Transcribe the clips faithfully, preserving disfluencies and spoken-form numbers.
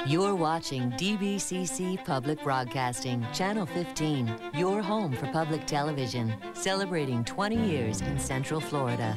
You're watching D B C C Public Broadcasting, Channel fifteen, your home for public television, celebrating twenty years in Central Florida.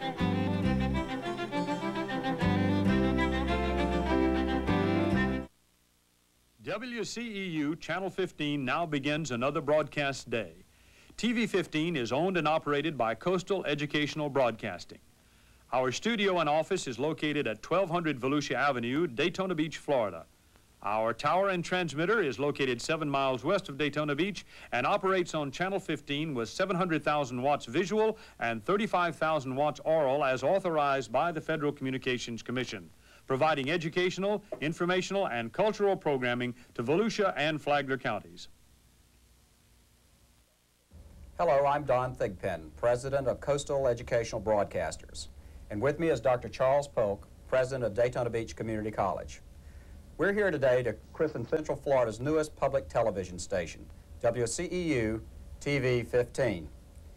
W C E U Channel fifteen now begins another broadcast day. T V fifteen is owned and operated by Coastal Educational Broadcasting. Our studio and office is located at twelve hundred Volusia Avenue, Daytona Beach, Florida. Our tower and transmitter is located seven miles west of Daytona Beach and operates on Channel fifteen with seven hundred thousand watts visual and thirty-five thousand watts oral as authorized by the Federal Communications Commission, providing educational, informational, and cultural programming to Volusia and Flagler counties. Hello, I'm Don Thigpen, President of Coastal Educational Broadcasters. And with me is Doctor Charles Polk, President of Daytona Beach Community College. We're here today to christen Central Florida's newest public television station, W C E U T V fifteen.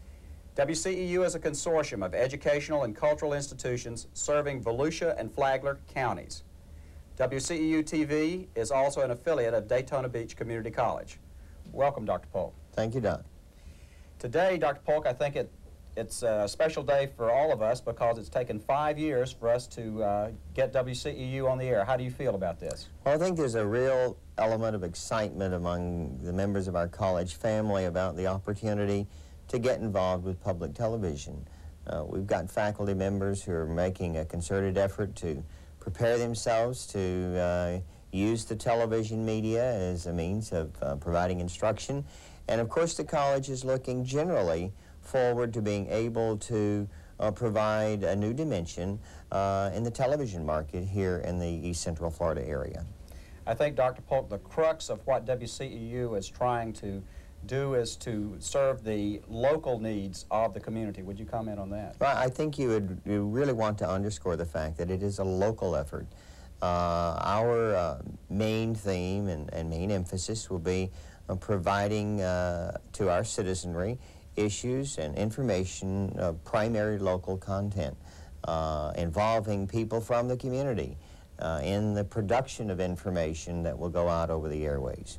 W C E U is a consortium of educational and cultural institutions serving Volusia and Flagler counties. W C E U T V is also an affiliate of Daytona Beach Community College. Welcome, Doctor Polk. Thank you, Don. Today, Doctor Polk, I think it, it's a special day for all of us because it's taken five years for us to uh, get W C E U on the air. How do you feel about this? Well, I think there's a real element of excitement among the members of our college family about the opportunity to get involved with public television. Uh, we've got faculty members who are making a concerted effort to prepare themselves to uh, use the television media as a means of uh, providing instruction. And of course, the college is looking generally forward to being able to uh, provide a new dimension uh, in the television market here in the East Central Florida area. I think, Doctor Polk, the crux of what W C E U is trying to do is to serve the local needs of the community. Would you comment on that? Well, I think you would you really want to underscore the fact that it is a local effort. Uh, our uh, main theme and, and main emphasis will be uh, providing uh, to our citizenry issues and information, uh, primary local content uh, involving people from the community uh, in the production of information that will go out over the airways.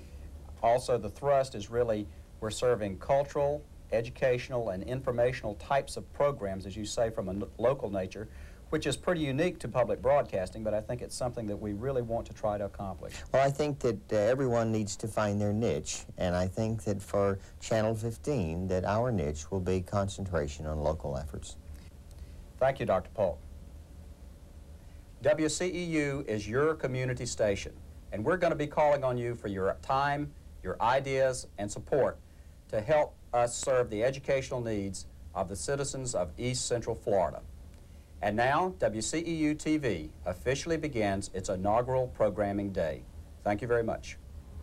Also, the thrust is really we're serving cultural, educational, and informational types of programs, as you say, from a local nature, which is pretty unique to public broadcasting, but I think it's something that we really want to try to accomplish. Well, I think that uh, everyone needs to find their niche, and I think that for Channel fifteen, that our niche will be concentration on local efforts. Thank you, Doctor Polk. W C E U is your community station, and we're going to be calling on you for your time, your ideas, and support to help us serve the educational needs of the citizens of East Central Florida. And now, W C E U T V officially begins its inaugural programming day. Thank you very much.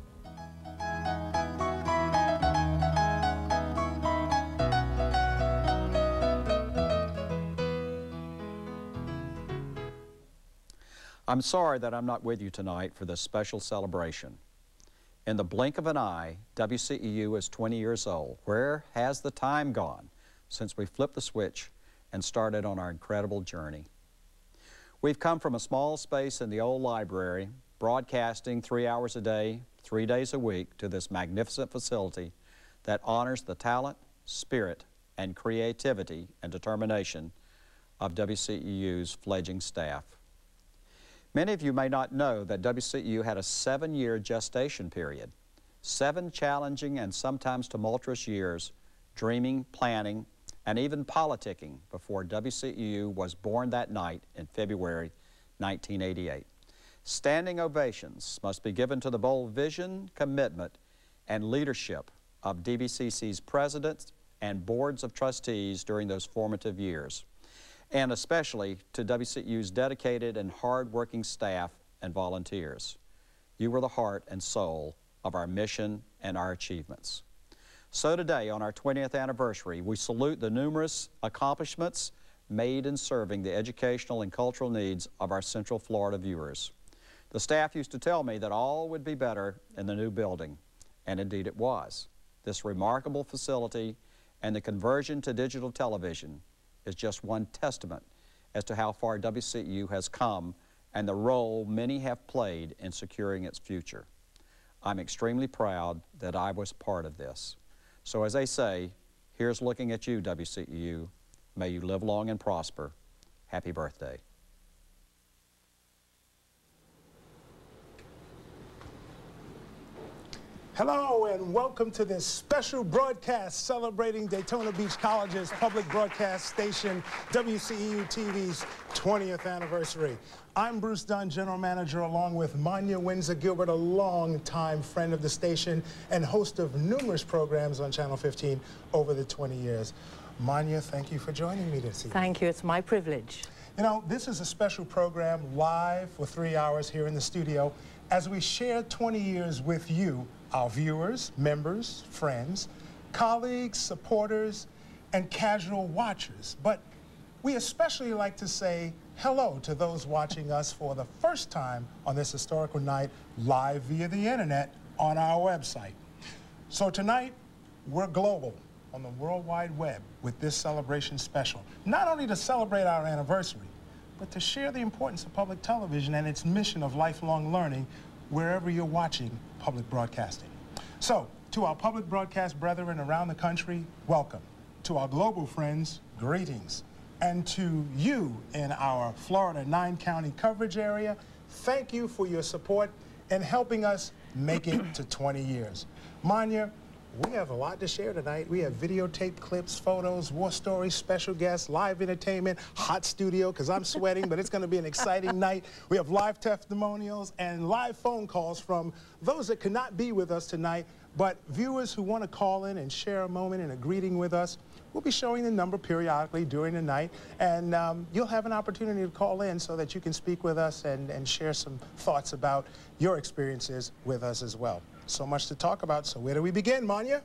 I'm sorry that I'm not with you tonight for this special celebration. In the blink of an eye, W C E U is twenty years old. Where has the time gone since we flipped the switch and started on our incredible journey? We've come from a small space in the old library, broadcasting three hours a day, three days a week, to this magnificent facility that honors the talent, spirit, and creativity and determination of W C E U's fledgling staff. Many of you may not know that W C E U had a seven-year gestation period, seven challenging and sometimes tumultuous years, dreaming, planning, and even politicking before W C E U was born that night in February nineteen eighty-eight. Standing ovations must be given to the bold vision, commitment, and leadership of D B C C's presidents and boards of trustees during those formative years, and especially to W C E U's dedicated and hard-working staff and volunteers. You were the heart and soul of our mission and our achievements. So today, on our twentieth anniversary, we salute the numerous accomplishments made in serving the educational and cultural needs of our Central Florida viewers. The staff used to tell me that all would be better in the new building, and indeed it was. This remarkable facility and the conversion to digital television is just one testament as to how far W C E U has come and the role many have played in securing its future. I'm extremely proud that I was part of this. So as they say, here's looking at you, W C E U. May you live long and prosper. Happy birthday. Hello and welcome to this special broadcast celebrating Daytona Beach College's public broadcast station, W C E U T V's twentieth anniversary. I'm Bruce Dunn, General Manager, along with Manya Windsor Gilbert, a longtime friend of the station and host of numerous programs on Channel fifteen over the twenty years. Manya, thank you for joining me this evening. Thank you, it's my privilege. You know, this is a special program live for three hours here in the studio as we share twenty years with you, our viewers, members, friends, colleagues, supporters, and casual watchers. But we especially like to say hello to those watching us for the first time on this historical night live via the internet on our website. So tonight, we're global on the World Wide Web with this celebration special, not only to celebrate our anniversary, but to share the importance of public television and its mission of lifelong learning wherever you're watching public broadcasting. So, to our public broadcast brethren around the country, welcome. To our global friends, greetings. And to you in our Florida nine-county coverage area, thank you for your support in helping us make it to twenty years. Manya, we have a lot to share tonight. We have videotape clips, photos, war stories, special guests, live entertainment, hot studio, because I'm sweating, but it's going to be an exciting night. We have live testimonials and live phone calls from those that could not be with us tonight, but viewers who want to call in and share a moment and a greeting with us. We'll be showing the number periodically during the night, and um, you'll have an opportunity to call in so that you can speak with us and, and share some thoughts about your experiences with us as well. So much to talk about, so where do we begin, Manya?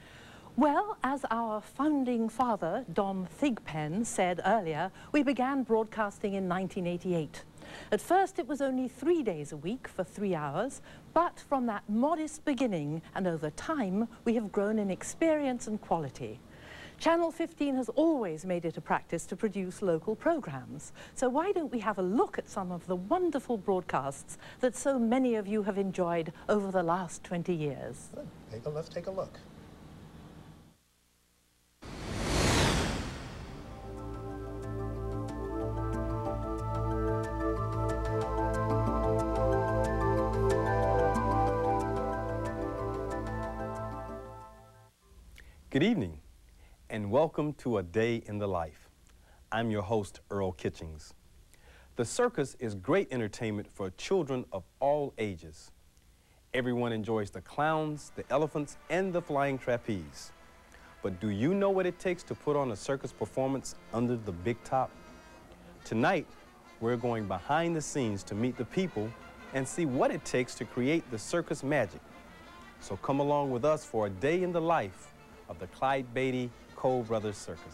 Well, as our founding father, Don Thigpen, said earlier, we began broadcasting in nineteen eighty-eight. At first, it was only three days a week for three hours, but from that modest beginning and over time, we have grown in experience and quality. Channel fifteen has always made it a practice to produce local programs. So why don't we have a look at some of the wonderful broadcasts that so many of you have enjoyed over the last twenty years? Take a, let's take a look. Good evening, and welcome to A Day in the Life. I'm your host, Earl Kitchings. The circus is great entertainment for children of all ages. Everyone enjoys the clowns, the elephants, and the flying trapeze. But do you know what it takes to put on a circus performance under the big top? Tonight, we're going behind the scenes to meet the people and see what it takes to create the circus magic. So come along with us for a day in the life of the Clyde Beatty Cole Brothers Circus.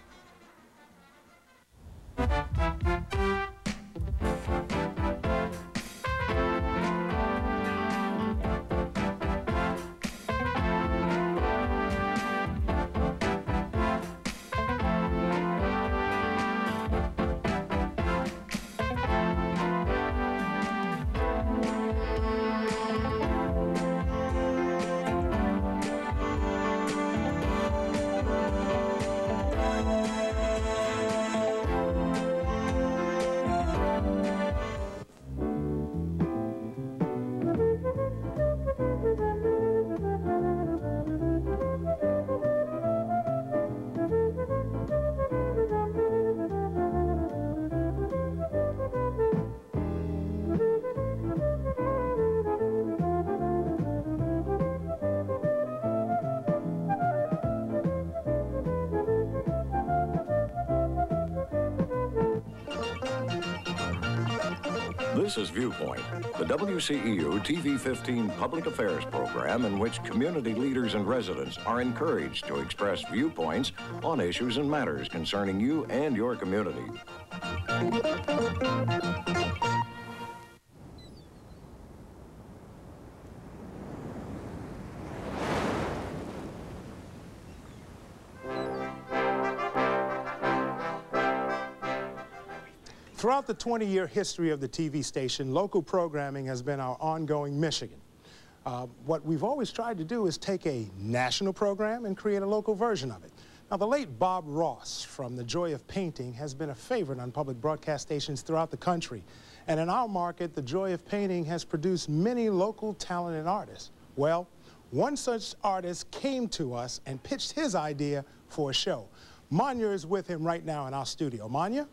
This is Viewpoint, the W C E U T V fifteen public affairs program in which community leaders and residents are encouraged to express viewpoints on issues and matters concerning you and your community. Throughout the twenty-year history of the T V station, local programming has been our ongoing mission. Uh, what we've always tried to do is take a national program and create a local version of it. Now, the late Bob Ross from The Joy of Painting has been a favorite on public broadcast stations throughout the country. And in our market, The Joy of Painting has produced many local talented artists. Well, one such artist came to us and pitched his idea for a show. Manya is with him right now in our studio. Manya?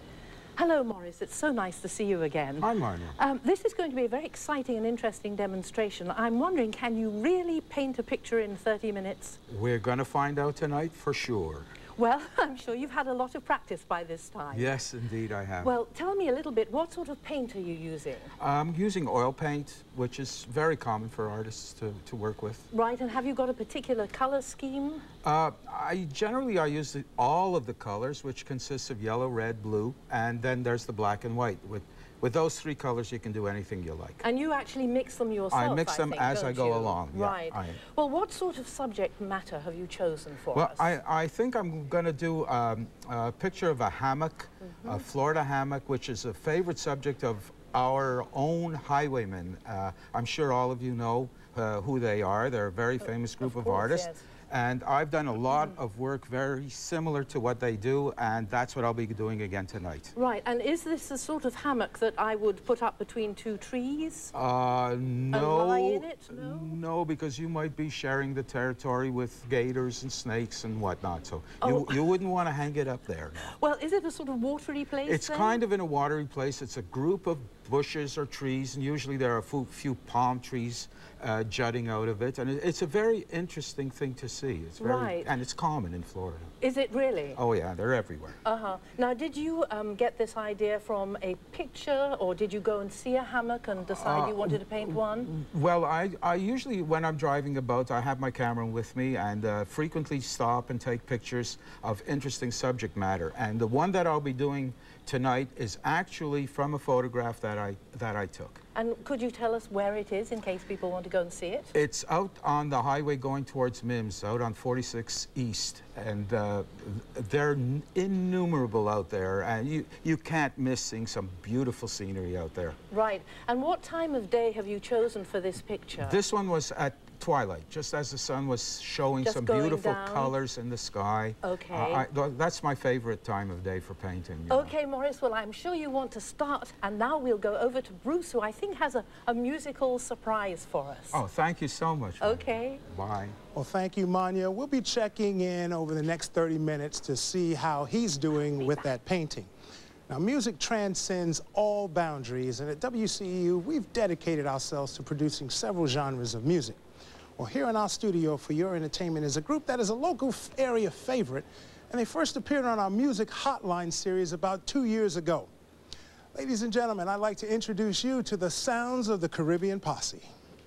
Hello, Morris. It's so nice to see you again. Hi, Manya. Um, this is going to be a very exciting and interesting demonstration. I'm wondering, can you really paint a picture in thirty minutes? We're going to find out tonight for sure. Well, I'm sure you've had a lot of practice by this time. Yes, indeed I have. Well, tell me a little bit, what sort of paint are you using? I'm using oil paint, which is very common for artists to, to work with. Right, and have you got a particular color scheme? Uh, I generally I use the, all of the colors, which consists of yellow, red, blue, and then there's the black and white. With With those three colors, you can do anything you like. And you actually mix them yourself, I mix them I think, as I go you? along. Yeah, right. I, well, what sort of subject matter have you chosen for well, us? I, I think I'm going to do um, a picture of a hammock, mm-hmm. a Florida hammock, which is a favorite subject of our own highwaymen. Uh, I'm sure all of you know uh, who they are. They're a very famous group of, of course, artists. Yes. And I've done a lot of work very similar to what they do, and that's what I'll be doing again tonight. Right, and is this the sort of hammock that I would put up between two trees? Uh, no. And lie in it? No? No, because you might be sharing the territory with gators and snakes and whatnot, so Oh. you, you wouldn't want to hang it up there. No. Well, is it a sort of watery place It's then? kind of in a watery place. It's a group of bushes or trees, and usually there are a few, few palm trees uh, jutting out of it, and it, it's a very interesting thing to see. It's very, Right. and it's common in Florida. Is it really? Oh yeah, they're everywhere. Uh-huh. Now, did you um, get this idea from a picture, or did you go and see a hammock and decide Uh, you wanted to paint one? Well, I, I usually, when I'm driving about, I have my camera with me and uh, frequently stop and take pictures of interesting subject matter. And the one that I'll be doing tonight is actually from a photograph that I, that I took. And could you tell us where it is in case people want to go and see it? It's out on the highway going towards Mims, out on forty-six East, and uh, they're n innumerable out there, and you, you can't miss seeing some beautiful scenery out there. Right. And what time of day have you chosen for this picture? This one was at twilight, just as the sun was showing Just some going beautiful down. colors in the sky. Okay. Uh, I, th that's my favorite time of day for painting. you know. Okay, Maurice, well, I'm sure you want to start, and now we'll go over to Bruce, who I think has a, a musical surprise for us. Oh, thank you so much. Okay. Bye. Well, thank you, Manya. We'll be checking in over the next thirty minutes to see how he's doing with that painting. Now, music transcends all boundaries, and at W C E U, we've dedicated ourselves to producing several genres of music. Well, here in our studio for your entertainment is a group that is a local area favorite, and they first appeared on our Music Hotline series about two years ago. Ladies and gentlemen, I'd like to introduce you to the sounds of the Caribbean Posse.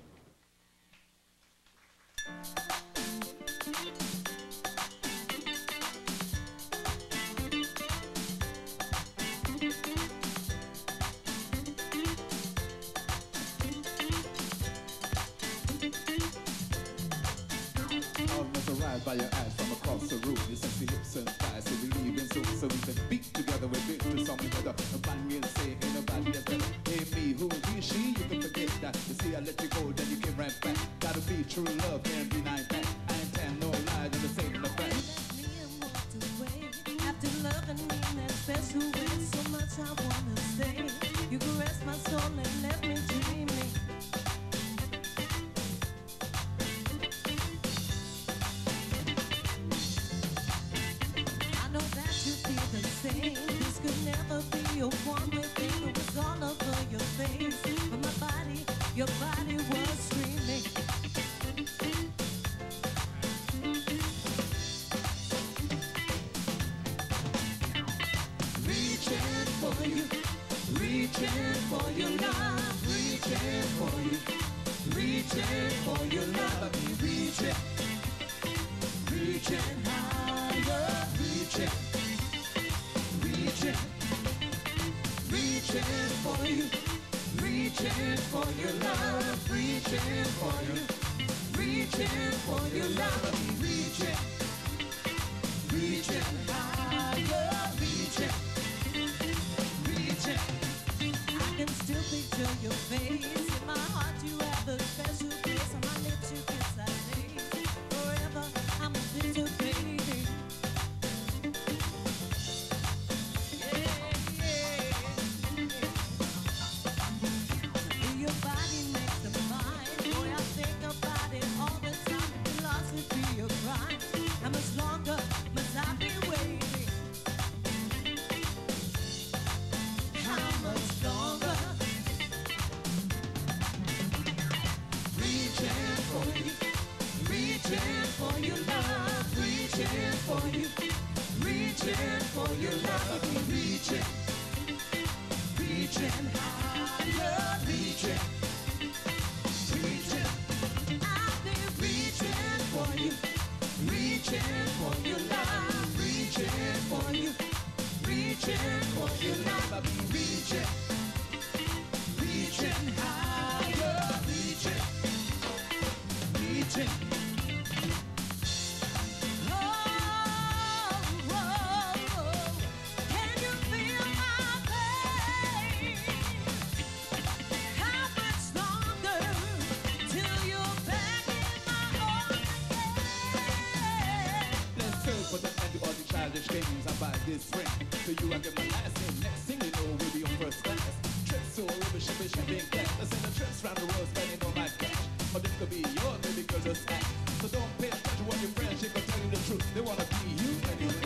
By your eyes from across the room, your sexy hips and thighs, so we leave in soon, so we can beat together with it to something better. Find me and say, ain't nobody else better. Hey, me, who, he, she, you can forget that. You see, I let you go, then you came right back. Gotta be true love, can't deny that. I ain't telling no lies, and it's ain't no fact. After loving me in that special way, so much I wanna stay. You caress my soul and left me dreaming. This could never be a one-way thing. It was all over your face, but my body, your body was screaming. Reaching for you, reaching for your love, reaching for you, reaching for your love, reaching, reaching higher, reaching. Reaching, reaching for you, reaching for your love, reaching for you, reaching for your love, reaching, reaching higher, reaching, reaching. your face. In my heart you have a special place. On my lips you kiss that taste. Forever I'm a bitter baby. Yeah, yeah. Your body makes the mind. Boy, I think about it all the time. Philosophy of crime. How much longer must I be waiting? How much longer? Reaching for you, reaching for your love, reaching for you, reaching for your love, reaching, reaching higher, reaching, reaching. I've been reaching for you, reaching for your love, reaching for you, reaching for your love. I've been reaching, reaching higher, reaching, reaching. Oh, oh, oh. Can you feel my pain? How much longer till you're back in my arms again? Let's turn for the end of all the childish games. I buy this ring. To you I get my last name. Next thing you know we'll be on first class. Trips to a river, shipping, shipping class. Let's send the trips round the world spending all my cash. But this could be yours, baby, cause it's act. So don't pay attention to what your friends she can tell you the truth. They wanna be you anyway.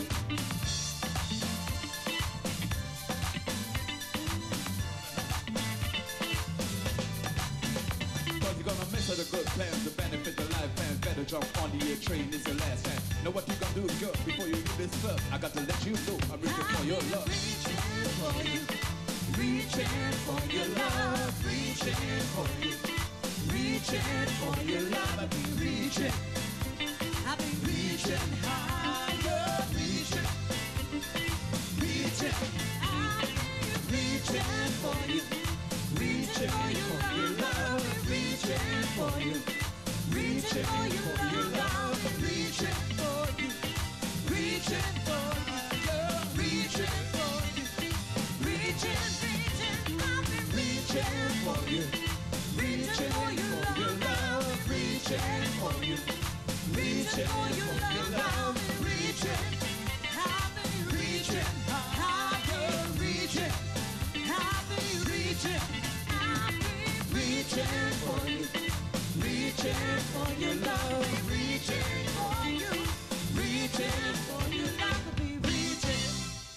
Cause you're gonna miss all the good plans, the benefit, the life plans. Better jump on the A train, it's your last chance. Know what you gonna do, girl, before you leave this club. I got to let you know I'm reaching for your love. Reaching for you, reaching for your love, reaching for you, reaching for your love. I've been reaching, I've been reaching higher, reaching, reaching, I've been reaching for you, reaching for your love, reaching for you, reaching for your love, reaching for you, reaching for you, girl, reaching for you, reaching, reaching, I've been reaching for you, reaching for your love, reaching for you, reaching for your love, reaching, I've been reaching, higher, reaching, I've been reaching, I've been reaching for you, reaching for your love, reaching for you, reaching for your love, I'll be reaching.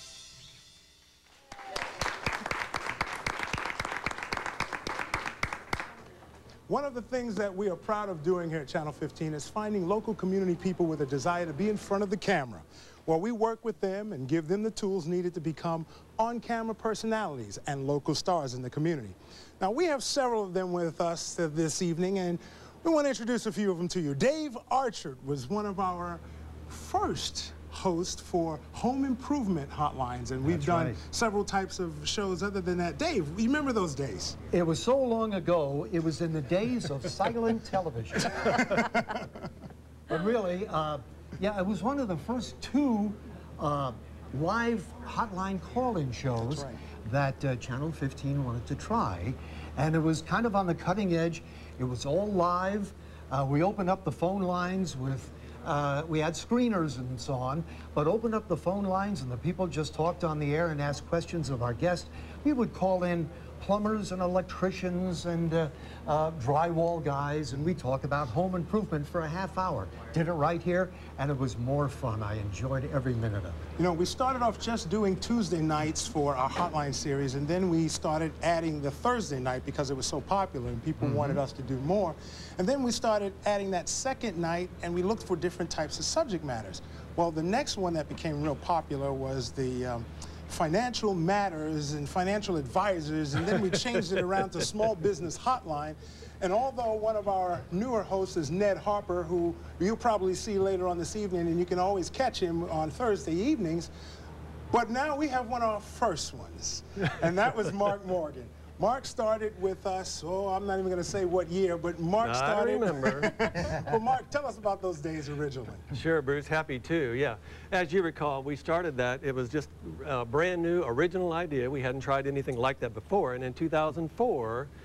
One of the things that we are proud of doing here at Channel fifteen is finding local community people with a desire to be in front of the camera, where we work with them and give them the tools needed to become on-camera personalities and local stars in the community. Now, we have several of them with us this evening, and we want to introduce a few of them to you. Dave Archer was one of our first hosts for home improvement hotlines, and we've That's done right. several types of shows other than that. Dave, you remember those days? It was so long ago, it was in the days of silent television. But really, uh, yeah, it was one of the first two uh, live hotline call-in shows right. that uh, Channel fifteen wanted to try. And it was kind of on the cutting edge. It was all live. Uh, we opened up the phone lines with, uh, we had screeners and so on, but opened up the phone lines and the people just talked on the air and asked questions of our guests. We would call in plumbers and electricians and uh, uh, drywall guys, and we talk about home improvement for a half hour. Did it right here, and it was more fun. I enjoyed every minute of it. You know, we started off just doing Tuesday nights for our hotline series, and then we started adding the Thursday night because it was so popular and people mm-hmm. wanted us to do more. And then we started adding that second night, and we looked for different types of subject matters. Well, the next one that became real popular was the um, financial matters and financial advisors, and then we changed it around to small business hotline. And although one of our newer hosts is Ned Harper, who you'll probably see later on this evening, and you can always catch him on Thursday evenings, but now we have one of our first ones, and that was Mark Morgan. Mark started with us, oh, I'm not even going to say what year, but Mark started. I remember. Well, Mark, tell us about those days originally. Sure, Bruce, happy to, yeah. As you recall, we started that. It was just a brand new, original idea. We hadn't tried anything like that before, and in two thousand four,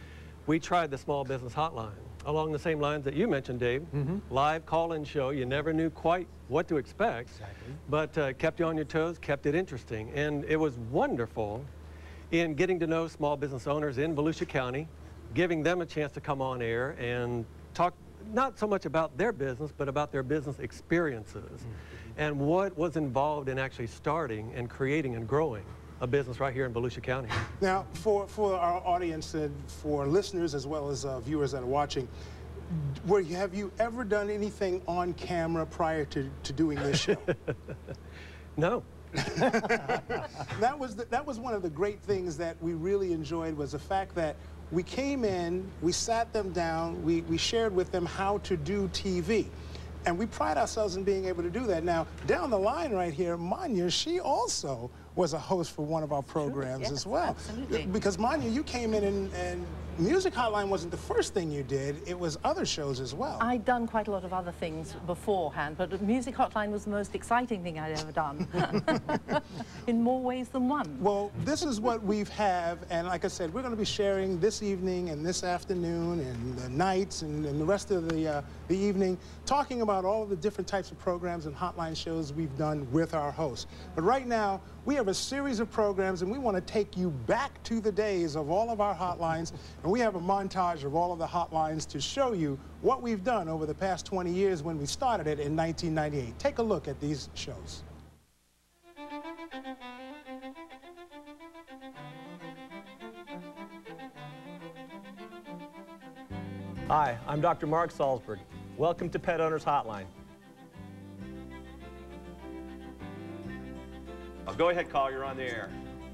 we tried the small business hotline along the same lines that you mentioned, Dave. Mm-hmm. Live call-in show. You never knew quite what to expect, exactly. but uh, kept you on your toes, kept it interesting. And it was wonderful in getting to know small business owners in Volusia County, giving them a chance to come on air and talk not so much about their business, but about their business experiences mm-hmm. and what was involved in actually starting and creating and growing a business right here in Volusia County. Now, for, for our audience and for listeners as well as uh, viewers that are watching, were you, have you ever done anything on camera prior to, to doing this show? No. that was the, that was one of the great things that we really enjoyed, was the fact that we came in, we sat them down, we, we shared with them how to do T V. And we pride ourselves in being able to do that. Now, down the line right here, Manya, she also was a host for one of our programs yes, as well. Absolutely. Because Manya, you came in and, and Music Hotline wasn't the first thing you did, it was other shows as well. I'd done quite a lot of other things beforehand, but Music Hotline was the most exciting thing I'd ever done. In more ways than one. Well, this is what we have, and like I said, we're going to be sharing this evening and this afternoon and the nights and, and the rest of the, uh, the evening, talking about all of the different types of programs and hotline shows we've done with our hosts. But right now, we have a series of programs, and we want to take you back to the days of all of our hotlines, and we have a montage of all of the hotlines to show you what we've done over the past twenty years when we started it in nineteen ninety-eight. Take a look at these shows. Hi, I'm Doctor Mark Salzberg. Welcome to Pet Owners Hotline. Oh, go ahead, caller, you're on the air.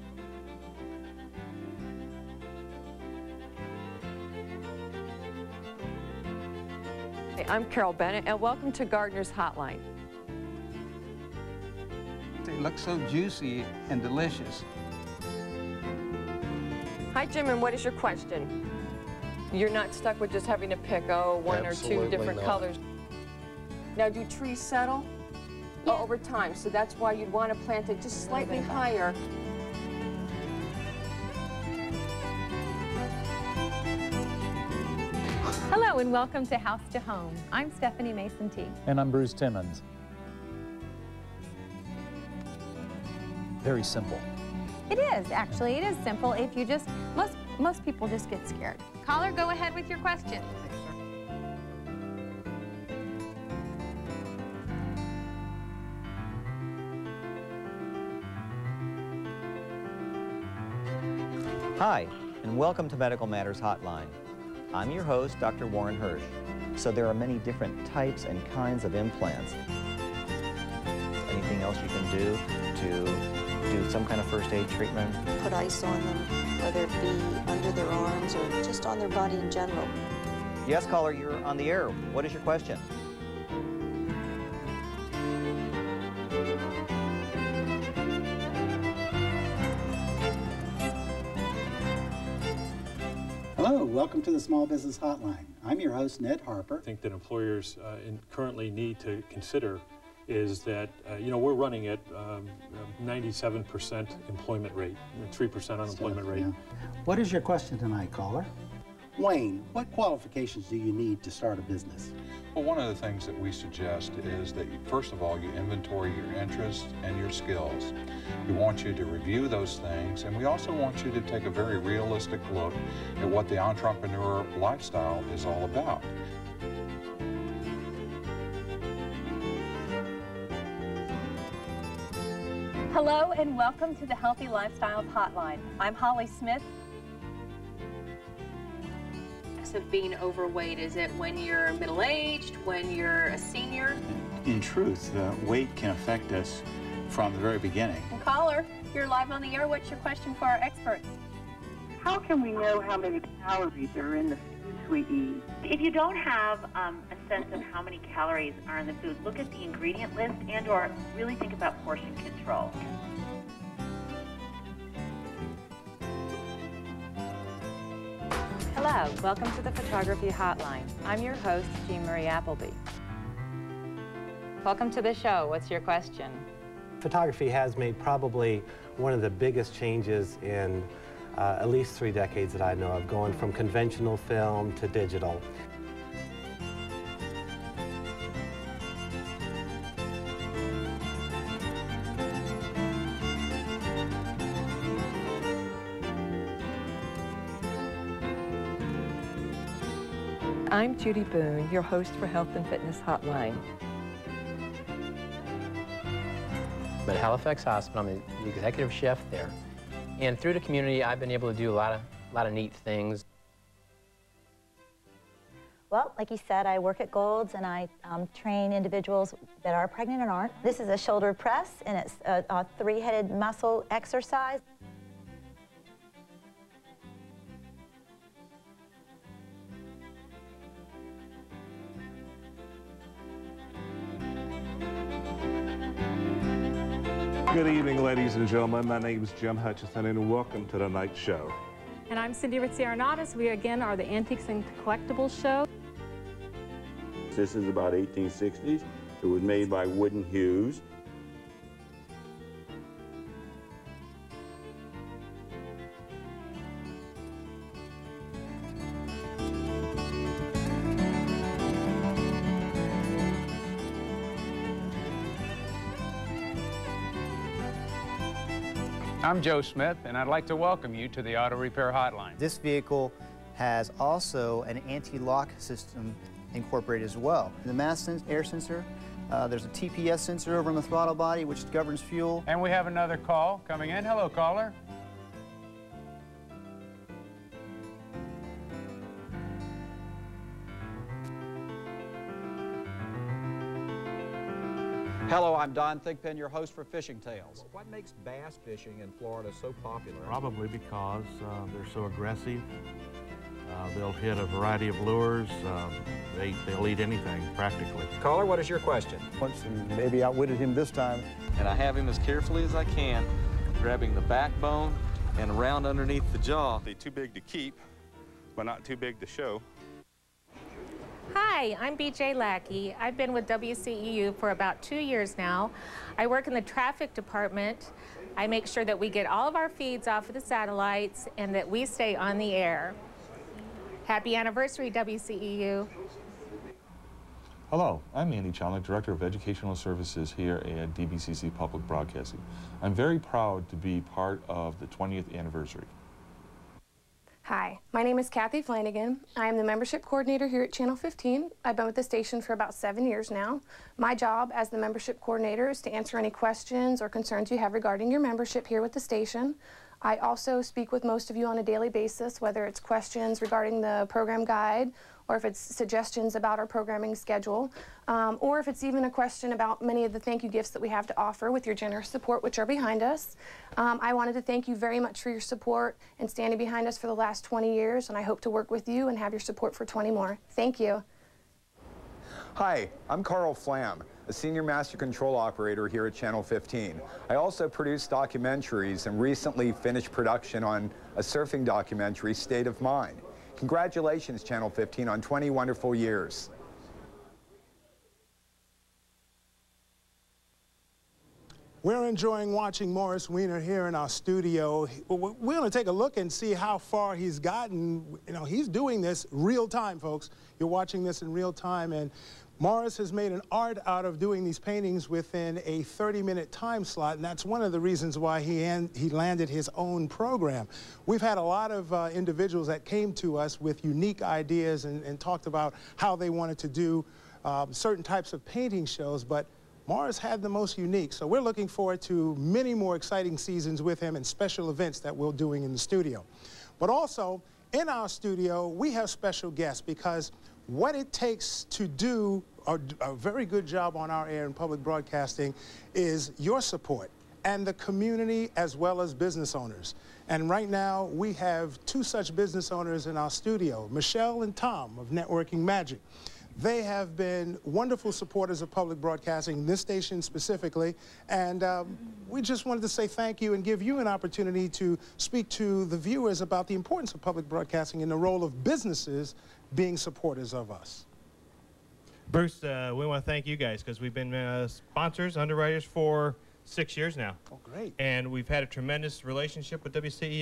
Hey, I'm Carol Bennett, and welcome to Gardener's Hotline. They look so juicy and delicious. Hi, Jim, and what is your question? You're not stuck with just having to pick, oh, one Absolutely or two different not. colors. Now, do trees settle? Yeah. Oh, over time, so that's why you'd want to plant it just slightly higher. Hello and welcome to House to Home. I'm Stephanie Mason-T. And I'm Bruce Timmons. Very simple. It is, actually. It is simple. If you just, most, most people just get scared. Caller, go ahead with your question. Hi, and welcome to Medical Matters Hotline. I'm your host, Doctor Warren Hirsch. So there are many different types and kinds of implants. Anything else you can do to do some kind of first aid treatment? Put ice on them, whether it be under their arms or just on their body in general. Yes, caller, you're on the air. What is your question? Hello, welcome to the Small Business Hotline. I'm your host, Ned Harper. I think that employers uh, in currently need to consider is that, uh, you know, we're running at um, ninety-seven percent employment rate, three percent unemployment rate. Yeah. What is your question tonight, caller? Wayne, what qualifications do you need to start a business? Well, one of the things that we suggest is that, you, first of all, you inventory your interests and your skills. We want you to review those things, and we also want you to take a very realistic look at what the entrepreneur lifestyle is all about. Hello and welcome to the Healthy Lifestyles Hotline. I'm Holly Smith. Of being overweight? Is it when you're middle-aged, when you're a senior? In truth, uh, weight can affect us from the very beginning. And caller, you're live on the air. What's your question for our experts? How can we know how many calories are in the foods we eat? If you don't have um, a sense of how many calories are in the food, look at the ingredient list and or really think about portion control. Hello, welcome to the Photography Hotline. I'm your host, Jean Marie Appleby. Welcome to the show. What's your question? Photography has made probably one of the biggest changes in uh, at least three decades that I know of, going from conventional film to digital. I'm Judy Boone, your host for Health and Fitness Hotline. At Halifax Hospital, I'm the executive chef there. And through the community, I've been able to do a lot of, a lot of neat things. Well, like you said, I work at Gold's and I um, train individuals that are pregnant and aren't. This is a shoulder press, and it's a, a three-headed muscle exercise. Good evening, ladies and gentlemen. My name is Jim Hutchison, and welcome to the night show. And I'm Cindy Ritz-Arenatis. We again are the Antiques and Collectibles show. This is about eighteen sixties. It was made by Wooden Hughes. I'm Joe Smith, and I'd like to welcome you to the Auto Repair Hotline. This vehicle has also an anti-lock system incorporated as well. The mass sens air sensor, uh, there's a T P S sensor over on the throttle body, which governs fuel. And we have another call coming in. Hello, caller. Hello, I'm Don Thigpen, your host for Fishing Tales. What makes bass fishing in Florida so popular? Probably because uh, they're so aggressive. Uh, they'll hit a variety of lures. Uh, they, they'll eat anything, practically. Caller, what is your question? Once and maybe outwitted him this time. And I have him as carefully as I can, grabbing the backbone and around underneath the jaw. They're too big to keep, but not too big to show. Hi, I'm B J Lackey. I've been with W C E U for about two years now. I work in the traffic department. I make sure that we get all of our feeds off of the satellites and that we stay on the air. Happy anniversary, W C E U. Hello, I'm Andy Chalnick, Director of Educational Services here at D B C C Public Broadcasting. I'm very proud to be part of the twentieth anniversary. Hi, my name is Kathy Flanagan. I am the membership coordinator here at Channel fifteen. I've been with the station for about seven years now. My job as the membership coordinator is to answer any questions or concerns you have regarding your membership here with the station. I also speak with most of you on a daily basis, whether it's questions regarding the program guide, or if it's suggestions about our programming schedule, um, or if it's even a question about many of the thank you gifts that we have to offer with your generous support, which are behind us. Um, I wanted to thank you very much for your support and standing behind us for the last twenty years, and I hope to work with you and have your support for twenty more. Thank you. Hi, I'm Carl Flam, a Senior Master Control Operator here at Channel fifteen. I also produce documentaries and recently finished production on a surfing documentary, State of Mind. Congratulations, Channel fifteen, on twenty wonderful years. We're enjoying watching Morris Weiner here in our studio. We're going to take a look and see how far he's gotten. You know, he's doing this real time, folks. You're watching this in real time, and Morris has made an art out of doing these paintings within a thirty minute time slot, and that's one of the reasons why he, he landed his own program. We've had a lot of uh, individuals that came to us with unique ideas and, and talked about how they wanted to do um, certain types of painting shows, but Morris had the most unique. So we're looking forward to many more exciting seasons with him and special events that we're doing in the studio. But also, in our studio, we have special guests, because what it takes to do a, a very good job on our air and public broadcasting is your support and the community as well as business owners. And right now, we have two such business owners in our studio, Michelle and Tom of Networking Magic. They have been wonderful supporters of public broadcasting, this station specifically, and um, we just wanted to say thank you and give you an opportunity to speak to the viewers about the importance of public broadcasting and the role of businesses being supporters of us. Bruce, uh, we want to thank you guys, because we've been uh, sponsors, underwriters for six years now. Oh, great. And we've had a tremendous relationship with W C E U,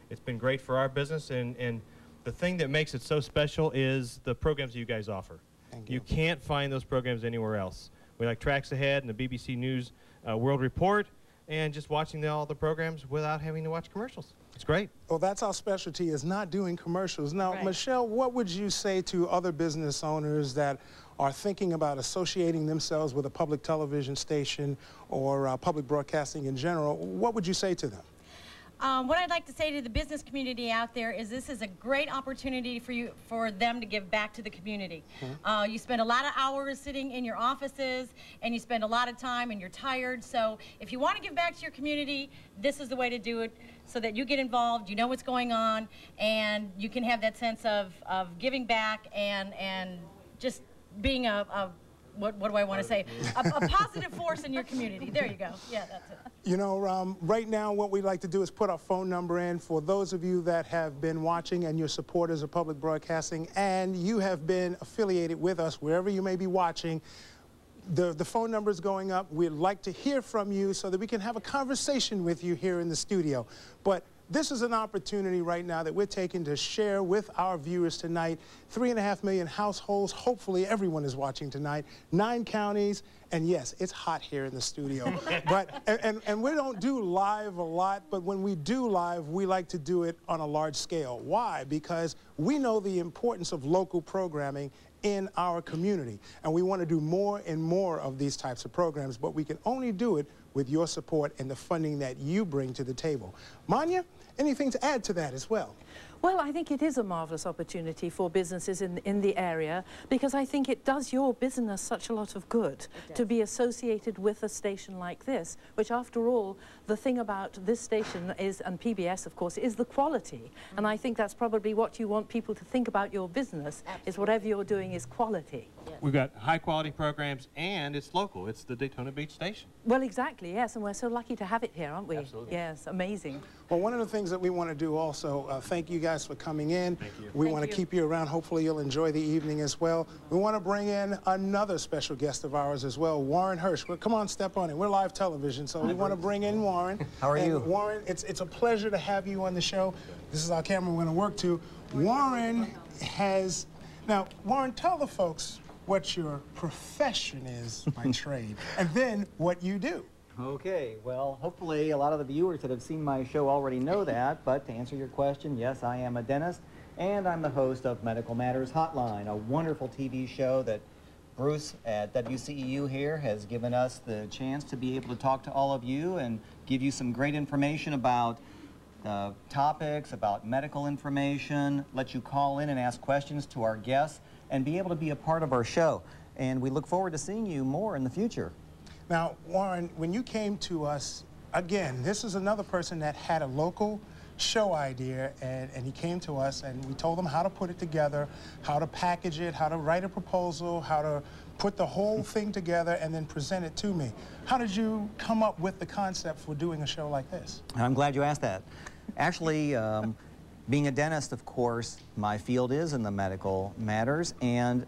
It's been great for our business, and, and the thing that makes it so special is the programs that you guys offer. Thank you. you. You can't find those programs anywhere else. We like Tracks Ahead and the B B C News uh, World Report, and just watching the, all the programs without having to watch commercials. It's great. Well, that's our specialty, is not doing commercials. Now, Right. Michelle, what would you say to other business owners that are thinking about associating themselves with a public television station or uh, public broadcasting in general? What would you say to them? Um, what I'd like to say to the business community out there is this is a great opportunity for you, for them to give back to the community. Mm-hmm. Uh, you spend a lot of hours sitting in your offices, and you spend a lot of time, and you're tired. So if you want to give back to your community, this is the way to do it, so that you get involved, you know what's going on, and you can have that sense of, of giving back and and just being a, a what, what do I want to say? A, a positive force in your community. There you go. Yeah, that's it. You know, um, right now what we'd like to do is put our phone number in for those of you that have been watching and you're supporters of public broadcasting and you have been affiliated with us wherever you may be watching. The, the phone number is going up. We'd like to hear from you so that we can have a conversation with you here in the studio. But this is an opportunity right now that we're taking to share with our viewers tonight. Three and a half million households. Hopefully everyone is watching tonight. Nine counties. And yes, it's hot here in the studio. but and, and, and we don't do live a lot, but when we do live, we like to do it on a large scale. Why? Because we know the importance of local programming in our community. And we want to do more and more of these types of programs, but we can only do it with your support and the funding that you bring to the table. Manya, anything to add to that as well? Well, I think it is a marvelous opportunity for businesses in, in the area, because I think it does your business such a lot of good to be associated with a station like this, which after all, the thing about this station is, and P B S of course, is the quality. Mm-hmm. And I think that's probably what you want people to think about your business. Absolutely. Is whatever you're doing is quality. Yes. We've got high quality programs and it's local. It's the Daytona Beach station. Well, exactly, yes, and we're so lucky to have it here, aren't we? Absolutely. Yes, amazing. Well, one of the things that we want to do also, uh, thank you guys for coming in. Thank you. We Thank want to you. keep you around. Hopefully you'll enjoy the evening as well. We want to bring in another special guest of ours as well, Warren Hirsch. Well, come on, step on it. We're live television, so we want to bring in Warren. How are and you? Warren, it's, it's a pleasure to have you on the show. This is our camera we're going to work to. Warren has, now, Warren, tell the folks what your profession is by trade, and then what you do. Okay, well, hopefully a lot of the viewers that have seen my show already know that, but to answer your question, yes, I am a dentist, and I'm the host of Medical Matters Hotline, a wonderful T V show that Bruce at W C E U here has given us the chance to be able to talk to all of you and give you some great information about uh, topics, about medical information, let you call in and ask questions to our guests, and be able to be a part of our show. And we look forward to seeing you more in the future. Now, Warren, when you came to us, again, this is another person that had a local show idea, and, and he came to us, and we told him how to put it together, how to package it, how to write a proposal, how to put the whole thing together, and then present it to me. How did you come up with the concept for doing a show like this? I'm glad you asked that. Actually, um, being a dentist, of course, my field is in the medical matters, and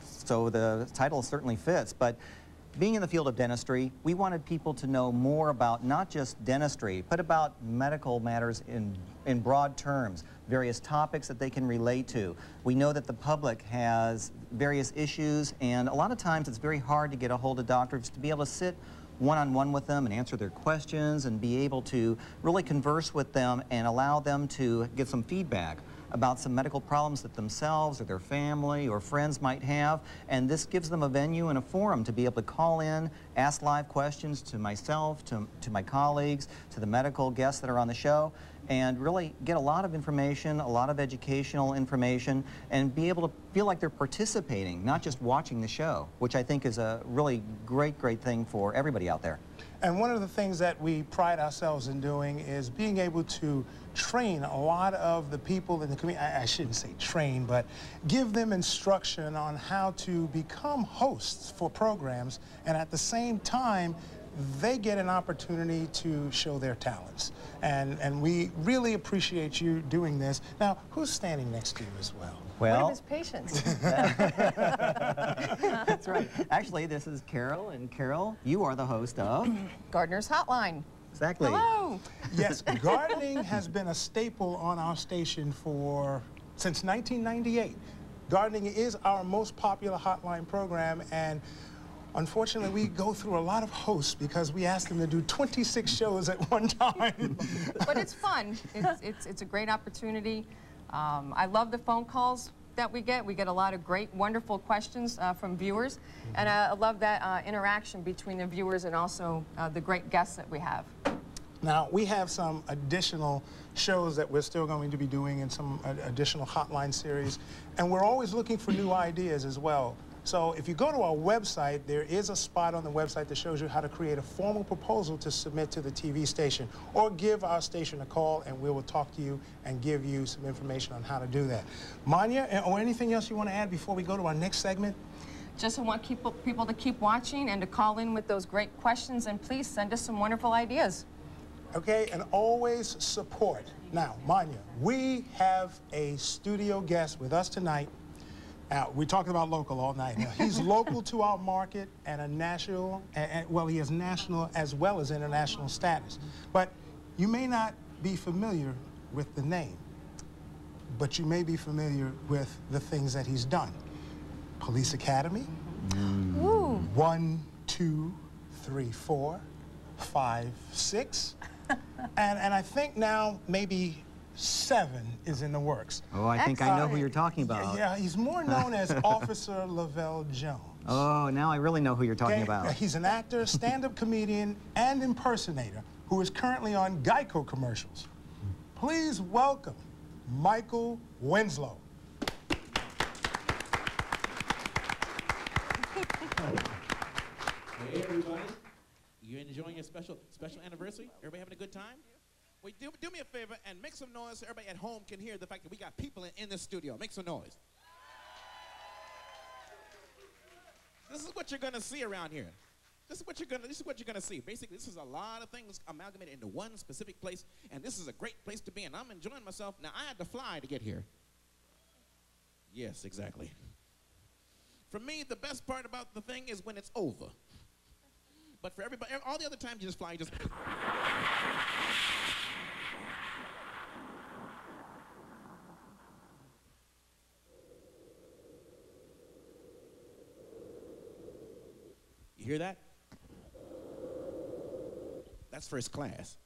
so the title certainly fits. But being in the field of dentistry, we wanted people to know more about not just dentistry, but about medical matters in, in broad terms, various topics that they can relate to. We know that the public has various issues, and a lot of times it's very hard to get a hold of doctors to be able to sit one-on-one with them and answer their questions and be able to really converse with them and allow them to get some feedback about some medical problems that themselves or their family or friends might have, and this gives them a venue and a forum to be able to call in, ask live questions to myself, to, to my colleagues, to the medical guests that are on the show, and really get a lot of information, a lot of educational information, and be able to feel like they're participating, not just watching the show, which I think is a really great, great thing for everybody out there. And one of the things that we pride ourselves in doing is being able to train a lot of the people in the community. I, I shouldn't say train, but give them instruction on how to become hosts for programs, and at the same time, they get an opportunity to show their talents. And, and we really appreciate you doing this. Now, who's standing next to you as well? Well, One of his patients. That's right. Actually, this is Carol, and Carol, you are the host of Gardener's Hotline. Exactly. Hello. Yes, gardening has been a staple on our station for since nineteen ninety-eight. Gardening is our most popular hotline program, and unfortunately, we go through a lot of hosts because we ask them to do twenty-six shows at one time. But it's fun. It's, it's, it's a great opportunity. Um, I love the phone calls that we get. We get a lot of great, wonderful questions uh, from viewers, and uh, I love that uh, interaction between the viewers and also uh, the great guests that we have. Now, we have some additional shows that we're still going to be doing and some uh, additional hotline series, and we're always looking for new ideas as well. So if you go to our website, there is a spot on the website that shows you how to create a formal proposal to submit to the T V station, or give our station a call and we will talk to you and give you some information on how to do that. Manya, or anything else you want to add before we go to our next segment? Just want people, people to keep watching and to call in with those great questions, and please send us some wonderful ideas. Okay, and always support. Now, Manya, we have a studio guest with us tonight. Now, we're talking about local all night. Now, he's local to our market and a national, and, and, well, he has national as well as international status. But you may not be familiar with the name, but you may be familiar with the things that he's done. Police Academy, mm. one, two, three, four, five, six, and, and I think now maybe seven is in the works. Oh, I think I know who you're talking about. Yeah, he's more known as Officer Lavelle Jones. Oh, now I really know who you're talking Okay, about. He's an actor, stand-up comedian, and impersonator who is currently on Geico commercials. Please welcome Michael Winslow. Hey, everybody. You enjoying your special special anniversary? Everybody having a good time? Well, do, do me a favor and make some noise so everybody at home can hear the fact that we got people in, in this studio. Make some noise. This is what you're gonna see around here. This is what you're gonna. This is what you're gonna see. Basically, this is a lot of things amalgamated into one specific place, and this is a great place to be. And I'm enjoying myself. Now, I had to fly to get here. Yes, exactly. For me, the best part about the thing is when it's over. But for everybody, all the other times you just fly, you just. You hear that? That's first class.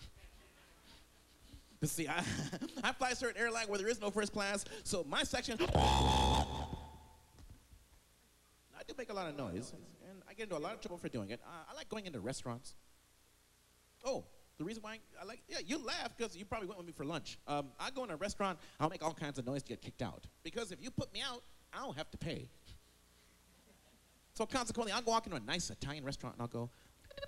But see, I, I fly a certain airline where there is no first class, so my section. I do make a lot of noise, and I get into a lot of trouble for doing it. Uh, I like going into restaurants. Oh, the reason why I, I like, yeah, you laugh because you probably went with me for lunch. Um, I go in a restaurant, I'll make all kinds of noise to get kicked out. Because if you put me out, I'll have to pay. So consequently, I'll go walk into a nice Italian restaurant and I'll go.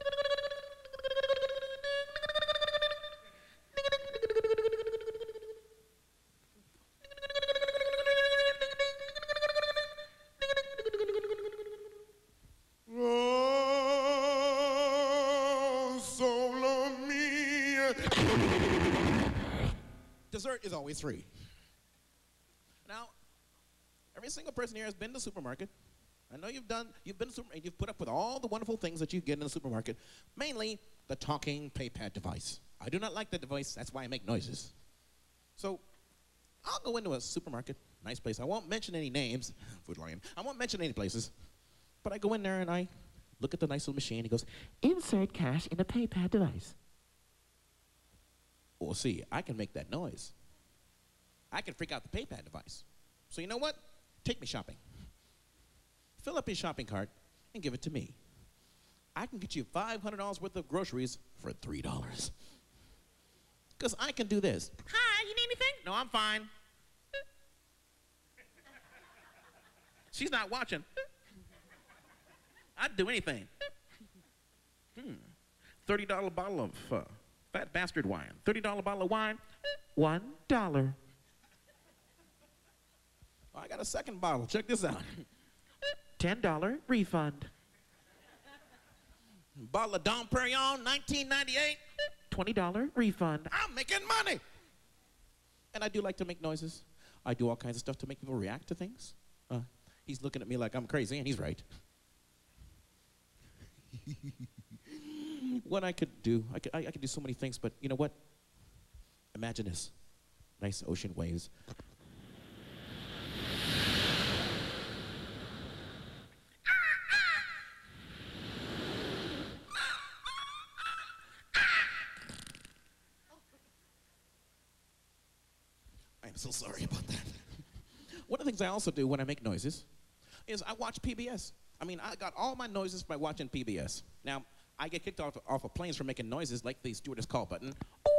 Dessert is always free. Now, every single person here has been to the supermarket. I know you've done, you've been to the supermarket, you've put up with all the wonderful things that you get in the supermarket, mainly the talking pay-pad device. I do not like that device, that's why I make noises. So, I'll go into a supermarket, nice place. I won't mention any names, Food Lion. I won't mention any places, but I go in there and I look at the nice little machine. It goes, insert cash in a pay-pad device. Well, see, I can make that noise. I can freak out the pay-pad device. So you know what? Take me shopping. Fill up your shopping cart and give it to me. I can get you five hundred dollars worth of groceries for three dollars. Because I can do this. Hi, you need anything? No, I'm fine. She's not watching. I'd do anything. Hmm. thirty dollar bottle of uh, Fat Bastard wine. thirty dollar bottle of wine, one dollar. Oh, I got a second bottle. Check this out. ten dollar refund. Bottle of Dom Perignon, nineteen ninety-eight, twenty dollar refund. I'm making money. And I do like to make noises. I do all kinds of stuff to make people react to things. Uh, he's looking at me like I'm crazy, and he's right. what I could do. I could, I, I could do so many things, but you know what? Imagine this. Nice ocean waves. I'm so sorry about that. One of the things I also do when I make noises is I watch P B S. I mean, I got all my noises by watching P B S. Now, I get kicked off, off of planes for making noises like the stewardess call button.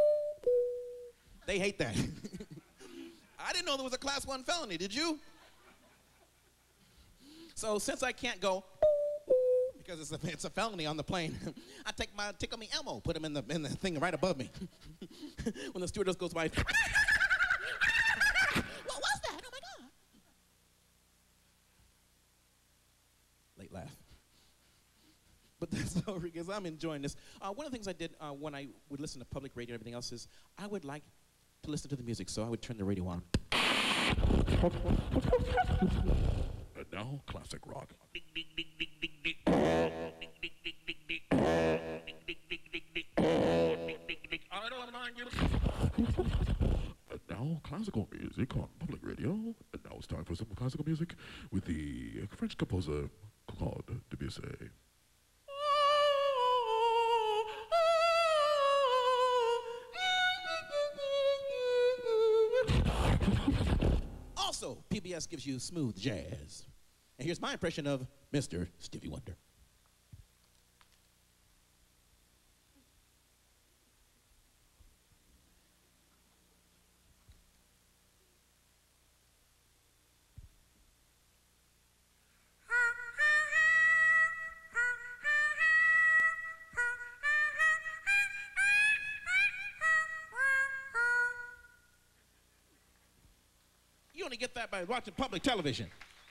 They hate that. I didn't know there was a class one felony, did you? So since I can't go because it's a, it's a felony on the plane, I take my tickle me Elmo, put him in the, in the thing right above me. When the stewardess goes by, late laugh. But that's all because I'm enjoying this. Uh, one of the things I did uh, when I would listen to public radio and everything else is I would like to listen to the music, so I would turn the radio on. And now, classic rock. And now, classical music on public radio. And now it's time for some classical music with the French composer Claude Debussy. Also, P B S gives you smooth jazz. And here's my impression of Mister Stevie Wonder. You only get that by watching public television.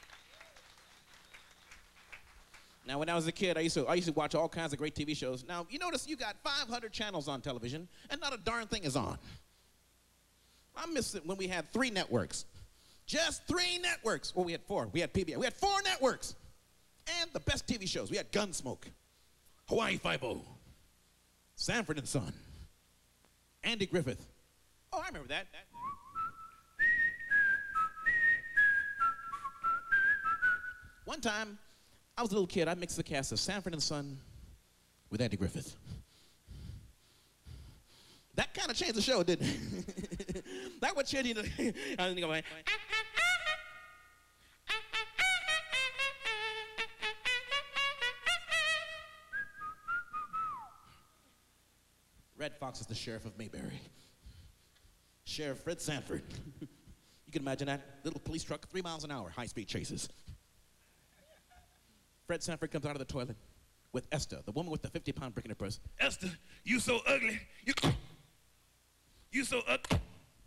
Now, when I was a kid, I used to I used to watch all kinds of great T V shows. Now, you notice you got five hundred channels on television, and not a darn thing is on. I miss it when we had three networks. Just three networks. Well, we had four. We had P B S. We had four networks. And the best T V shows. We had Gunsmoke, Hawaii Five-O, Sanford and Son, Andy Griffith. Oh, I remember that. that. One time, I was a little kid. I mixed the cast of Sanford and Son with Andy Griffith. That kind of changed the show, didn't it? That would change the... I didn't go like... Red Fox is the sheriff of Mayberry. Sheriff Fred Sanford. You can imagine that little police truck, three miles an hour, high-speed chases. Fred Sanford comes out of the toilet with Esther, the woman with the fifty pound brick in her purse. Esther, you so ugly. You, you so ugly.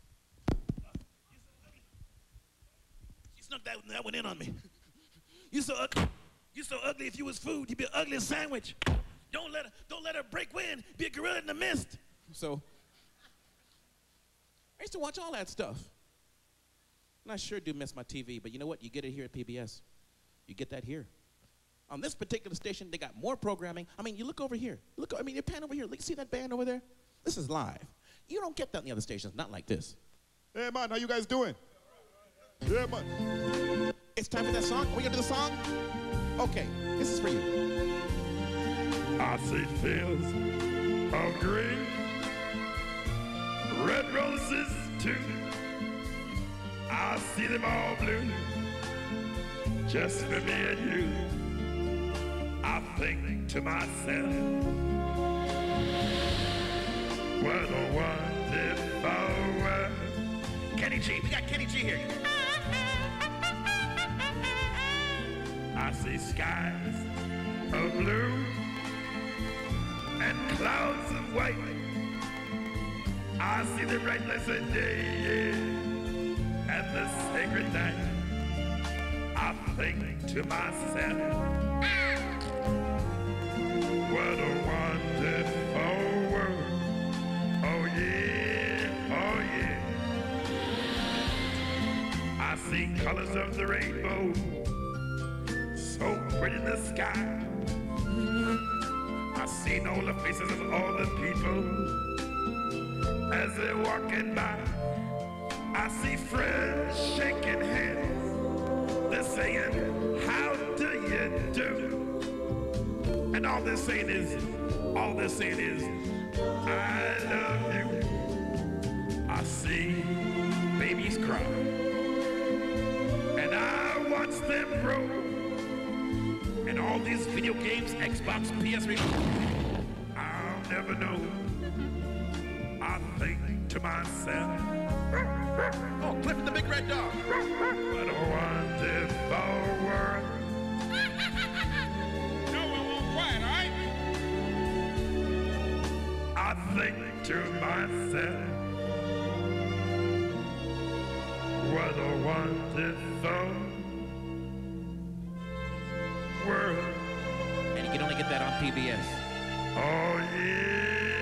She snuck that, that one in on me. You so ugly. You so ugly. If you was food, you'd be an ugly sandwich. Don't let her, don't let her break wind. Be a gorilla in the mist. So I used to watch all that stuff. And I sure do miss my T V, but you know what? You get it here at P B S. You get that here. On this particular station, they got more programming. I mean, you look over here. Look, I mean, you pan over here. Look, see that band over there? This is live. You don't get that in the other stations, not like this. Hey, man, how you guys doing? Yeah, man. It's time for that song. Are we gonna do the song? Okay, this is for you. I see fields of green, red roses too. I see them all blue, just for me and you. I think to myself, what a wonderful world. Kenny G, we got Kenny G here. I see skies of blue and clouds of white. I see the bright blessed day and the sacred night. I think to myself, what a wonderful world. Oh yeah, oh yeah. I see colors of the rainbow, so pretty in the sky. I seen all the faces of all the people as they're walking by. I see friends shaking hands. They're saying, how do you do? And all they're saying is, all they're saying is, I love you. I see babies cry, and I watch them grow. And all these video games, Xbox, P S three, I'll never know. I think to myself, oh, Cliff the big red dog. What a wonderful world. No one won't quiet, all right? I think to myself, what a wonderful world. And you can only get that on P B S. Oh, yeah.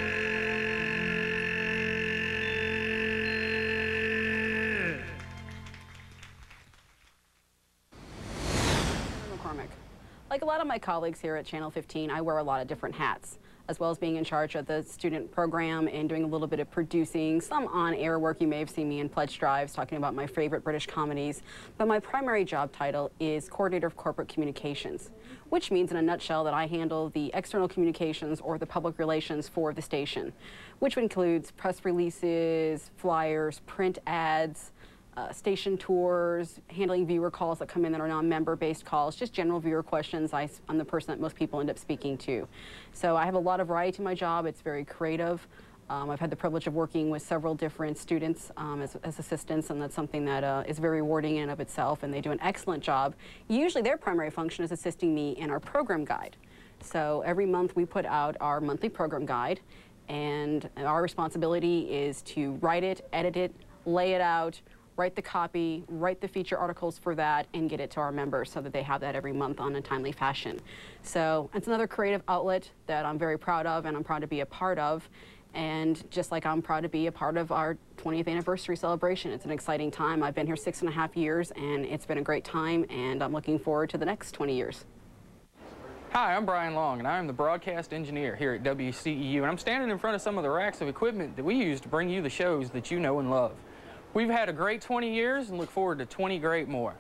Like a lot of my colleagues here at Channel fifteen, I wear a lot of different hats, as well as being in charge of the student program and doing a little bit of producing, some on-air work. You may have seen me in pledge drives talking about my favorite British comedies. But my primary job title is Coordinator of Corporate Communications, which means in a nutshell that I handle the external communications or the public relations for the station, which includes press releases, flyers, print ads, Uh, station tours, handling viewer calls that come in that are non-member-based calls, just general viewer questions. I, I'm the person that most people end up speaking to. So I have a lot of variety to my job. It's very creative. Um, I've had the privilege of working with several different students um, as, as assistants, and that's something that uh, is very rewarding in and of itself, and they do an excellent job. Usually their primary function is assisting me in our program guide. So every month we put out our monthly program guide, and our responsibility is to write it, edit it, lay it out, write the copy, write the feature articles for that, and get it to our members so that they have that every month on a timely fashion. So it's another creative outlet that I'm very proud of and I'm proud to be a part of. And just like I'm proud to be a part of our twentieth anniversary celebration. It's an exciting time. I've been here six and a half years and it's been a great time, and I'm looking forward to the next twenty years. Hi, I'm Brian Long, and I'm the broadcast engineer here at W C E U, and I'm standing in front of some of the racks of equipment that we use to bring you the shows that you know and love. We've had a great twenty years and look forward to twenty great more.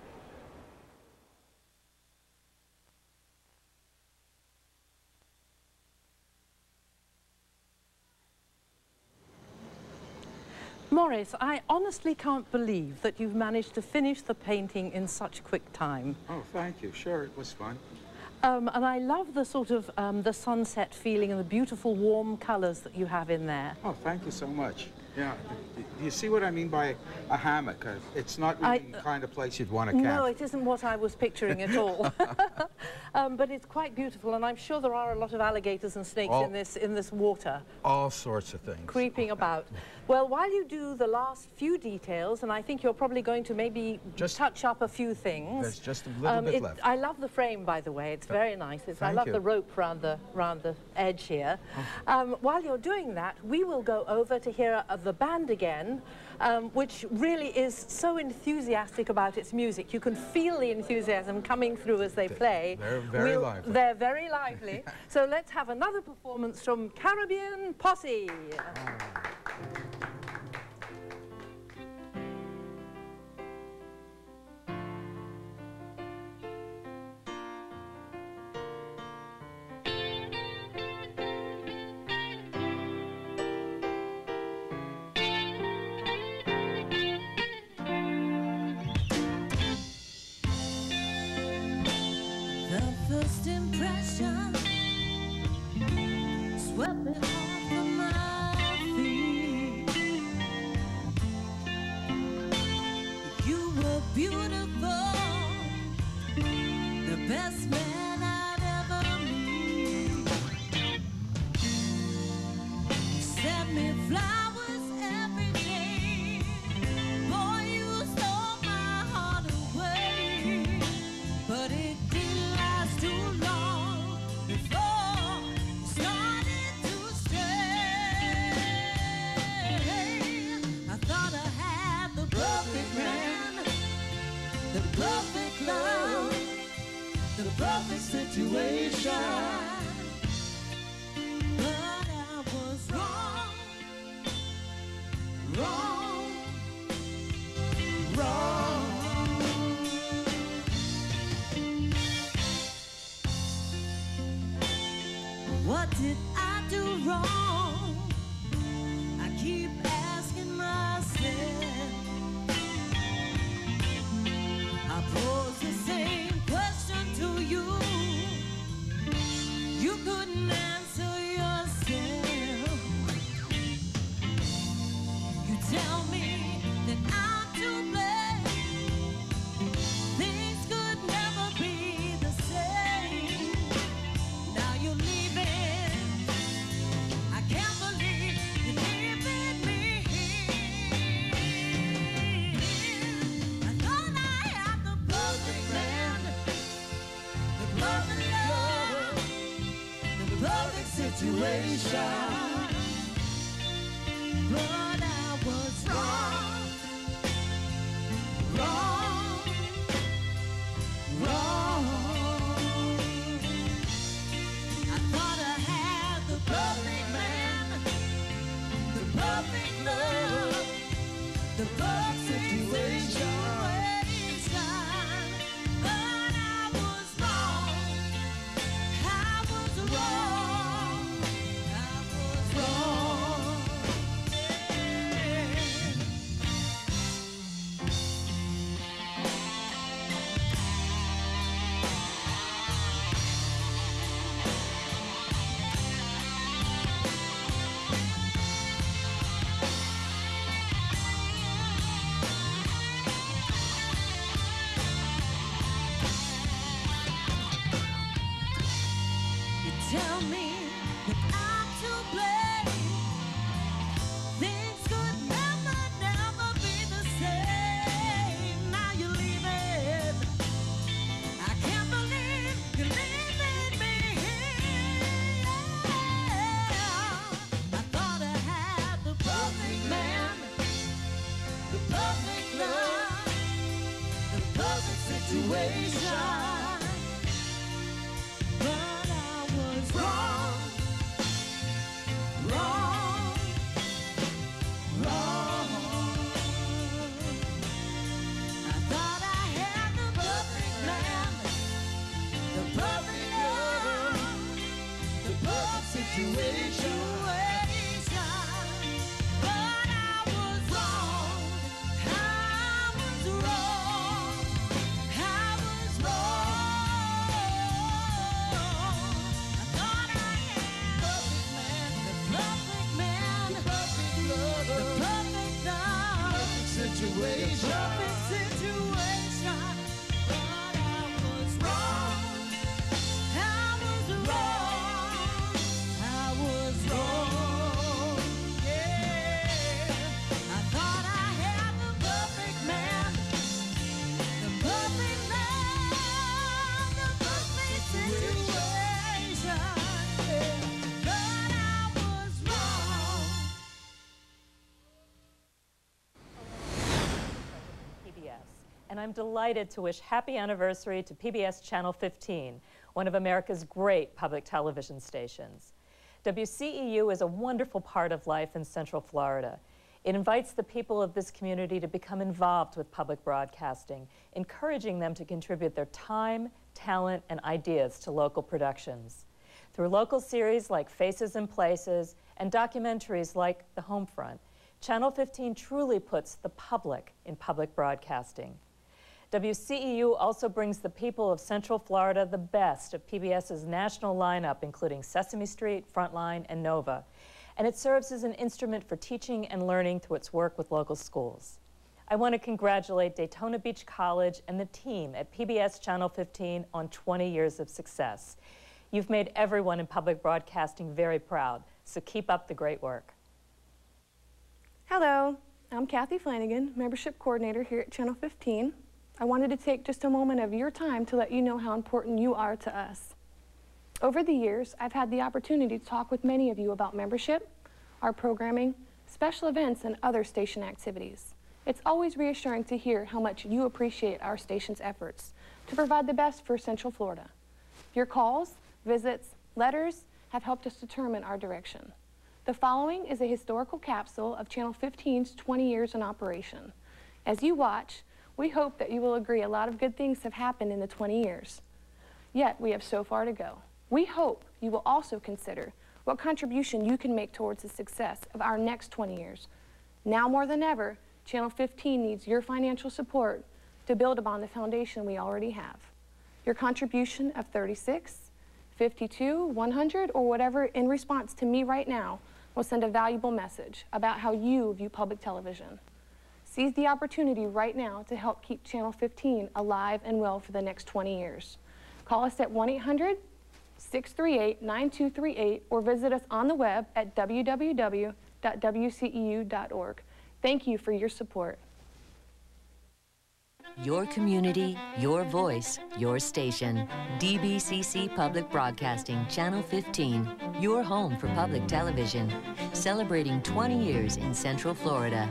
Morris, I honestly can't believe that you've managed to finish the painting in such quick time. Oh, thank you. Sure, it was fun. Um, and I love the sort of um, the sunset feeling and the beautiful warm colors that you have in there. Oh, thank you so much. Yeah, do you see what I mean by a hammock? Uh, It's not really I, the kind of place you'd want to camp. No, it isn't what I was picturing at all. um, but it's quite beautiful, and I'm sure there are a lot of alligators and snakes all, in this in this water. All sorts of things. Creeping about. Well, while you do the last few details, and I think you're probably going to maybe just touch up a few things. There's just a little um, bit it, left. I love the frame, by the way. It's very nice. It's, I Thank love you. the rope round the round the edge here. Oh. Um, while you're doing that, we will go over to hear uh, the band again, um, which really is so enthusiastic about its music. You can feel the enthusiasm coming through as they play. They're very we'll, lively. They're very lively. So let's have another performance from Caribbean Posse. Oh. First impression swept me off of my feet. You were beautiful, the best man I'd ever meet. You sent me flowers every day. Boy, you stole my heart away, but it too long before you started to stray. I thought I had the perfect man, the perfect love, the perfect situation. What did I do wrong? I keep asking myself. I pose the same question to you. You couldn't answer yourself. You tell me that I'm to blame. Things could never be the same. Now you're leaving. I can't believe you're leaving me. I thought I had the perfect man, the perfect love, the perfect situation. But I was wrong, wrong, wrong. I thought I had the perfect man, the perfect love, the perfect situation. But I was wrong, I was wrong, I was wrong. You tell me that I'm to blame. Things could never, never be the same. Now you're leaving. I can't believe you're leaving me here. I thought I had the perfect man, the perfect love, the perfect situation. But I was wrong, wrong, wrong. I thought I had the perfect man, the perfect love, the perfect situation. But I was wrong, I was wrong, I was wrong. I thought I had the perfect man, the perfect man, the perfect love, the perfect love, perfect situation, perfect situation. But I was wrong, I was wrong, I was wrong. Yeah, I thought I had the perfect man, the perfect love, the perfect situation. But I was wrong. P B S, and I'm delighted to wish happy anniversary to P B S Channel fifteen, one of America's great public television stations. W C E U is a wonderful part of life in Central Florida. It invites the people of this community to become involved with public broadcasting, encouraging them to contribute their time, talent, and ideas to local productions. Through local series like Faces and Places and documentaries like The Homefront, Channel fifteen truly puts the public in public broadcasting. W C E U also brings the people of Central Florida the best of P B S's national lineup, including Sesame Street, Frontline, and Nova. And it serves as an instrument for teaching and learning through its work with local schools. I want to congratulate Daytona Beach College and the team at P B S Channel fifteen on twenty years of success. You've made everyone in public broadcasting very proud, so keep up the great work. Hello, I'm Kathy Flanagan, Membership Coordinator here at Channel fifteen. I wanted to take just a moment of your time to let you know how important you are to us. Over the years, I've had the opportunity to talk with many of you about membership, our programming, special events, and other station activities. It's always reassuring to hear how much you appreciate our station's efforts to provide the best for Central Florida. Your calls, visits, letters have helped us determine our direction. The following is a historical capsule of Channel fifteen's twenty years in operation. As you watch, we hope that you will agree a lot of good things have happened in the twenty years. Yet, we have so far to go. We hope you will also consider what contribution you can make towards the success of our next twenty years. Now more than ever, Channel fifteen needs your financial support to build upon the foundation we already have. Your contribution of thirty-six, fifty-two, one hundred, or whatever in response to me right now will send a valuable message about how you view public television. Seize the opportunity right now to help keep Channel fifteen alive and well for the next twenty years. Call us at one eight hundred, six three eight, nine two three eight or visit us on the web at w w w dot w c e u dot org. Thank you for your support. Your community, your voice, your station. D B C C Public Broadcasting, Channel fifteen, your home for public television. Celebrating twenty years in Central Florida.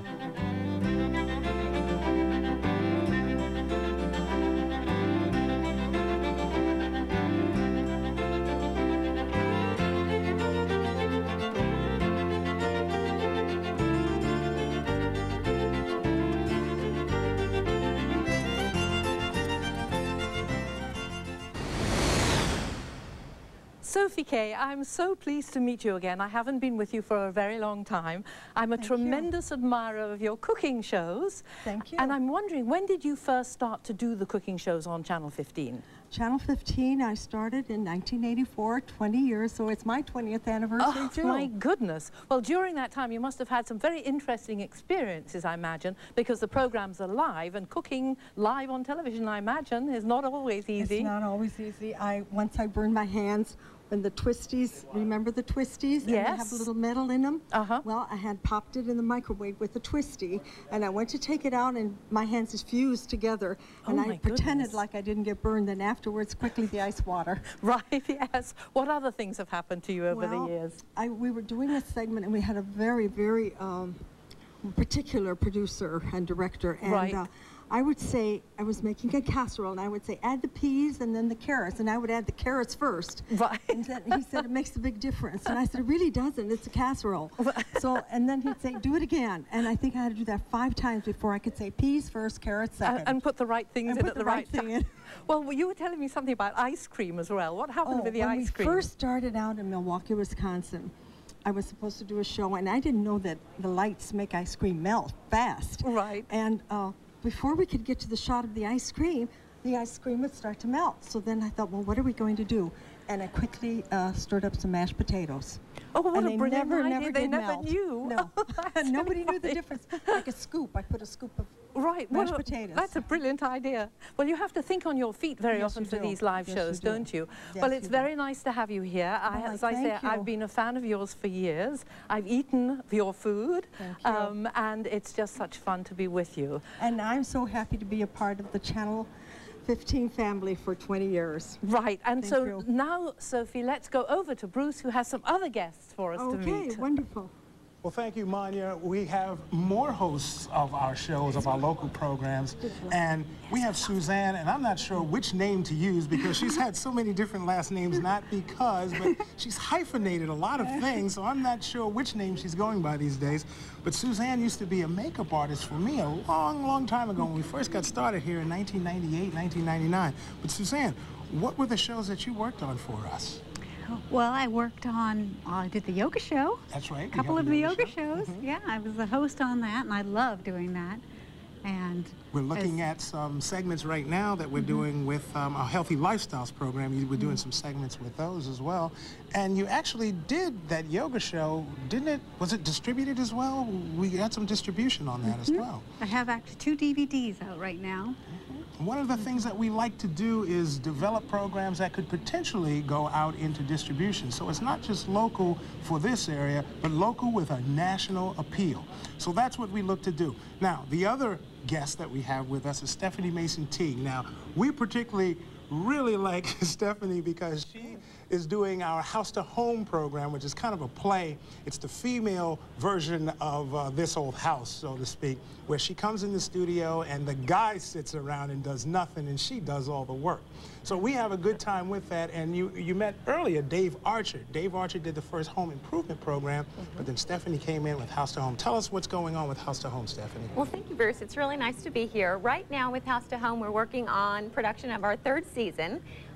Sophie Kay, I'm so pleased to meet you again. I haven't been with you for a very long time. I'm a Thank tremendous you. admirer of your cooking shows. Thank you. And I'm wondering, when did you first start to do the cooking shows on Channel fifteen? Channel fifteen, I started in nineteen eighty-four, twenty years, so it's my twentieth anniversary Oh, too. my goodness. Well, during that time, you must have had some very interesting experiences, I imagine, because the programs are live, and cooking live on television, I imagine, is not always easy. It's not always easy. I Once I burned my hands when the twisties, remember the twisties? And they have Yes. a little metal in them? Uh-huh. Well, I had popped it in the microwave with a twisty, and I went to take it out, and my hands just fused together, and Oh, I my pretended goodness. like I didn't get burned, and afterwards, quickly the ice water. Right, yes. What other things have happened to you over Well, the years? I, we were doing a segment, and we had a very, very um, particular producer and director. And Right. uh, I would say, I was making a casserole, and I would say, add the peas and then the carrots, and I would add the carrots first. Right. And then he said, it makes a big difference. And I said, it really doesn't, it's a casserole. So, and then he'd say, do it again. And I think I had to do that five times before I could say peas first, carrots second. And, and put the right things And in put at the, the right, right thing time. in. Well, you were telling me something about ice cream as well. What happened Oh, with the when ice we cream? first started out in Milwaukee, Wisconsin, I was supposed to do a show, and I didn't know that the lights make ice cream melt fast. Right. And uh, before we could get to the shot of the ice cream, the ice cream would start to melt. So then I thought, well, what are we going to do? And I quickly uh, stirred up some mashed potatoes. Oh, what and a they brilliant never, idea. never They did never melt. knew. No, That's nobody so knew the funny. difference. Like a scoop, I put a scoop of Right, mashed well, potatoes. That's a brilliant idea. Well, you have to think on your feet very Yes, often you for do. these live Yes, shows, you do. don't you? Yes, well, it's you do. very nice to have you here. I, Well, as I say, thank you. I've been a fan of yours for years. I've eaten your food, Thank you. um, and it's just such fun to be with you. And I'm so happy to be a part of the Channel fifteen family for twenty years. Right, and Thank so you. now, Sophie, let's go over to Bruce, who has some other guests for us to Okay, meet. wonderful. Well, thank you, Manya. We have more hosts of our shows, of our local programs, and we have Suzanne, and I'm not sure which name to use because she's had so many different last names, not because, but she's hyphenated a lot of things, so I'm not sure which name she's going by these days. But Suzanne used to be a makeup artist for me a long, long time ago when we first got started here in nineteen ninety-eight, nineteen ninety-nine. But Suzanne, what were the shows that you worked on for us? Well, I worked on, well, I did the yoga show. That's right. A couple of the yoga, shows. Yeah, I was the host on that, and I love doing that. And We're looking as- at some segments right now that we're doing with um, our Healthy Lifestyles program. You were doing some segments with those as well. And you actually did that yoga show, didn't it? Was it distributed as well? We had some distribution on that as Mhm. well. I have actually two D V Ds out right now. One of the things that we like to do is develop programs that could potentially go out into distribution. So it's not just local for this area, but local with a national appeal. So that's what we look to do. Now, the other guest that we have with us is Stephanie Mason-Teague. Now, we particularly really like Stephanie because she is doing our House to Home program, which is kind of a play. It's the female version of uh, This Old House, so to speak, where she comes in the studio and the guy sits around and does nothing and she does all the work. So we have a good time with that. And you, you met earlier Dave Archer. Dave Archer did the first home improvement program, but then Stephanie came in with House to Home. Tell us what's going on with House to Home, Stephanie. Well, thank you, Bruce. It's really nice to be here. Right now with House to Home, we're working on production of our third season.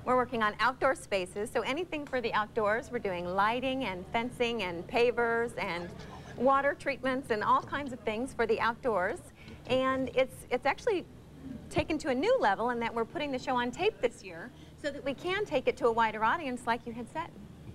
We're working on outdoor spaces, so anything for the outdoors. We're doing lighting and fencing and pavers and water treatments and all kinds of things for the outdoors. And it's, it's actually taken to a new level in that we're putting the show on tape this year so that we can take it to a wider audience like you had said.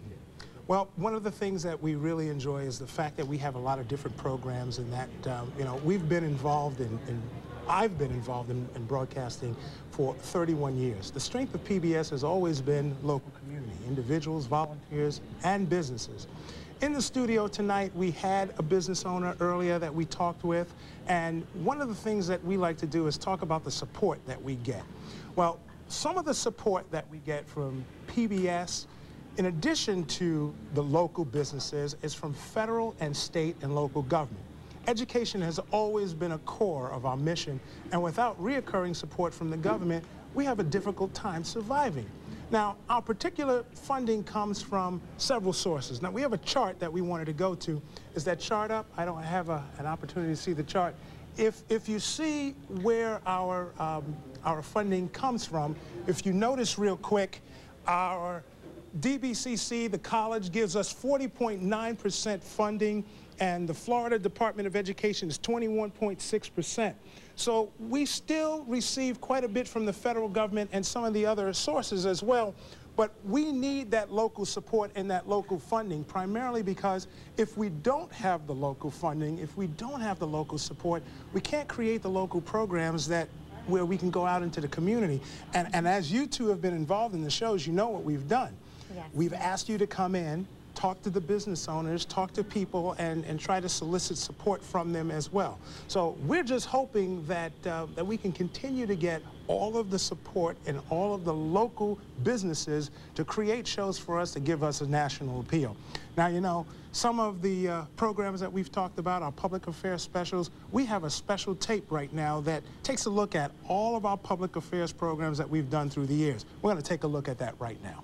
Well, one of the things that we really enjoy is the fact that we have a lot of different programs and that, um, you know, we've been involved in, in I've been involved in, in broadcasting for thirty-one years. The strength of P B S has always been local community, individuals, volunteers, and businesses. In the studio tonight, we had a business owner earlier that we talked with, and one of the things that we like to do is talk about the support that we get. Well, some of the support that we get from P B S, in addition to the local businesses, is from federal and state and local government. Education has always been a core of our mission, and without reoccurring support from the government, we have a difficult time surviving. Now, our particular funding comes from several sources. Now, we have a chart that we wanted to go to. Is that chart up? I don't have a, an opportunity to see the chart. If, if you see where our, um, our funding comes from, if you notice real quick, our D B C C, the college, gives us forty point nine percent funding, and the Florida Department of Education is twenty-one point six percent. So we still receive quite a bit from the federal government and some of the other sources as well, but we need that local support and that local funding, primarily because if we don't have the local funding, if we don't have the local support, we can't create the local programs that where we can go out into the community. And, and as you two have been involved in the shows, you know what we've done. Yes. We've asked you to come in, talk to the business owners, talk to people, and, and try to solicit support from them as well. So we're just hoping that, uh, that we can continue to get all of the support and all of the local businesses to create shows for us to give us a national appeal. Now, you know, some of the uh, programs that we've talked about, our public affairs specials, we have a special tape right now that takes a look at all of our public affairs programs that we've done through the years. We're going to take a look at that right now.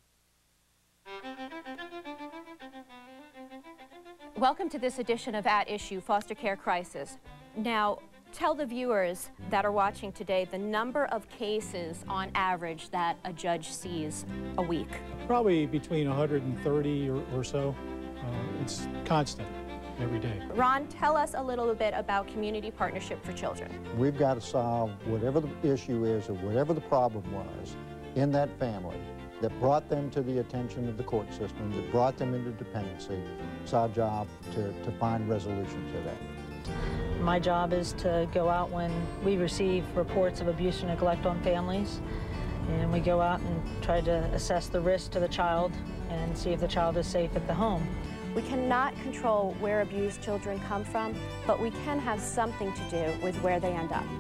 Welcome to this edition of At Issue, Foster Care Crisis. Now, tell the viewers that are watching today the number of cases on average that a judge sees a week. Probably between one hundred thirty or, or so. Uh, it's constant every day. Ron, tell us a little bit about Community Partnership for Children. We've got to solve whatever the issue is or whatever the problem was in that family that brought them to the attention of the court system, that brought them into dependency. It's our job to, to find resolution to that. My job is to go out when we receive reports of abuse or neglect on families, and we go out and try to assess the risk to the child and see if the child is safe at the home. We cannot control where abused children come from, but we can have something to do with where they end up.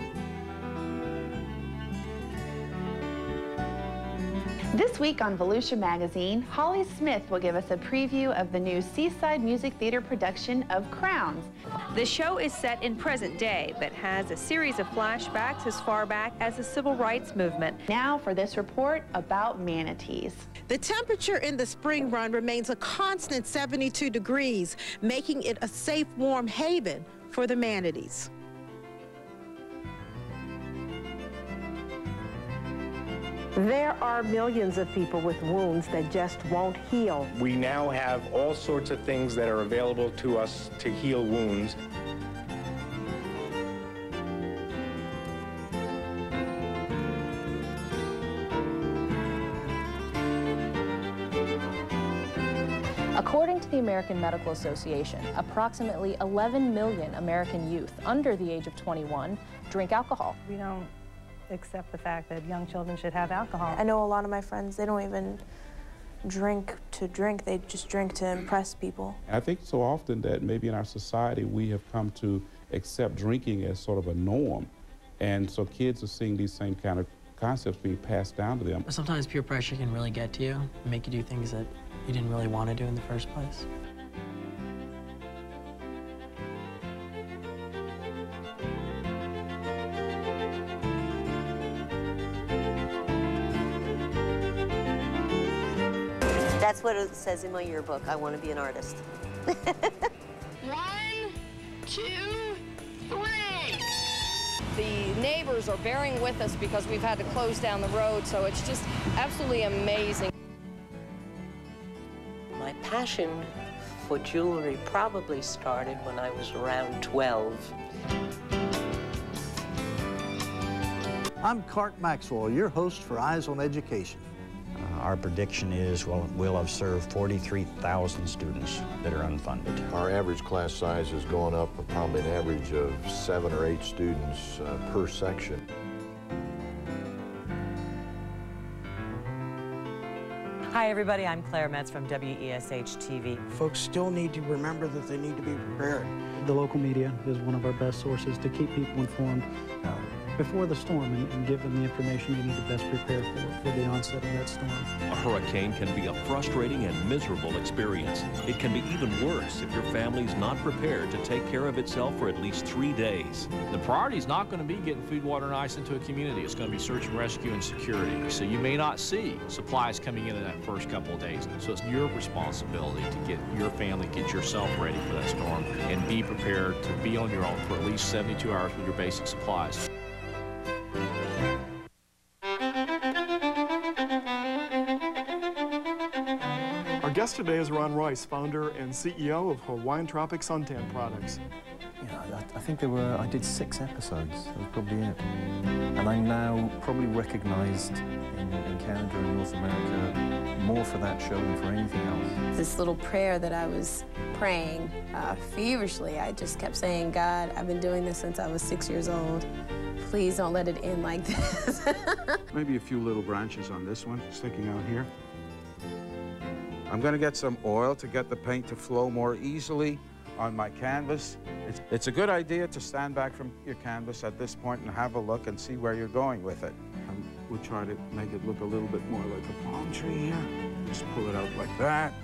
This week on Volusia Magazine, Holly Smith will give us a preview of the new Seaside Music Theater production of Crowns. The show is set in present day, but has a series of flashbacks as far back as the civil rights movement. Now for this report about manatees. The temperature in the spring run remains a constant seventy-two degrees, making it a safe, warm haven for the manatees. There are millions of people with wounds that just won't heal. We now have all sorts of things that are available to us to heal wounds. According to the American Medical Association, approximately eleven million American youth under the age of twenty-one drink alcohol. We don't accept the fact that young children should have alcohol. I know a lot of my friends, they don't even drink to drink, they just drink to impress people. I think so often that maybe in our society we have come to accept drinking as sort of a norm, and so kids are seeing these same kind of concepts being passed down to them. Sometimes peer pressure can really get to you and make you do things that you didn't really want to do in the first place. That's what it says in my yearbook. I want to be an artist. One, two, three. The neighbors are bearing with us because we've had to close down the road, so it's just absolutely amazing. My passion for jewelry probably started when I was around twelve. I'm Cart Maxwell, your host for Eyes on Education. Uh, our prediction is well, we'll have served forty-three thousand students that are unfunded. Our average class size has gone up probably an average of seven or eight students uh, per section. Hi everybody, I'm Claire Metz from W E S H T V. Folks still need to remember that they need to be prepared. The local media is one of our best sources to keep people informed uh, before the storm and, and give them the information they need to best prepare for, for the onset of that storm. A hurricane can be a frustrating and miserable experience. It can be even worse if your family's not prepared to take care of itself for at least three days. The priority is not going to be getting food, water, and ice into a community. It's going to be search and rescue and security. So you may not see supplies coming in in that first couple of days. So it's your responsibility to get your family, get yourself ready for that storm, and be prepared to be on your own for at least seventy-two hours with your basic supplies. Our guest today is Ron Royce, founder and C E O of Hawaiian Tropic Suntan Products. Yeah, I, I think there were, I did six episodes, that was probably it. And I'm now probably recognized in, in Canada and North America more for that show than for anything else. This little prayer that I was praying uh, feverishly, I just kept saying, God, I've been doing this since I was six years old. Please don't let it end like this. Maybe a few little branches on this one sticking out here. I'm going to get some oil to get the paint to flow more easily on my canvas. It's, it's a good idea to stand back from your canvas at this point and have a look and see where you're going with it. And we'll try to make it look a little bit more like a palm tree here. Just pull it out like that.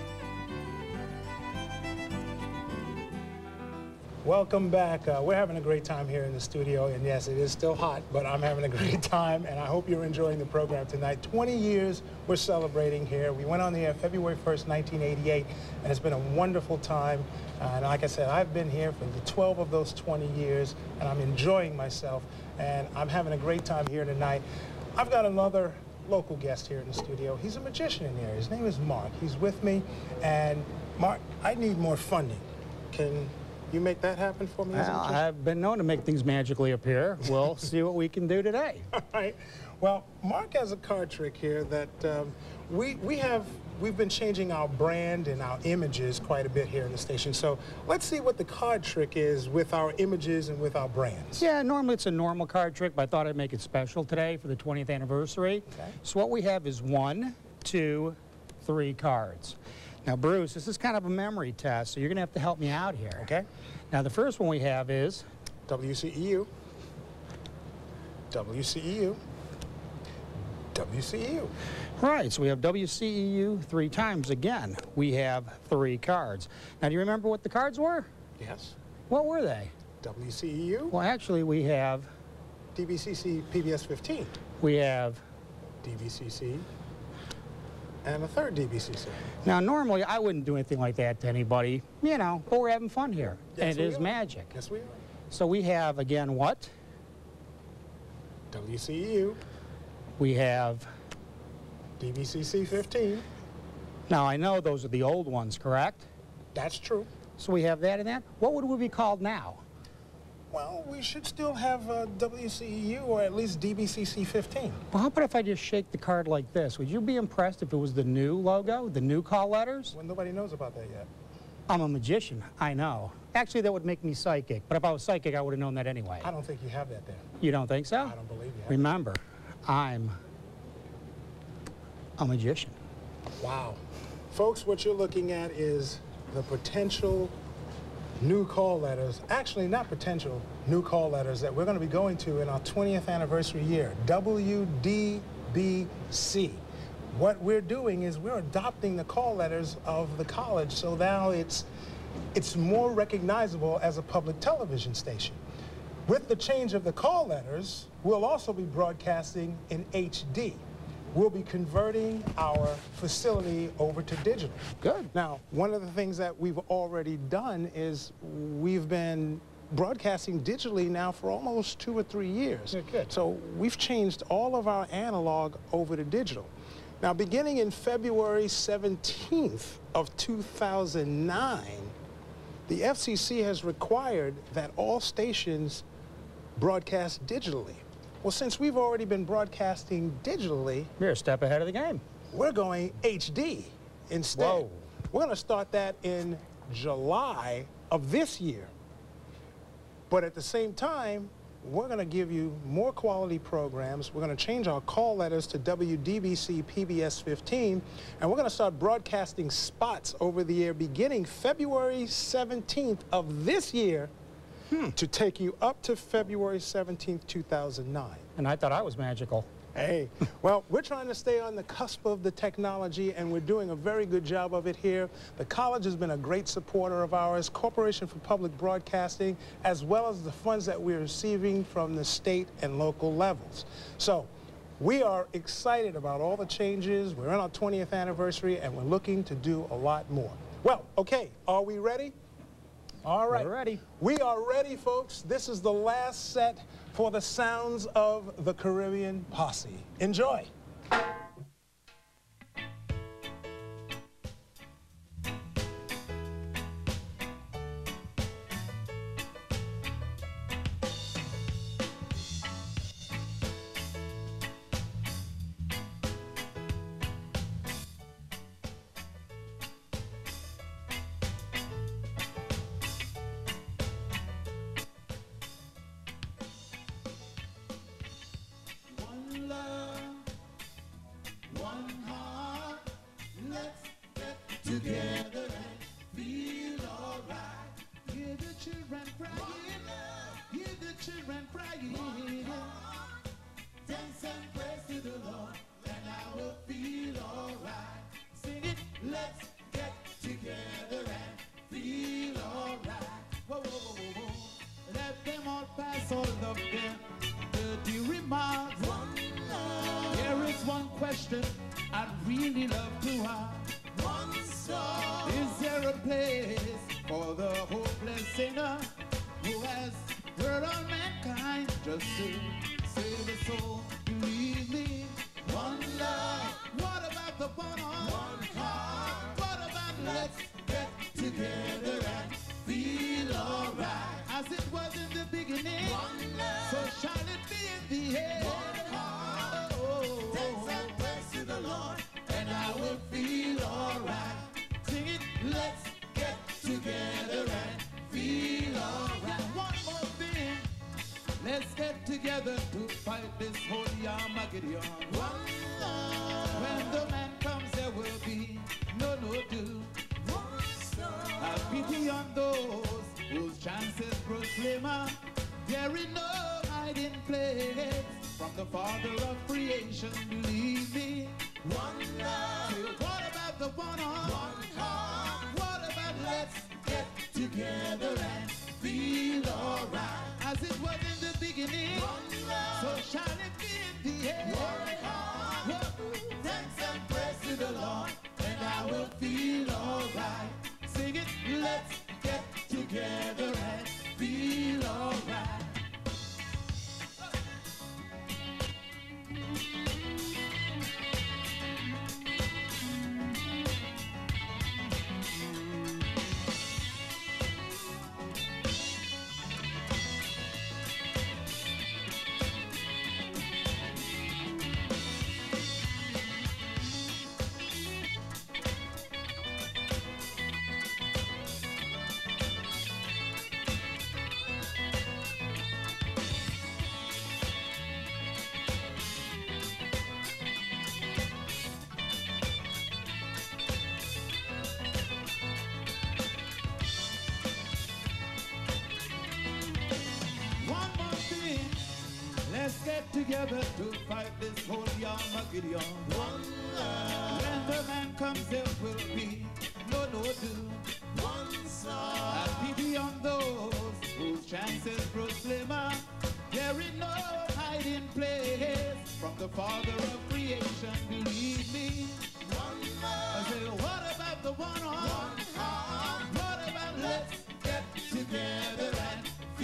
Welcome back. Uh, we're having a great time here in the studio, and yes, it is still hot, but I'm having a great time, and I hope you're enjoying the program tonight. twenty years we're celebrating here. We went on the air February first, nineteen eighty-eight, and it's been a wonderful time. Uh, and like I said, I've been here for the twelve of those twenty years, and I'm enjoying myself, and I'm having a great time here tonight. I've got another local guest here in the studio. He's a magician in here. His name is Mark. He's with me, and Mark, I need more funding. Can you make that happen for me? Well, I've been known to make things magically appear. We'll see what we can do today. All right. Well, Mark has a card trick here that um, we, we have, we've been changing our brand and our images quite a bit here in the station. So let's see what the card trick is with our images and with our brands. Yeah, normally it's a normal card trick, but I thought I'd make it special today for the twentieth anniversary. Okay. So what we have is one, two, three cards. Now, Bruce, this is kind of a memory test, so you're going to have to help me out here. Okay. Now, the first one we have is W C E U, W C E U, W C E U. Right, so we have W C E U three times again. We have three cards. Now, do you remember what the cards were? Yes. What were they? W C E U. Well, actually, we have D B C C P B S fifteen. We have D B C C. And a third D B C C. Now, normally, I wouldn't do anything like that to anybody, you know, but we're having fun here. Yes, and it is are. magic. Yes, we are. So we have, again, what? W C E U. We have D B C C fifteen. Now, I know those are the old ones, correct? That's true. So we have that and that. What would we be called now? Well, we should still have uh, W C E U or at least D B C C fifteen. Well, how about if I just shake the card like this? Would you be impressed if it was the new logo, the new call letters? Well, nobody knows about that yet. I'm a magician, I know. Actually, that would make me psychic, but if I was psychic, I would have known that anyway. I don't think you have that there. You don't think so? I don't believe you have. Remember, I'm a magician. Wow. Folks, what you're looking at is the potential new call letters, actually not potential, new call letters that we're going to be going to in our twentieth anniversary year, W D B C. What we're doing is we're adopting the call letters of the college, so now it's, it's more recognizable as a public television station. With the change of the call letters, we'll also be broadcasting in H D. We'll be converting our facility over to digital. Good. Now, one of the things that we've already done is we've been broadcasting digitally now for almost two or three years. Good, good. So we've changed all of our analog over to digital. Now, beginning in February seventeenth of two thousand nine, the F C C has required that all stations broadcast digitally. Well, since we've already been broadcasting digitally, you're a step ahead of the game. We're going H D instead. Whoa. We're going to start that in July of this year. But at the same time, we're going to give you more quality programs. We're going to change our call letters to W D B C P B S fifteen, and we're going to start broadcasting spots over the air beginning February seventeenth of this year hmm. to take you up to February seventeenth, two thousand nine. And I thought I was magical. Hey, well, we're trying to stay on the cusp of the technology, and we're doing a very good job of it here. The college has been a great supporter of ours, Corporation for Public Broadcasting, as well as the funds that we're receiving from the state and local levels. So we are excited about all the changes. We're on our twentieth anniversary, and we're looking to do a lot more. Well, okay, are we ready? All right. We're ready. We are ready, folks. This is the last set for the sounds of the Caribbean Posse. Enjoy. Together and feel alright. Hear the children crying, hear the children crying. Dance and praise to the Lord, and I will feel alright. Sing it, let's get together and feel alright. Whoa, whoa, whoa, whoa, whoa. Let them all pass all of them dirty remarks. One love. Here is one question I'd really love to ask. Is there a place for the hopeless sinner who has hurt all mankind just to save a soul? Believe me, one love. What about the one on one heart? What about let's get together and feel alright? As it was in the beginning, one love. So shall it be in the end. One heart. Oh, dance and praise to the Lord, and I will feel alright. Let's get together and feel alright. One more thing. Let's get together to fight this holy Armageddon. One love. When the man comes, there will be no no doom. One star. Have pity on those whose chances proclaim. There is no hiding place from the Father of creation. Believe me. One love. So what about the one on one heart? Let's get together and feel alright. As it was in the beginning, one love. So shall it be in the end. One heart. Thanks and praise to the Lord, and I will feel alright. Sing it, let's get together and feel alright. Let's get together to fight this holy Armageddon. One love. When the man comes, there will be no no doom. One song. Have pity on those whose chances proclaim. There is no hiding place from the Father of creation. Believe me. One love. I say, what about the one on one heart? What about let's get together and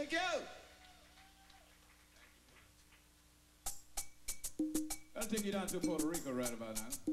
Thank you. I'll take you down to Puerto Rico right about now.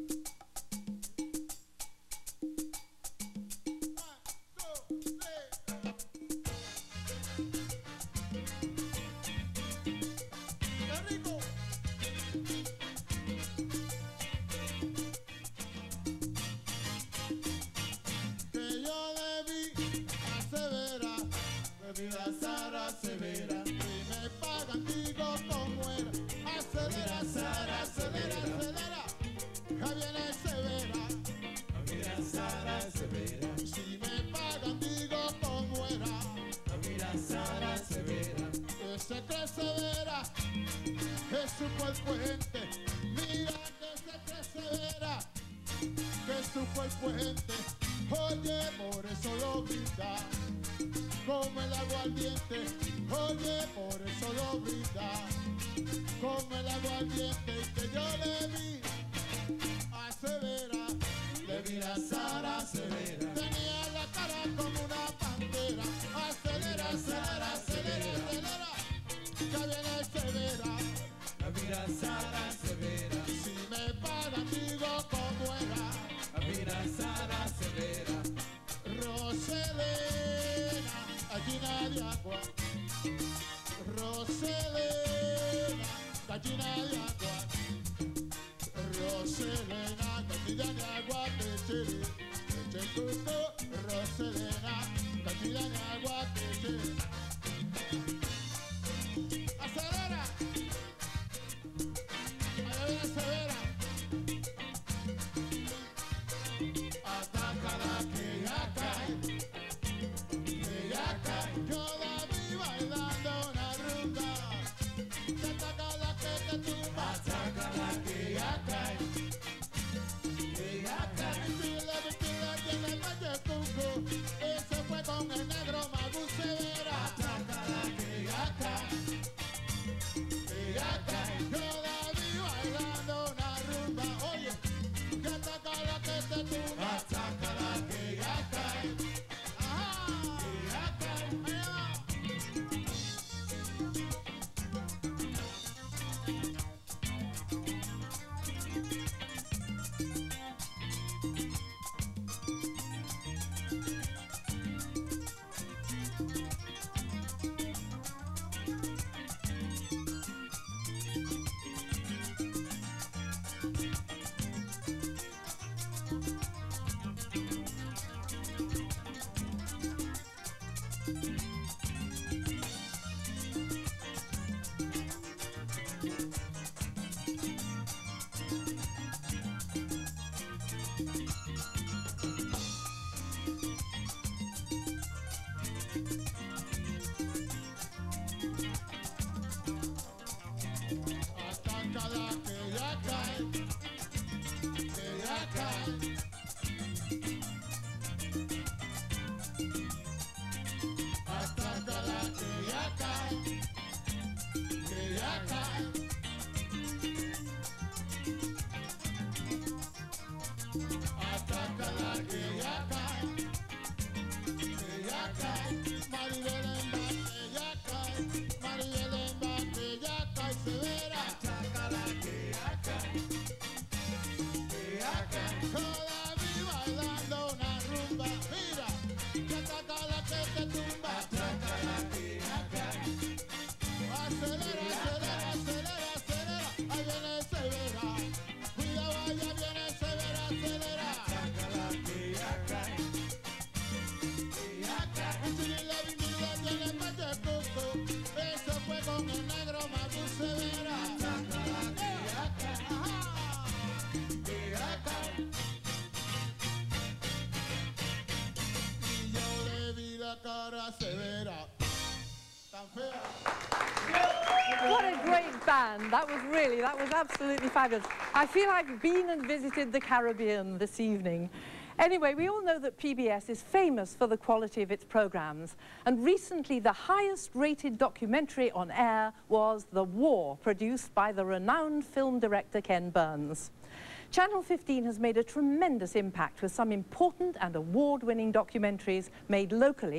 What a great band. That was really, that was absolutely fabulous. I feel I've been and visited the Caribbean this evening. Anyway, we all know that P B S is famous for the quality of its programs, and recently the highest rated documentary on air was The War, produced by the renowned film director Ken Burns. Channel fifteen has made a tremendous impact with some important and award-winning documentaries made locally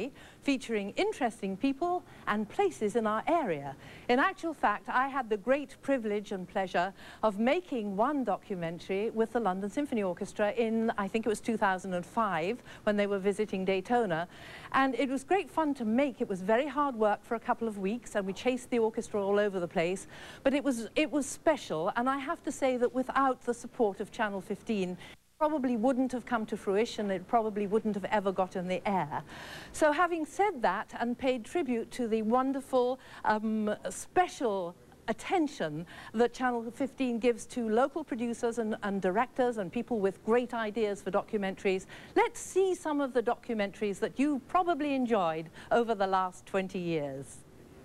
featuring interesting people and places in our area. In actual fact, I had the great privilege and pleasure of making one documentary with the London Symphony Orchestra in, I think it was two thousand five, when they were visiting Daytona. And it was great fun to make. It was very hard work for a couple of weeks, and we chased the orchestra all over the place. But it was, it was special, and I have to say that without the support of Channel fifteen, probably wouldn't have come to fruition. It probably wouldn't have ever got in the air. So having said that and paid tribute to the wonderful um, special attention that Channel fifteen gives to local producers and, and directors and people with great ideas for documentaries, let's see some of the documentaries that you probably enjoyed over the last twenty years.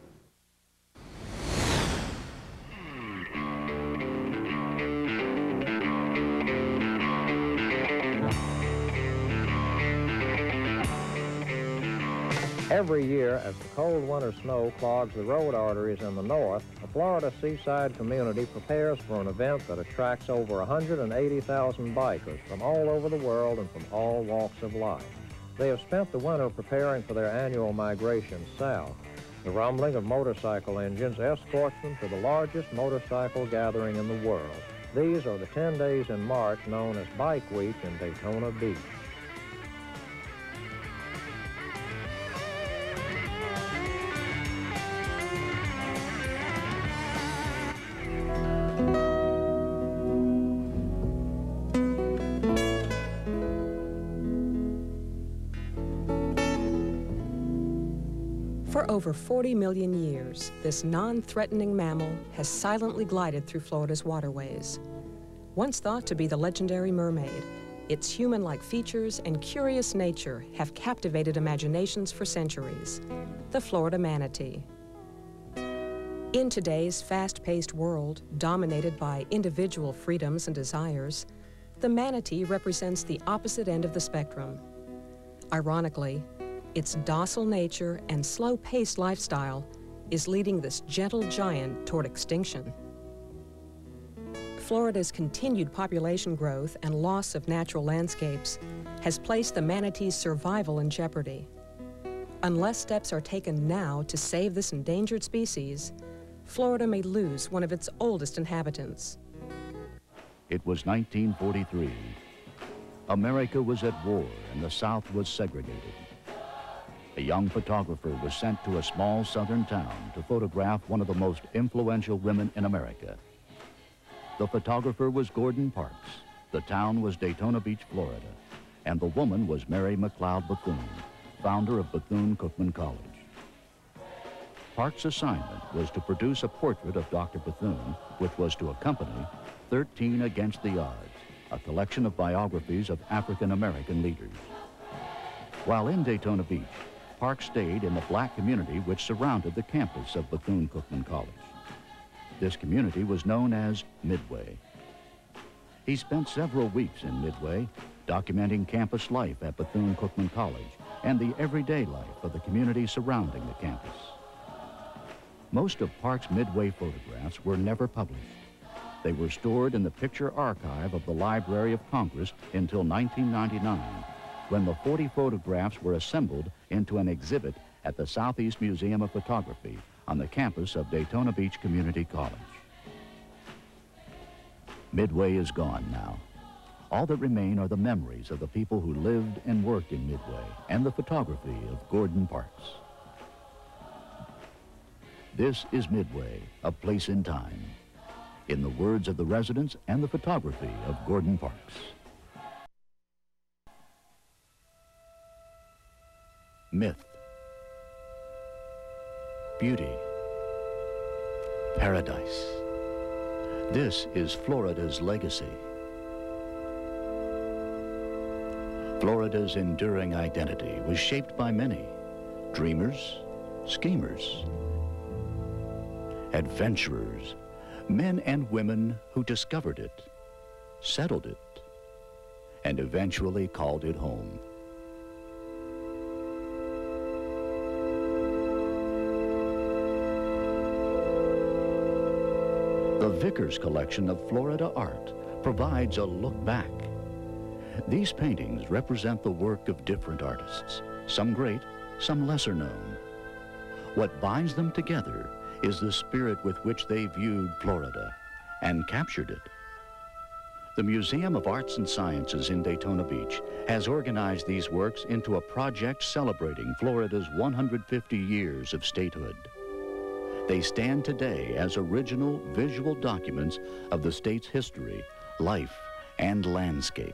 Every year, as the cold winter snow clogs the road arteries in the north, a Florida seaside community prepares for an event that attracts over one hundred eighty thousand bikers from all over the world and from all walks of life. They have spent the winter preparing for their annual migration south. The rumbling of motorcycle engines escorts them to the largest motorcycle gathering in the world. These are the ten days in March known as Bike Week in Daytona Beach. For over forty million years, this non-threatening mammal has silently glided through Florida's waterways. Once thought to be the legendary mermaid, its human-like features and curious nature have captivated imaginations for centuries. The Florida manatee. In today's fast-paced world, dominated by individual freedoms and desires, the manatee represents the opposite end of the spectrum. Ironically, its docile nature and slow-paced lifestyle is leading this gentle giant toward extinction. Florida's continued population growth and loss of natural landscapes has placed the manatee's survival in jeopardy. Unless steps are taken now to save this endangered species, Florida may lose one of its oldest inhabitants. It was nineteen forty-three. America was at war and the South was segregated. A young photographer was sent to a small southern town to photograph one of the most influential women in America. The photographer was Gordon Parks. The town was Daytona Beach, Florida, and the woman was Mary McLeod Bethune, founder of Bethune-Cookman College. Parks' assignment was to produce a portrait of Doctor Bethune, which was to accompany thirteen Against the Odds, a collection of biographies of African-American leaders. While in Daytona Beach, Parks stayed in the black community which surrounded the campus of Bethune-Cookman College. This community was known as Midway. He spent several weeks in Midway, documenting campus life at Bethune-Cookman College and the everyday life of the community surrounding the campus. Most of Parks' Midway photographs were never published. They were stored in the picture archive of the Library of Congress until nineteen ninety-nine, when the forty photographs were assembled into an exhibit at the Southeast Museum of Photography on the campus of Daytona Beach Community College. Midway is gone now. All that remain are the memories of the people who lived and worked in Midway and the photography of Gordon Parks. This is Midway, a place in time, in the words of the residents and the photography of Gordon Parks. Myth, beauty, paradise. This is Florida's legacy. Florida's enduring identity was shaped by many dreamers, schemers, adventurers, men and women who discovered it, settled it, and eventually called it home. The Vickers collection of Florida art provides a look back. These paintings represent the work of different artists, some great, some lesser known. What binds them together is the spirit with which they viewed Florida and captured it. The Museum of Arts and Sciences in Daytona Beach has organized these works into a project celebrating Florida's one hundred fifty years of statehood. They stand today as original visual documents of the state's history, life, and landscape.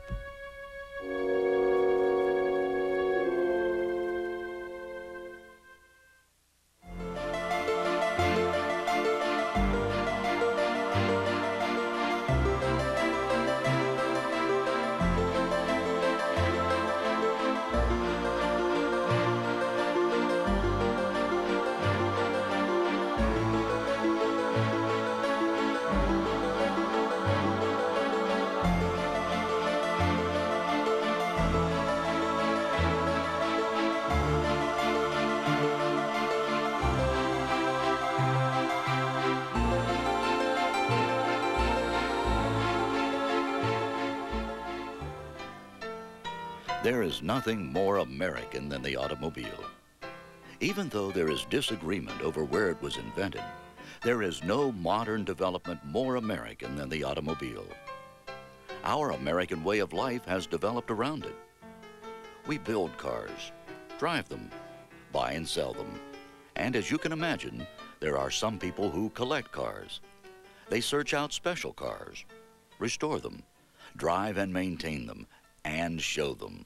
There is nothing more American than the automobile. Even though there is disagreement over where it was invented, there is no modern development more American than the automobile. Our American way of life has developed around it. We build cars, drive them, buy and sell them. And as you can imagine, there are some people who collect cars. They search out special cars, restore them, drive and maintain them, and show them.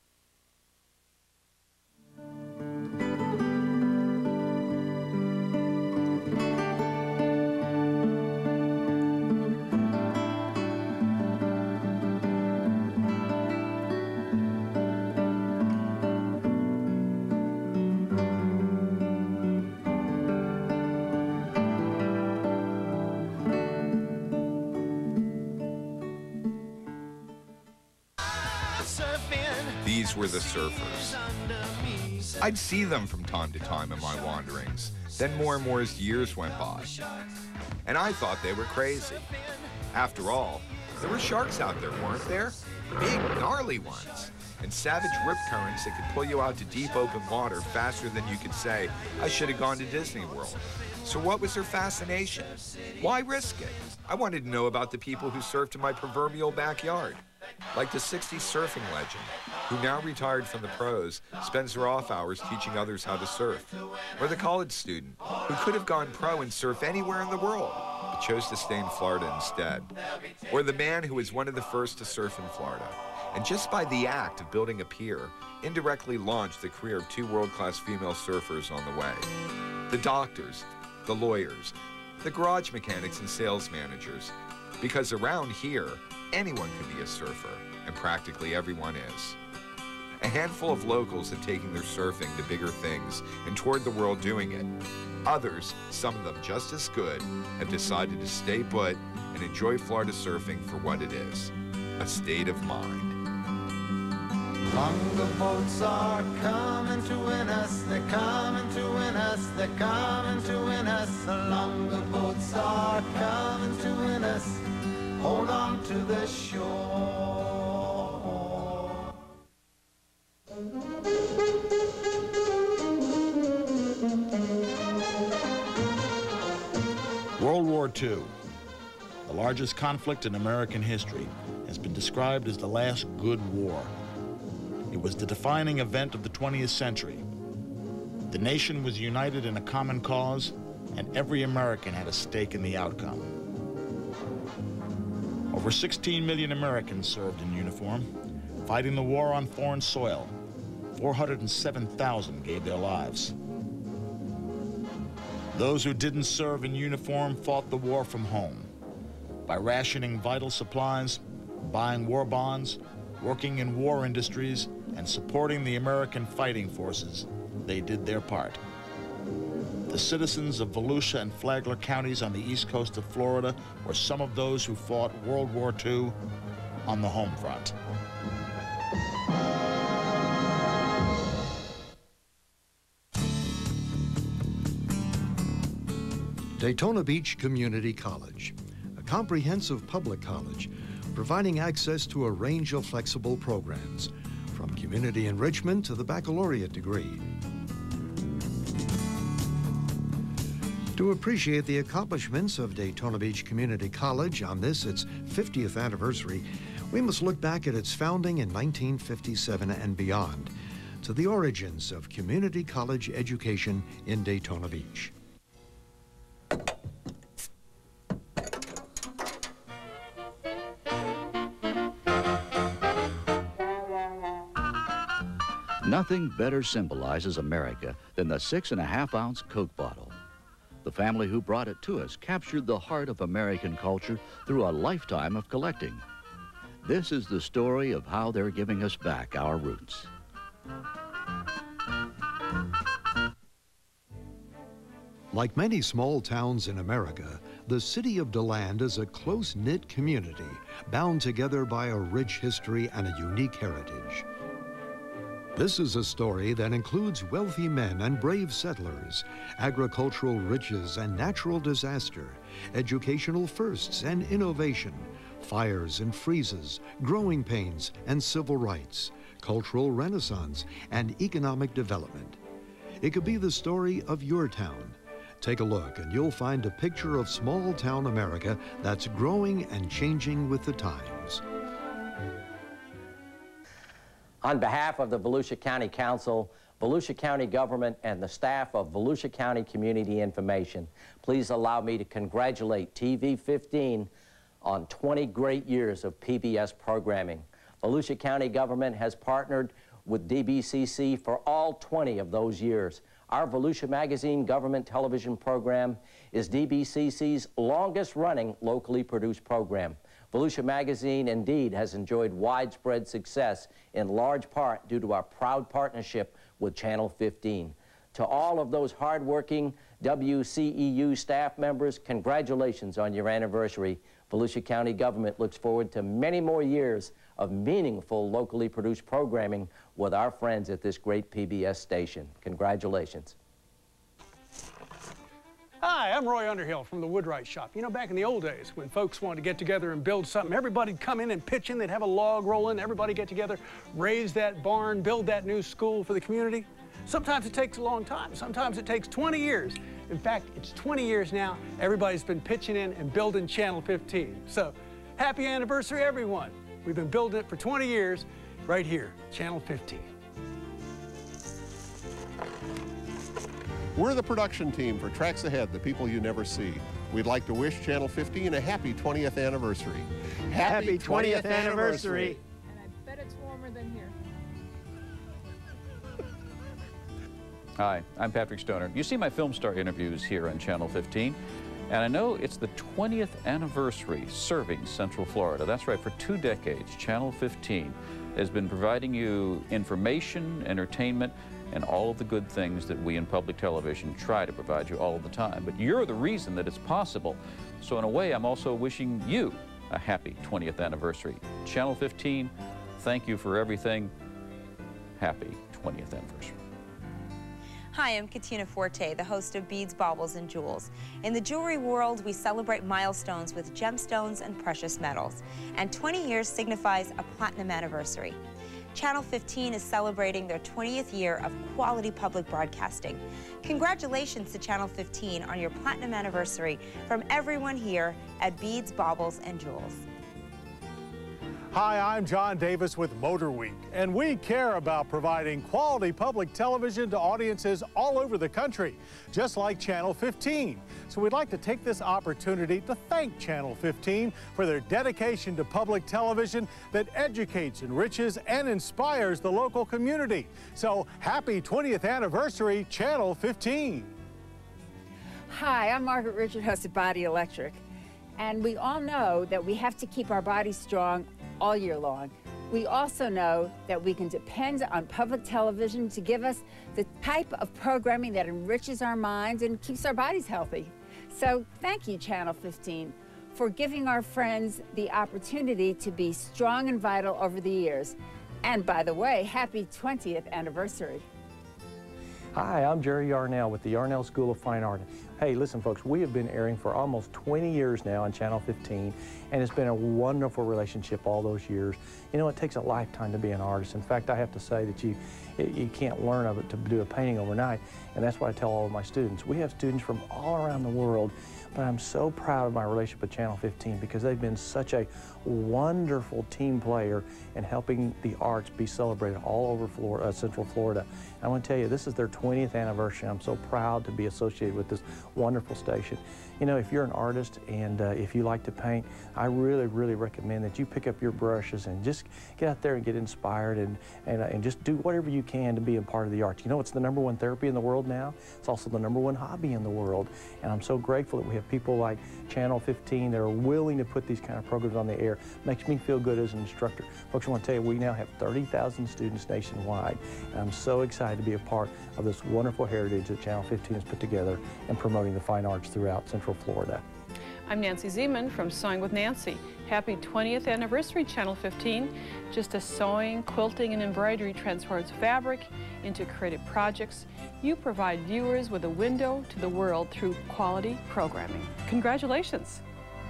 These were the surfers. I'd see them from time to time in my wanderings, then more and more as years went by. And I thought they were crazy. After all, there were sharks out there, weren't there? Big, gnarly ones. And savage rip currents that could pull you out to deep open water faster than you could say, I should have gone to Disney World. So what was their fascination? Why risk it? I wanted to know about the people who surfed in my proverbial backyard. Like the sixties surfing legend, who now retired from the pros, spends her off hours teaching others how to surf. Or the college student, who could have gone pro and surf anywhere in the world, but chose to stay in Florida instead. Or the man who was one of the first to surf in Florida, and just by the act of building a pier, indirectly launched the career of two world-class female surfers on the way. The doctors, the lawyers, the garage mechanics and sales managers. Because around here, anyone can be a surfer, and practically everyone is. A handful of locals have taken their surfing to bigger things and toured the world doing it. Others, some of them just as good, have decided to stay put and enjoy Florida surfing for what it is, a state of mind. Longer boats are coming to win us, they're coming to win us, they're coming to win us. The longer boats are coming to win us, hold on to the shore. World War Two, the largest conflict in American history, has been described as the last good war. It was the defining event of the twentieth century. The nation was united in a common cause, and every American had a stake in the outcome. Over sixteen million Americans served in uniform, fighting the war on foreign soil. four hundred seven thousand gave their lives. Those who didn't serve in uniform fought the war from home by rationing vital supplies, buying war bonds, working in war industries, and supporting the American fighting forces. They did their part. The citizens of Volusia and Flagler counties on the east coast of Florida were some of those who fought World War Two on the home front. Daytona Beach Community College, a comprehensive public college providing access to a range of flexible programs, from community enrichment to the baccalaureate degree. To appreciate the accomplishments of Daytona Beach Community College on this, its fiftieth anniversary, we must look back at its founding in nineteen fifty-seven and beyond, to the origins of community college education in Daytona Beach. Nothing better symbolizes America than the six and a half ounce Coke bottle. The family who brought it to us captured the heart of American culture through a lifetime of collecting. This is the story of how they're giving us back our roots. Like many small towns in America, the city of DeLand is a close-knit community bound together by a rich history and a unique heritage. This is a story that includes wealthy men and brave settlers, agricultural riches and natural disaster, educational firsts and innovation, fires and freezes, growing pains and civil rights, cultural renaissance and economic development. It could be the story of your town. Take a look and you'll find a picture of small town America that's growing and changing with the times. On behalf of the Volusia County Council, Volusia County government, and the staff of Volusia County Community Information, please allow me to congratulate T V fifteen on twenty great years of P B S programming. Volusia County government has partnered with D B C C for all twenty of those years. Our Volusia Magazine government television program is D B C C's longest-running locally produced program. Volusia Magazine indeed has enjoyed widespread success in large part due to our proud partnership with Channel fifteen. To all of those hardworking W C E U staff members, congratulations on your anniversary. Volusia County government looks forward to many more years of meaningful locally produced programming with our friends at this great P B S station. Congratulations. Hi, I'm Roy Underhill from the Woodwright Shop. You know, back in the old days, when folks wanted to get together and build something, everybody'd come in and pitch in, they'd have a log rolling, everybody get together, raise that barn, build that new school for the community. Sometimes it takes a long time. Sometimes it takes twenty years. In fact, it's twenty years now. Everybody's been pitching in and building Channel fifteen. So, happy anniversary, everyone. We've been building it for twenty years right here, Channel fifteen. We're the production team for Tracks Ahead, the people you never see. We'd like to wish Channel fifteen a happy twentieth anniversary. Happy twentieth anniversary. And I bet it's warmer than here. Hi, I'm Patrick Stoner. You see my film star interviews here on Channel fifteen, and I know it's the twentieth anniversary serving Central Florida. That's right, for two decades, Channel fifteen has been providing you information, entertainment, and all of the good things that we in public television try to provide you all of the time. But you're the reason that it's possible. So in a way, I'm also wishing you a happy twentieth anniversary. Channel fifteen, thank you for everything. Happy twentieth anniversary. Hi, I'm Katina Forte, the host of Beads, Baubles, and Jewels. In the jewelry world, we celebrate milestones with gemstones and precious metals. And twenty years signifies a platinum anniversary. Channel fifteen is celebrating their twentieth year of quality public broadcasting. Congratulations to Channel fifteen on your platinum anniversary from everyone here at Beads, Baubles, and Jewels. Hi, I'm John Davis with Motor Week, and we care about providing quality public television to audiences all over the country, just like Channel fifteen. So we'd like to take this opportunity to thank Channel fifteen for their dedication to public television that educates, enriches, and inspires the local community. So happy twentieth anniversary, Channel fifteen. Hi, I'm Margaret Richard, host of Body Electric. And we all know that we have to keep our bodies strong all year long. We also know that we can depend on public television to give us the type of programming that enriches our minds and keeps our bodies healthy. So thank you, Channel fifteen, for giving our friends the opportunity to be strong and vital over the years. And by the way, happy twentieth anniversary. Hi, I'm Jerry Yarnell with the Yarnell School of Fine Art. Hey, listen, folks, we have been airing for almost twenty years now on Channel fifteen, and it's been a wonderful relationship all those years. You know, it takes a lifetime to be an artist. In fact, I have to say that you, it, you can't learn of it to do a painting overnight. And that's what I tell all of my students. We have students from all around the world, but I'm so proud of my relationship with Channel fifteen because they've been such a wonderful team player in helping the arts be celebrated all over Florida, uh, Central Florida. And I want to tell you, this is their twentieth anniversary. I'm so proud to be associated with this wonderful station. You know, if you're an artist and uh, if you like to paint, I really, really recommend that you pick up your brushes and just get out there and get inspired and, and, uh, and just do whatever you can to be a part of the arts. You know, it's the number one therapy in the world now. It's also the number one hobby in the world. And I'm so grateful that we have people like Channel fifteen that are willing to put these kind of programs on the air. Makes me feel good as an instructor. Folks, I want to tell you, we now have thirty thousand students nationwide. And I'm so excited to be a part of this wonderful heritage that Channel fifteen has put together in promoting the fine arts throughout Central Florida. I'm Nancy Zeman from Sewing with Nancy. Happy twentieth anniversary, Channel fifteen. Just as sewing, quilting, and embroidery transforms fabric into creative projects, you provide viewers with a window to the world through quality programming. Congratulations.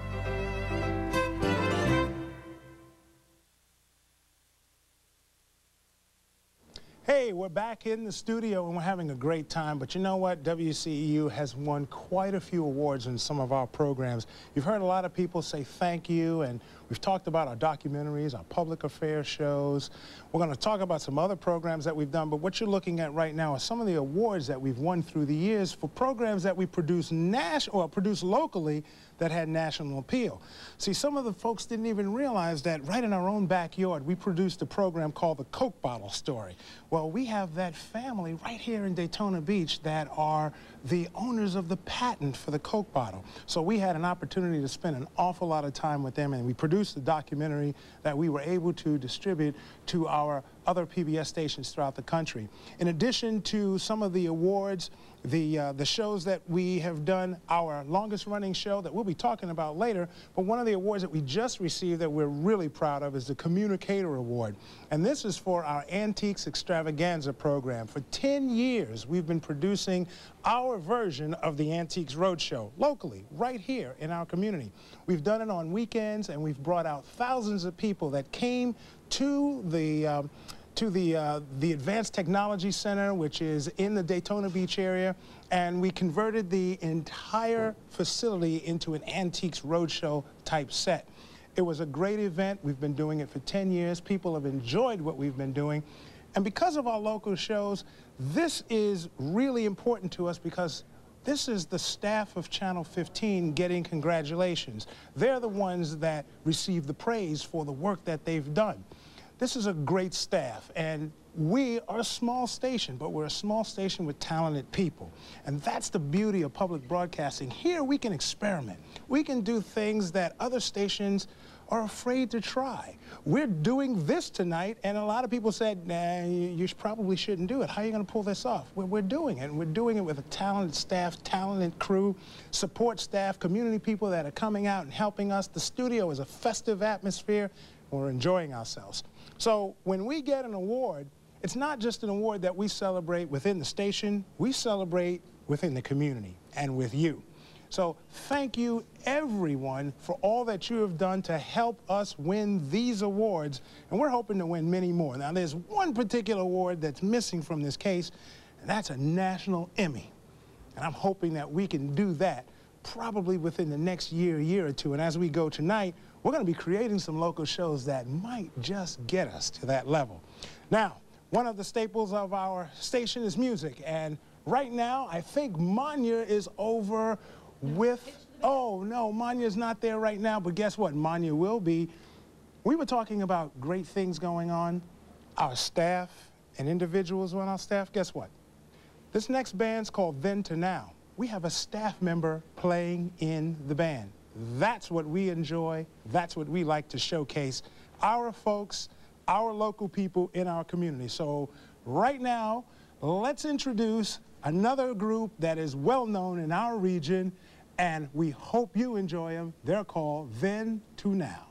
Hey, we're back in the studio and we're having a great time, but you know what? W C E U has won quite a few awards in some of our programs. You've heard a lot of people say thank you, and we've talked about our documentaries, our public affairs shows. We're going to talk about some other programs that we've done, but what you're looking at right now are some of the awards that we've won through the years for programs that we produce national or produce locally that had national appeal. See, some of the folks didn't even realize that right in our own backyard, we produced a program called The Coke Bottle Story. Well, we have that family right here in Daytona Beach that are the owners of the patent for the Coke bottle. So we had an opportunity to spend an awful lot of time with them, and we produced a documentary that we were able to distribute to our other P B S stations throughout the country. In addition to some of the awards, the, uh, the shows that we have done, our longest running show that we'll be talking about later, but one of the awards that we just received that we're really proud of is the Communicator Award. And this is for our Antiques Extravaganza program. For ten years, we've been producing our version of the Antiques Roadshow locally, right here in our community. We've done it on weekends, and we've brought out thousands of people that came to the um, to the, uh, the Advanced Technology Center, which is in the Daytona Beach area, and we converted the entire facility into an Antiques Roadshow type set. It was a great event. We've been doing it for ten years. People have enjoyed what we've been doing. And because of our local shows, this is really important to us because this is the staff of Channel fifteen getting congratulations. They're the ones that receive the praise for the work that they've done. This is a great staff, and we are a small station, but we're a small station with talented people. And that's the beauty of public broadcasting. Here we can experiment. We can do things that other stations are afraid to try. We're doing this tonight, and a lot of people said, nah, you, you probably shouldn't do it. How are you going to pull this off? Well, we're doing it, and we're doing it with a talented staff, talented crew, support staff, community people that are coming out and helping us. The studio is a festive atmosphere, and we're enjoying ourselves. So when we get an award, it's not just an award that we celebrate within the station, we celebrate within the community and with you. So thank you, everyone, for all that you have done to help us win these awards, and we're hoping to win many more. Now, there's one particular award that's missing from this case, and that's a National Emmy. And I'm hoping that we can do that probably within the next year, year or two. And as we go tonight, we're going to be creating some local shows that might just get us to that level. Now, one of the staples of our station is music, and right now, I think Manya is over with, oh no, Manya's not there right now, but guess what? Manya will be. We were talking about great things going on, our staff and individuals on our staff. Guess what? This next band's called Then to Now. We have a staff member playing in the band. That's what we enjoy. That's what we like to showcase. Our folks, our local people in our community. So right now, let's introduce another group that is well known in our region, and we hope you enjoy them. They're called Then to Now.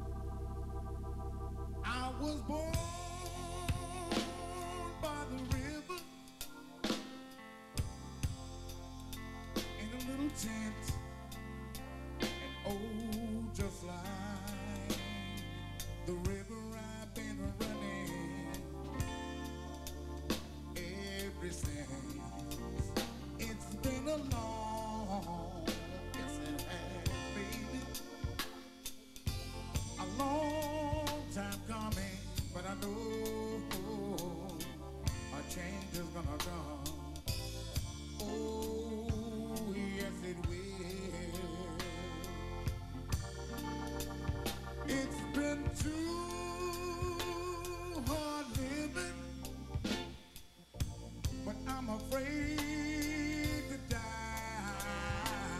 I was born by the river. tent, and oh, just like the river I've been running ever since. It's been a long, yes it has, baby, a long time coming, but I know a change is gonna come. Oh, yes it will. It's been too hard living, but I'm afraid to die,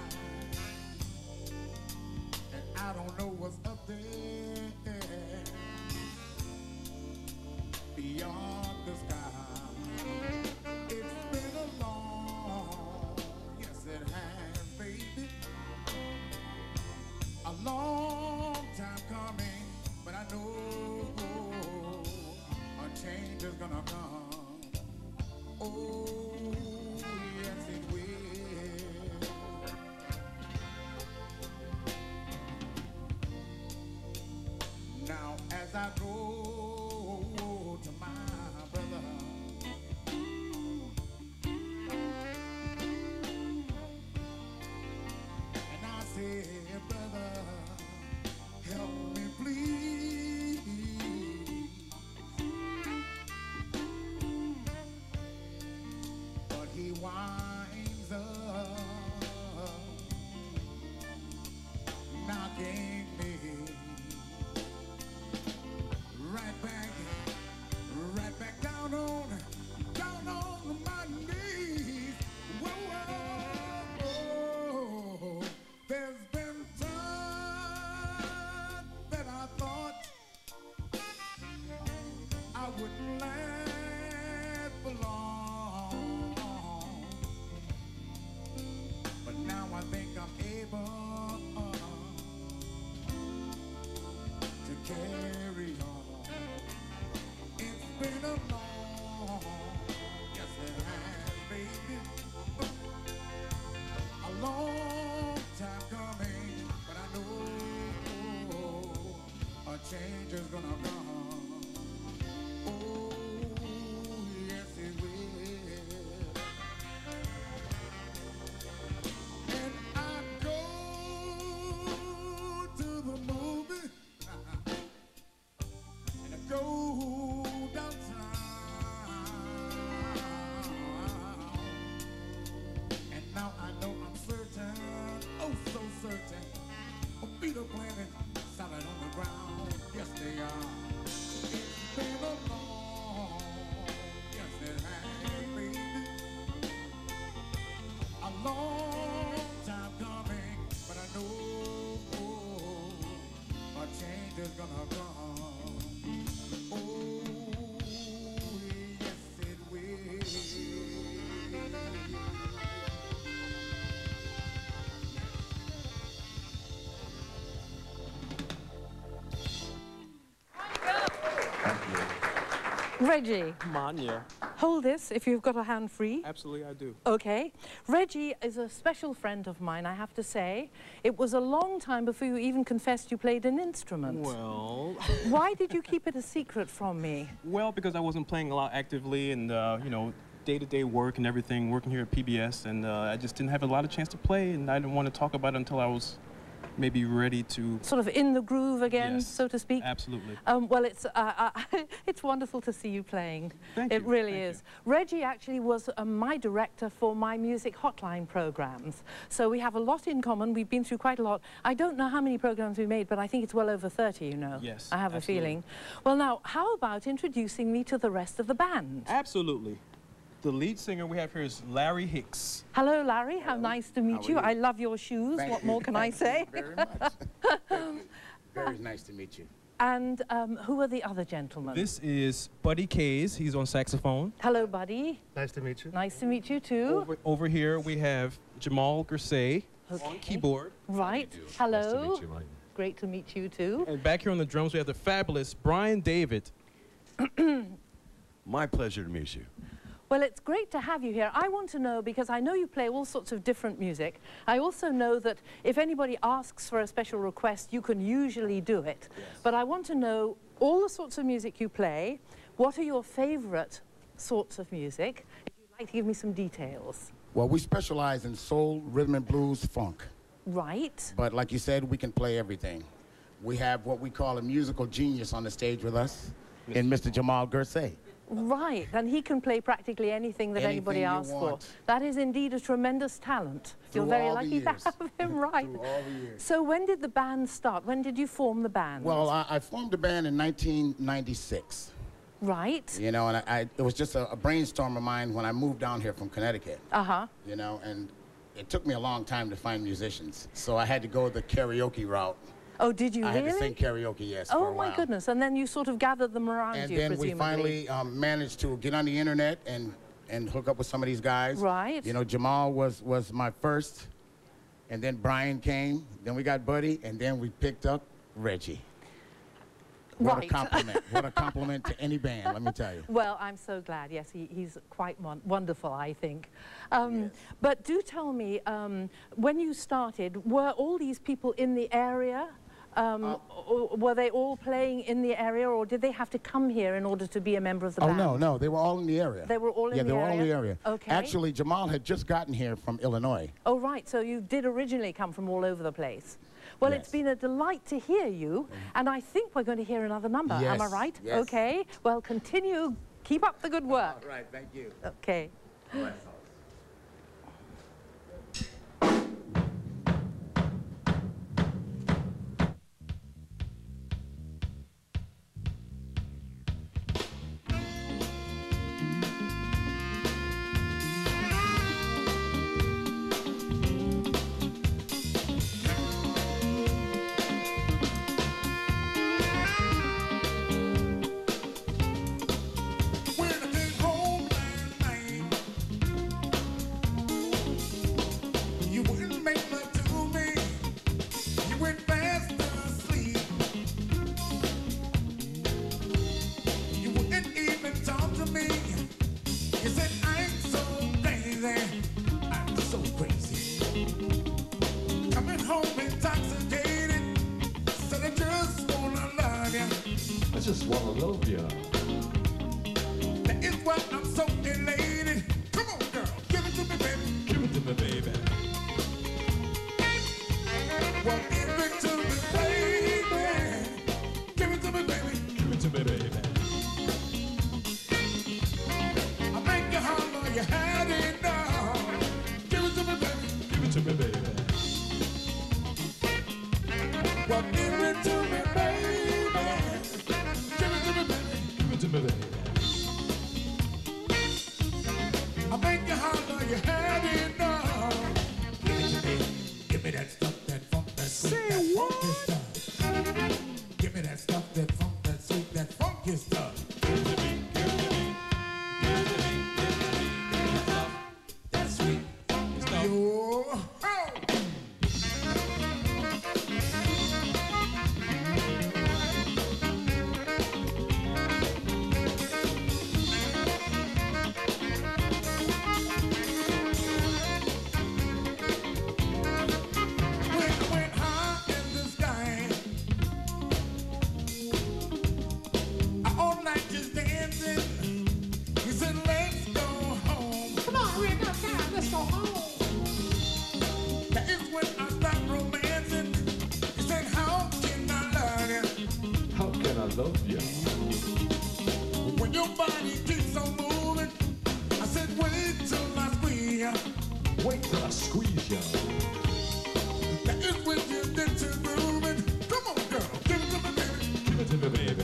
and I don't know what's up there beyond the sky. It's been a long, yes it has, baby, a long time coming, but I know a change is gonna come. Oh, yes it will. Now as I go to my brother, and I say, brother, help me please. But he winds up knocking me right back, right back down on, down on my knees. Whoa, whoa, whoa. There's been times that I thought I wouldn't last for long, but now I think I'm able to carry on. It's been a long, yes it has, baby, a long time coming, but I know a change is gonna come. Oh, yes it will. And I go to the movie, and I go downtown, and now I know I'm certain, oh so certain, my feet are planted solid on the ground. Yes they are. It's been a long, yes it has, baby, a long time coming, but I know a change is gonna come. Oh, yes it will. Reggie, Come on, yeah. hold this if you've got a hand free. Absolutely, I do. Okay. Reggie is a special friend of mine, I have to say. It was a long time before you even confessed you played an instrument. Well... Why did you keep it a secret from me? Well, because I wasn't playing a lot actively and, uh, you know, day-to-day work and everything, working here at P B S, and uh, I just didn't have a lot of chance to play, and I didn't want to talk about it until I was maybe ready to... Sort of in the groove again, yes, so to speak? Absolutely. Um, well, it's, uh, uh, it's wonderful to see you playing. Thank it you. really Thank is. You. Reggie actually was uh, my director for my music hotline programs. So we have a lot in common. We've been through quite a lot. I don't know how many programs we made, but I think it's well over thirty, you know. Yes, I have absolutely. a feeling. Well, now, how about introducing me to the rest of the band? Absolutely. The lead singer we have here is Larry Hicks. Hello, Larry. How nice to meet How are you. you? I love your shoes. Thank what you. more can I say? Thank you very much. Thank you. Very nice to meet you. And um, who are the other gentlemen? This is Buddy Kays. He's on saxophone. Hello, Buddy. Nice to meet you. Nice to meet you, too. Over, over here we have Jamal Gersay Okay. on keyboard. Right. Hello. Nice to meet you, Mike. Great to meet you, too. And back here on the drums we have the fabulous Brian David. My pleasure to meet you. Well, it's great to have you here. I want to know, because I know you play all sorts of different music. I also know that if anybody asks for a special request, you can usually do it. Yes. But I want to know all the sorts of music you play. What are your favorite sorts of music? If you'd like to give me some details. Well, we specialize in soul, rhythm and blues, funk. Right. But like you said, we can play everything. We have what we call a musical genius on the stage with us, in Mister Jamal Gursay. Right, and he can play practically anything that Anything anybody you asks want. for. That is indeed a tremendous talent. Through You're very all the lucky to years. have him, right. Through all the years. So when did the band start? When did you form the band? Well, I, I formed the band in nineteen ninety-six. Right. You know, and I, I, it was just a, a brainstorm of mine when I moved down here from Connecticut. Uh-huh. You know, and it took me a long time to find musicians. So I had to go the karaoke route. Oh, did you I really? had to sing karaoke, yes, Oh, for a my while. goodness. And then you sort of gathered them around And you, then presumably. we finally um, managed to get on the internet and, and hook up with some of these guys. Right. You know, Jamal was, was my first, and then Brian came, then we got Buddy, and then we picked up Reggie. What Right. a compliment. What a compliment to any band, let me tell you. Well, I'm so glad. Yes, he, he's quite won wonderful, I think. Um, Yes. But do tell me, um, when you started, were all these people in the area? Um, Uh, or were they all playing in the area, or did they have to come here in order to be a member of the Oh, band? no, no, they were all in the area. They were all in yeah, the they were area? all in the area. Okay. Actually, Jamal had just gotten here from Illinois. Oh, right. So you did originally come from all over the place. Well, Yes. it's been a delight to hear you, and I think we're going to hear another number. Am I Yes, right? yes. Okay. Well, continue. Keep up the good work. All right, thank you. Okay. When I came home last night, you wouldn't make love to me. You went fast asleep. You wouldn't even talk to me. You said I'm so crazy. I'm so crazy. Coming home intoxicated. Said I just wanna love you. I just wanna love you. That is why I'm so elated. Come on, girl, give it to me, baby. Give it to me, baby. Well, give it to me, baby. Give it to me, baby. Give it to me, baby. I make you holler, you had enough. Give it to me, baby. Give it to me, baby. Well, give it to me, baby. Give it to me, baby. Give it to me, baby. I make you holler, you had enough. Give it to me. Give me that stuff, that funk, that sweet, that funky stuff. Give me that stuff, that funk, that sweet, that funky stuff. Give it to me, give it to me. Give it to me, give it to me. Give me that stuff. That sweet, funky stuff. Yo, oh. When I went high in the sky, I all night just dancing. You said, let's go home. Come on, we ain't got time. Let's go home. That is when I stopped romancing. You said, how can I love you? How can I love you? When your body keeps on moving, I said, wait till I squeeze you. Wait till I squeeze you. That is when you get to grooving. Come on, girl, give it to me, baby. Give it to me, baby.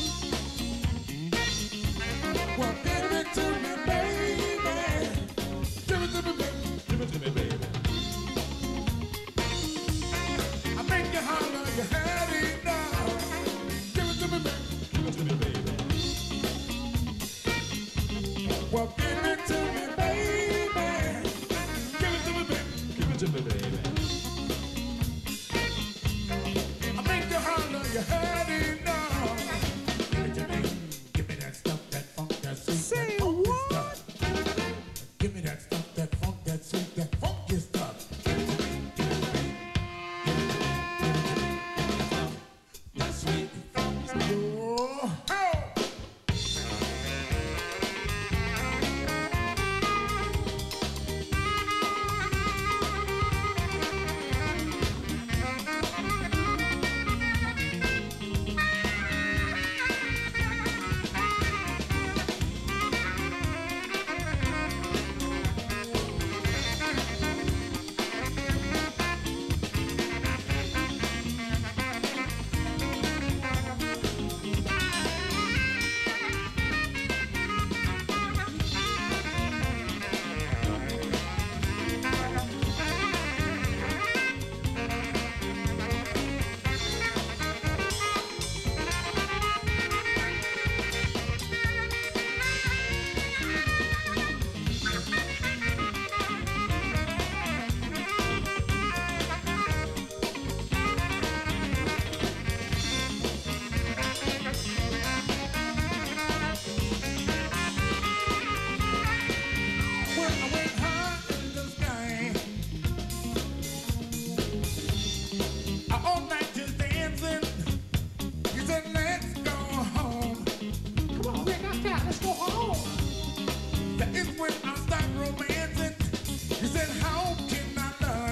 Well, give it to me, baby. Give it to me, baby. Give it to me, baby. I make you holler, you had enough. Give it to me, baby. Give it to me, baby. Well, give it to me, baby. Give it to me, baby. Give it to me, baby. I make you holler, you had enough. Give it to me. Give me that stuff, that funk, that sweet, that funky stuff.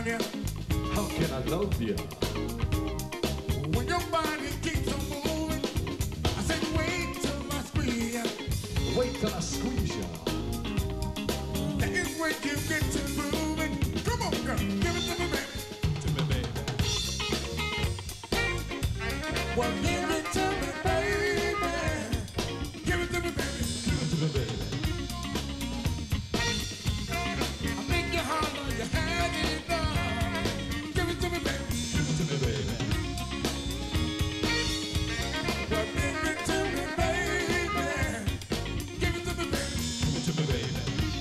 tell you, How can I love you? when your body keeps on moving, I said wait till I squeeze you. Wait till I squeeze you. That is when you get to moving. Come on, girl, give it to me, baby. To me, baby. Well, give it to me, baby. Give it to me, baby. Give it to me, baby. I make you holler, you had it done. Give it to me, baby. Give it to me, baby. Well, give it to me, baby. Give it to me, baby. Give it to me, baby.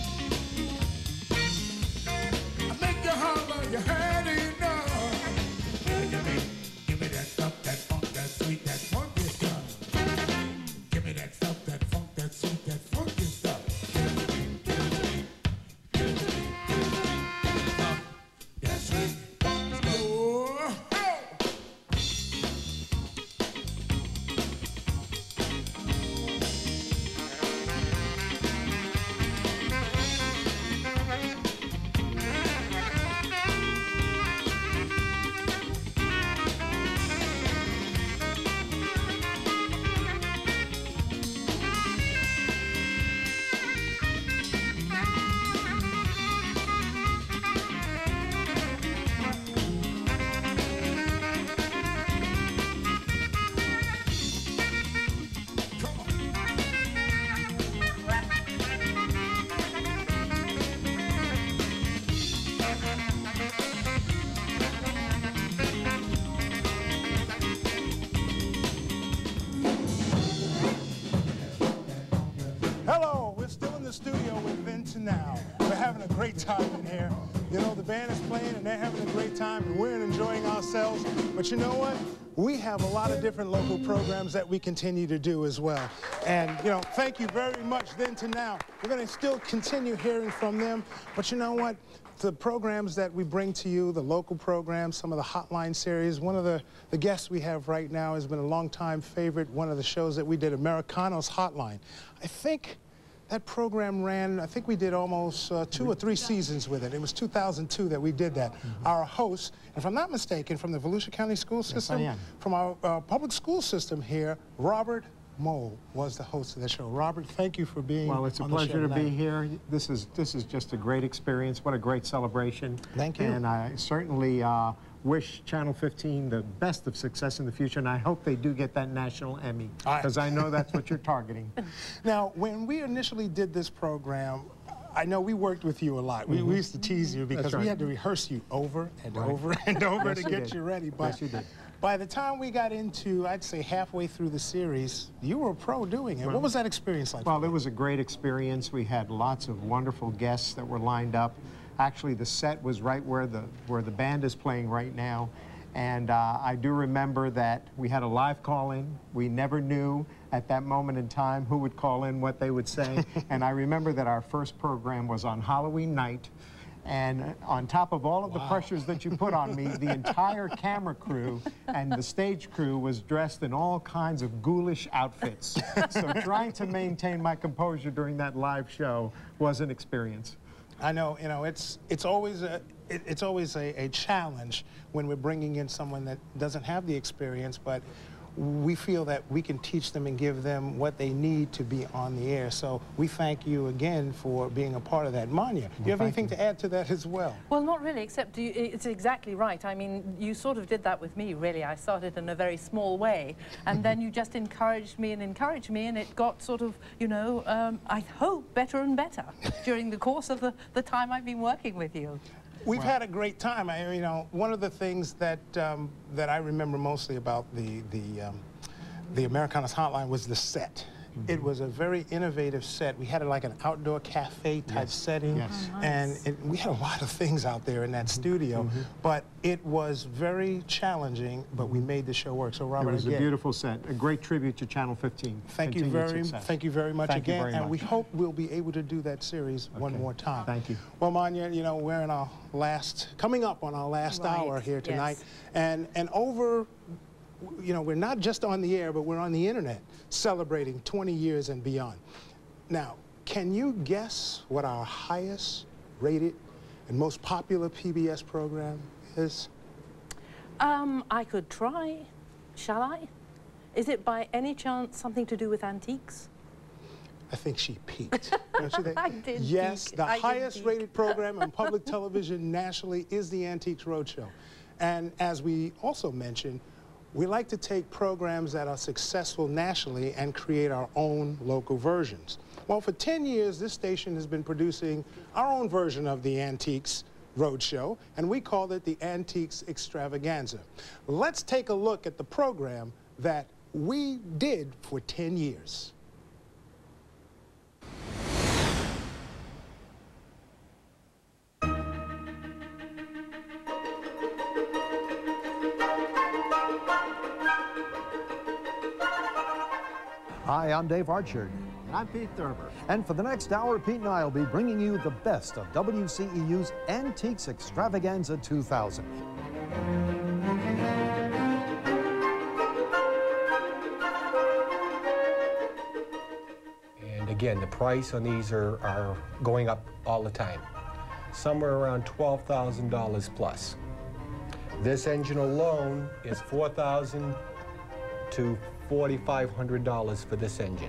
I make you holler, you had it done. Give me, give me that stuff, that funk, that sweet, that funky stuff. Give me that stuff, that funk, that sweet, that funky stuff. That sweet. Let's go. Oh. Hello, we're still in the studio with Then to Now. We're having a great time in here. You know, the band is playing and they're having a great time and we're enjoying ourselves. But you know what? We have a lot of different local programs that we continue to do as well. And, you know, thank you very much, Then to Now. We're going to still continue hearing from them. But you know what? The programs that we bring to you, the local programs, some of the hotline series, one of the, the guests we have right now has been a longtime favorite, one of the shows that we did, Americano's Hotline. I think that program ran, I think we did almost uh, two or three seasons with it. It was two thousand two that we did that. Mm-hmm. Our host, if I'm not mistaken, from the Volusia County School System, Yes, I am. from our uh, public school system here, Robert Mole was the host of the show. Robert, thank you for being Well, it's a on the pleasure show to tonight. be here. This is this is just a great experience. What a great celebration. Thank you. And I certainly uh, wish Channel fifteen the best of success in the future, and I hope they do get that national Emmy, because I know that's what you're targeting. Now, when we initially did this program, I know we worked with you a lot. We, Mhm. we used to tease you because That's right. we had to rehearse you over and Right. over and over Yes, to you get did. you ready. But Yes, you did. by the time we got into, I'd say halfway through the series, you were a pro doing it. Well- What was that experience like? Well, it was a great experience. We had lots of wonderful guests that were lined up. Actually, the set was right where the where the band is playing right now. And uh, I do remember that we had a live call-in. We never knew at that moment in time who would call in, what they would say. And I remember that our first program was on Halloween night. And on top of all of the pressures that you put on me, the entire camera crew and the stage crew was dressed in all kinds of ghoulish outfits. So trying to maintain my composure during that live show was an experience. I know, you know, it's it's always a it, it's always a, a challenge when we're bringing in someone that doesn't have the experience, but we feel that we can teach them and give them what they need to be on the air. So we thank you again for being a part of that. Manya, do you have anything to add to that as well? Well, not really, except you, it's exactly right. I mean, you sort of did that with me, really. I started in a very small way, and then you just encouraged me and encouraged me, and it got sort of, you know, um, I hope, better and better during the course of the, the time I've been working with you. We've had a great time. I, you know, one of the things that um, that I remember mostly about the the um, the Americanas Hotline was the set. Mm-hmm. It was a very innovative set. We had it like an outdoor cafe type Yes. setting, Yes. Oh, and nice. it, we had a lot of things out there in that studio. Mm-hmm. But it was very challenging. But we made the show work. So Robert, It was again, a beautiful set, a great tribute to Channel fifteen. Thank you Continued very, success. thank you very much Thank you again, very and much. we hope we'll be able to do that series one more time. Thank you. Well, Manya, you know, we're in our last, coming up on our last Right, hour here tonight, yes. and and over, you know, we're not just on the air, but we're on the internet celebrating twenty years and beyond. Now, can you guess what our highest rated and most popular P B S program is? Um, I could try. Shall I? Is it by any chance something to do with antiques? I think she peaked. Don't you think? I did Yes, peak. the I did highest peak. rated program on public television nationally is the Antiques Roadshow. And as we also mentioned, we like to take programs that are successful nationally and create our own local versions. Well, for ten years, this station has been producing our own version of the Antiques Roadshow, and we called it the Antiques Extravaganza. Let's take a look at the program that we did for ten years. Hi, I'm Dave Archer. And I'm Pete Thurber. And for the next hour, Pete and I will be bringing you the best of W C E U's Antiques Extravaganza two thousand. And again, the price on these are, are going up all the time, somewhere around twelve thousand dollars plus. This engine alone is four thousand dollars to four thousand five hundred dollars for this engine.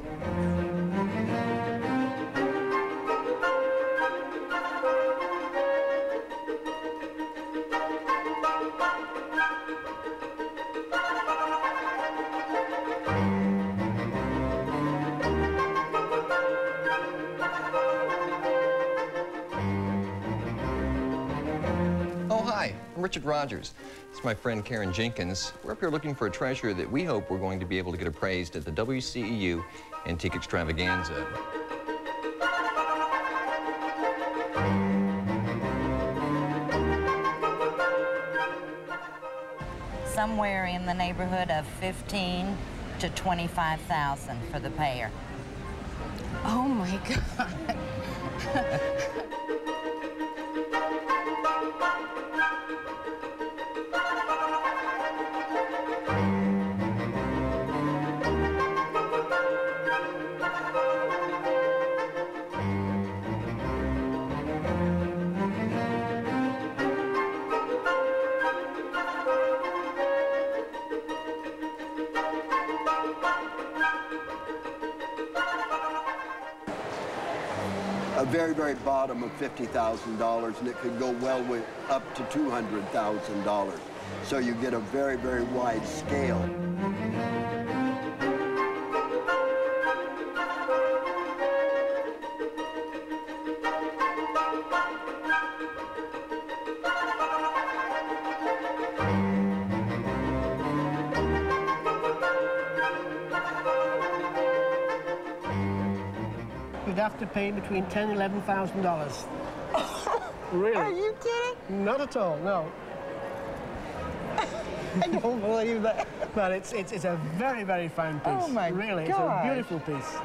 Oh, hi, I'm Richard Rogers. It's my friend Karen Jenkins. We're up here looking for a treasure that we hope we're going to be able to get appraised at the W C E U Antique Extravaganza. Somewhere in the neighborhood of fifteen to twenty-five thousand for the pair. Oh my God. A very, very bottom of fifty thousand dollars, and it could go well with up to two hundred thousand dollars. So you get a very, very wide scale. You'd have to pay between ten and eleven thousand dollars. Really? Are you kidding? Not at all. No. I don't believe that. But it's it's it's a very very fine piece. Oh my Really, gosh. it's a beautiful piece.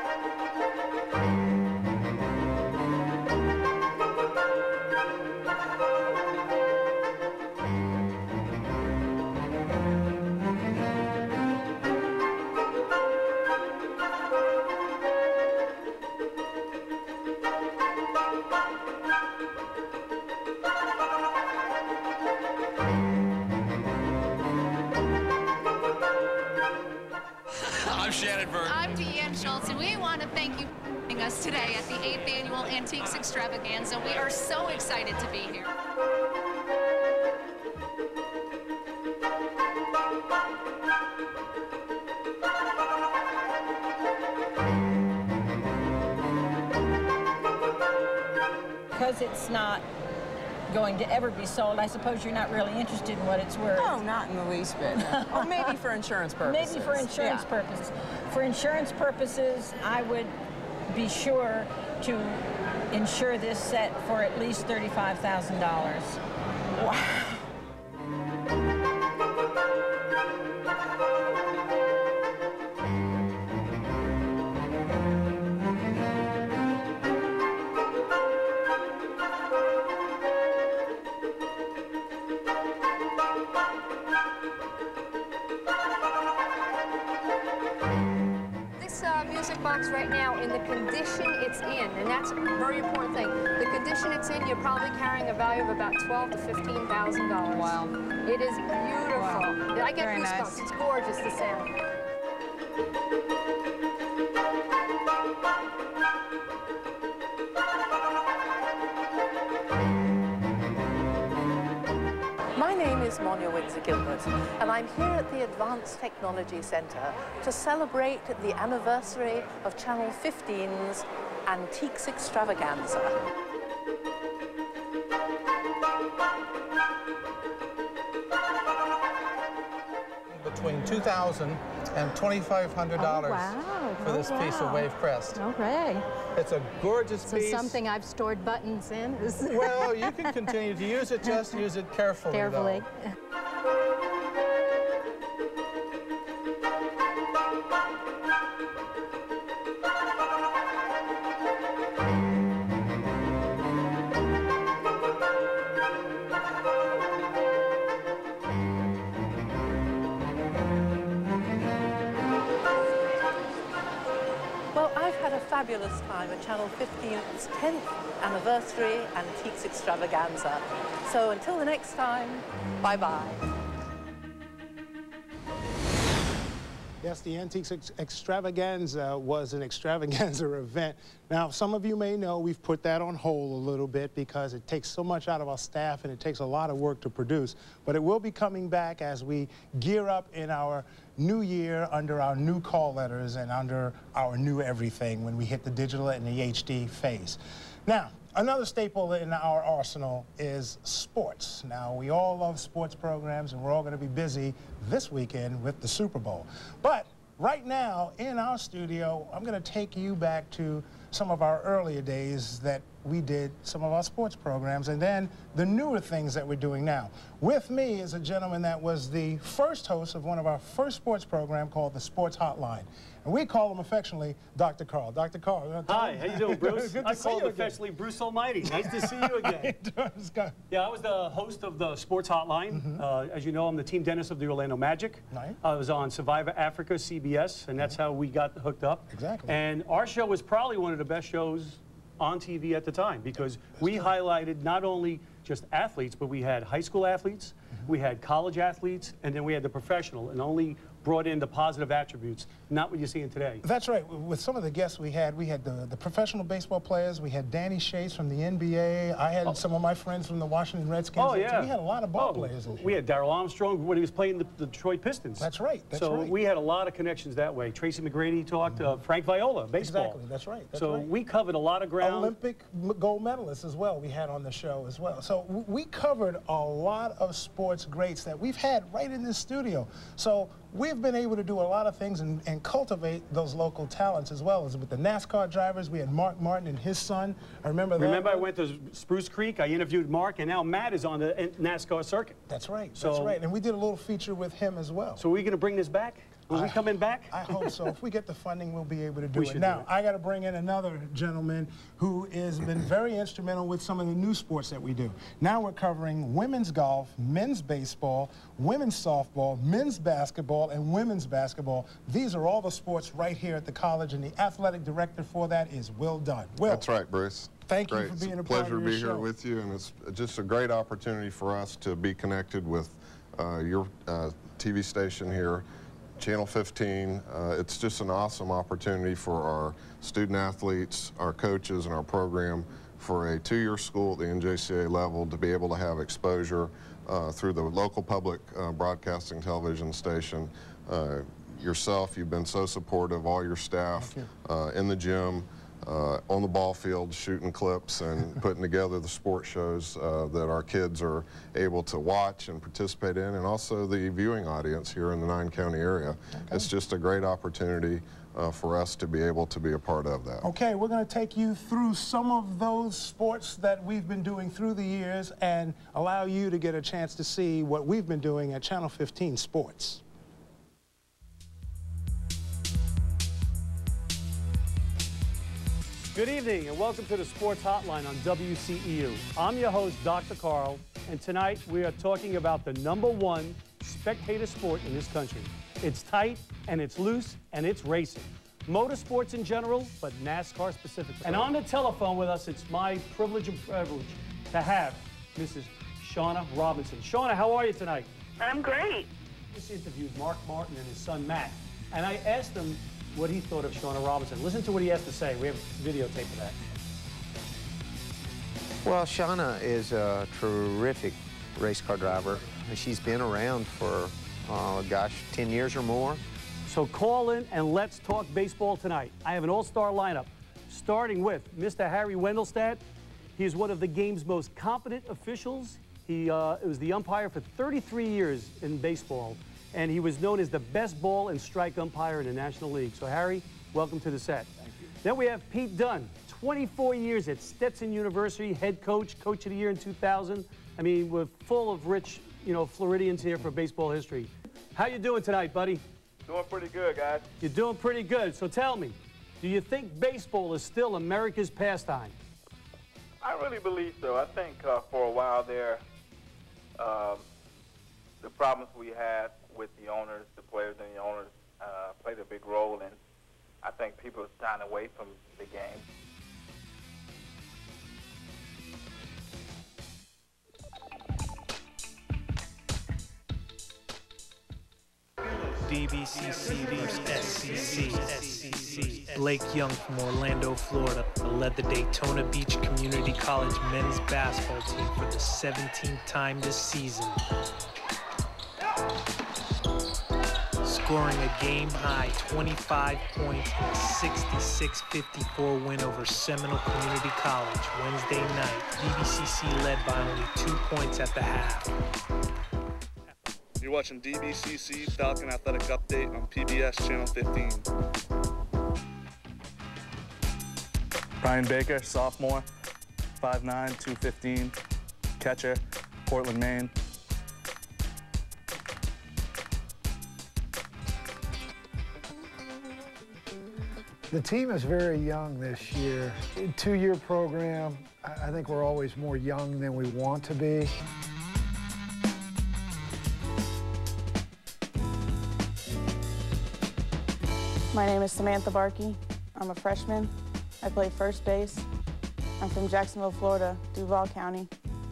I'm Shannon Burke. I'm Deanne Schultz, and we want to thank you for joining us today at the eighth Annual Antiques Extravaganza. We are so excited to be here. Because it's not going to ever be sold, I suppose you're not really interested in what it's worth. No, not in the least bit. Or maybe for insurance purposes. Maybe for insurance Yeah. purposes. For insurance purposes, I would be sure to insure this set for at least thirty-five thousand dollars. Wow. This uh, music box box right now in the condition it's in, and that's a very important thing. The condition it's in, you're probably carrying a value of about twelve to fifteen thousand dollars. Wow. It is beautiful. Wow. I get Very goosebumps. nice. It's gorgeous, the sound. My name is Monia Windsor-Gilbert, and I'm here at the Advanced Technology Centre to celebrate the anniversary of Channel fifteen's Antiques Extravaganza. Between two thousand dollars and twenty-five hundred dollars oh, wow. for this oh, piece wow. of wave crest. Okay. It's a gorgeous So piece. something I've stored buttons in? Well, you can continue to use it, just use it carefully. Carefully. Though. Well, I've had a fabulous time at Channel fifteen's tenth anniversary Antiques Extravaganza. So until the next time, bye-bye. Yes, the Antiques Ex Extravaganza was an extravaganza event. Now, some of you may know we've put that on hold a little bit because it takes so much out of our staff and it takes a lot of work to produce. But it will be coming back as we gear up in our new year under our new call letters and under our new everything when we hit the digital and the H D phase. Now, another staple in our arsenal is sports. Now, we all love sports programs, and we're all going to be busy this weekend with the Super Bowl. But right now, in our studio, I'm going to take you back to some of our earlier days that we did some of our sports programs, and then the newer things that we're doing now. With me is a gentleman that was the first host of one of our first sports program called the Sports Hotline. And we call him affectionately Doctor Carl. Doctor Carl. Hi, how you doing, Bruce? Good to I see call you him affectionately Bruce Almighty. Nice to see you again. Yeah, I was the host of the Sports Hotline. Mm-hmm. uh, as you know, I'm the team dentist of the Orlando Magic. Nice. I was on Survivor Africa, C B S, and that's mm-hmm. how we got hooked up. Exactly. And our show was probably one of the best shows on T V at the time because that's we true. highlighted not only just athletes, but we had high school athletes, mm-hmm. we had college athletes, and then we had the professional, and only brought in the positive attributes, not what you're seeing today. That's right. With some of the guests we had, we had the, the professional baseball players, we had Danny Chase from the N B A, I had oh. some of my friends from the Washington Redskins. Oh, yeah. We had a lot of ball oh, players in here. We had Darrell Armstrong when he was playing the, the Detroit Pistons. That's right. That's so right. we had a lot of connections that way. Tracy McGrady talked, mm-hmm. uh, Frank Viola, baseball. Exactly. That's right. That's so right. we covered a lot of ground. Olympic gold medalists as well we had on the show as well. So we covered a lot of sports greats that we've had right in this studio. So we've been able to do a lot of things and, and cultivate those local talents as well. As with the NASCAR drivers, we had Mark Martin and his son. I remember that. Remember I went to Spruce Creek, I interviewed Mark, and now Matt is on the NASCAR circuit. That's right, so, that's right. And we did a little feature with him as well. So are we going to bring this back? Will we coming back? I hope so. If we get the funding, we'll be able to do we it. Now, do it. I got to bring in another gentleman who has been very instrumental with some of the new sports that we do. Now we're covering women's golf, men's baseball, women's softball, men's basketball, and women's basketball. These are all the sports right here at the college, and the athletic director for that is Will Dunn. Will. That's right, Bruce. Thank great. you for being it's a, a part pleasure of to your be show. here with you, and it's just a great opportunity for us to be connected with uh, your uh, T V station here. Channel fifteen, uh, it's just an awesome opportunity for our student athletes, our coaches, and our program for a two-year school at the N J C A level to be able to have exposure uh, through the local public uh, broadcasting television station. Uh, yourself, you've been so supportive, all your staff uh, in the gym, uh, on the ball field, shooting clips and putting together the sports shows uh, that our kids are able to watch and participate in, and also the viewing audience here in the nine county area. Okay. It's just a great opportunity uh, for us to be able to be a part of that. Okay, we're going to take you through some of those sports that we've been doing through the years and allow you to get a chance to see what we've been doing at Channel fifteen Sports. Good evening and welcome to the Sports Hotline on W C E U. I'm your host, Doctor Carl, and tonight we are talking about the number one spectator sport in this country. It's tight and it's loose and it's racing. motorsports in general, but NASCAR specifically. And on the telephone with us, it's my privilege and privilege to have Missus Shauna Robinson. Shauna, how are you tonight? I'm great. This interview is Mark Martin and his son Matt, and I asked him what he thought of Shauna Robinson. Listen to what he has to say. We have videotape of that. Well, Shauna is a terrific race car driver. She's been around for, uh, gosh, ten years or more. So call in and let's talk baseball tonight. I have an all-star lineup, starting with Mister Harry Wendelstadt. He is one of the game's most competent officials. He uh, was the umpire for thirty-three years in baseball, and he was known as the best ball and strike umpire in the National League. So, Harry, welcome to the set. Thank you. Then we have Pete Dunn, twenty-four years at Stetson University, head coach, coach of the year in two thousand. I mean, we're full of rich, you know, Floridians here for baseball history. How you doing tonight, buddy? Doing pretty good, guys. You're doing pretty good. So tell me, do you think baseball is still America's pastime? I really believe so. I think uh, for a while there, um, the problems we had with the owners, the players and the owners uh, played a big role, and I think people are shying away from the game. D B C C leaves S C C. Blake Young from Orlando, Florida, led the Daytona Beach Community College men's basketball team for the seventeenth time this season, scoring a game-high twenty-five points in a sixty-six fifty-four win over Seminole Community College Wednesday night. D B C C led by only two points at the half. You're watching D B C C Falcon Athletic Update on P B S Channel fifteen. Brian Baker, sophomore, five nine, two fifteen, catcher, Portland, Maine. The team is very young this year. Two-year program, I think we're always more young than we want to be. My name is Samantha Barkey. I'm a freshman. I play first base. I'm from Jacksonville, Florida, Duval County.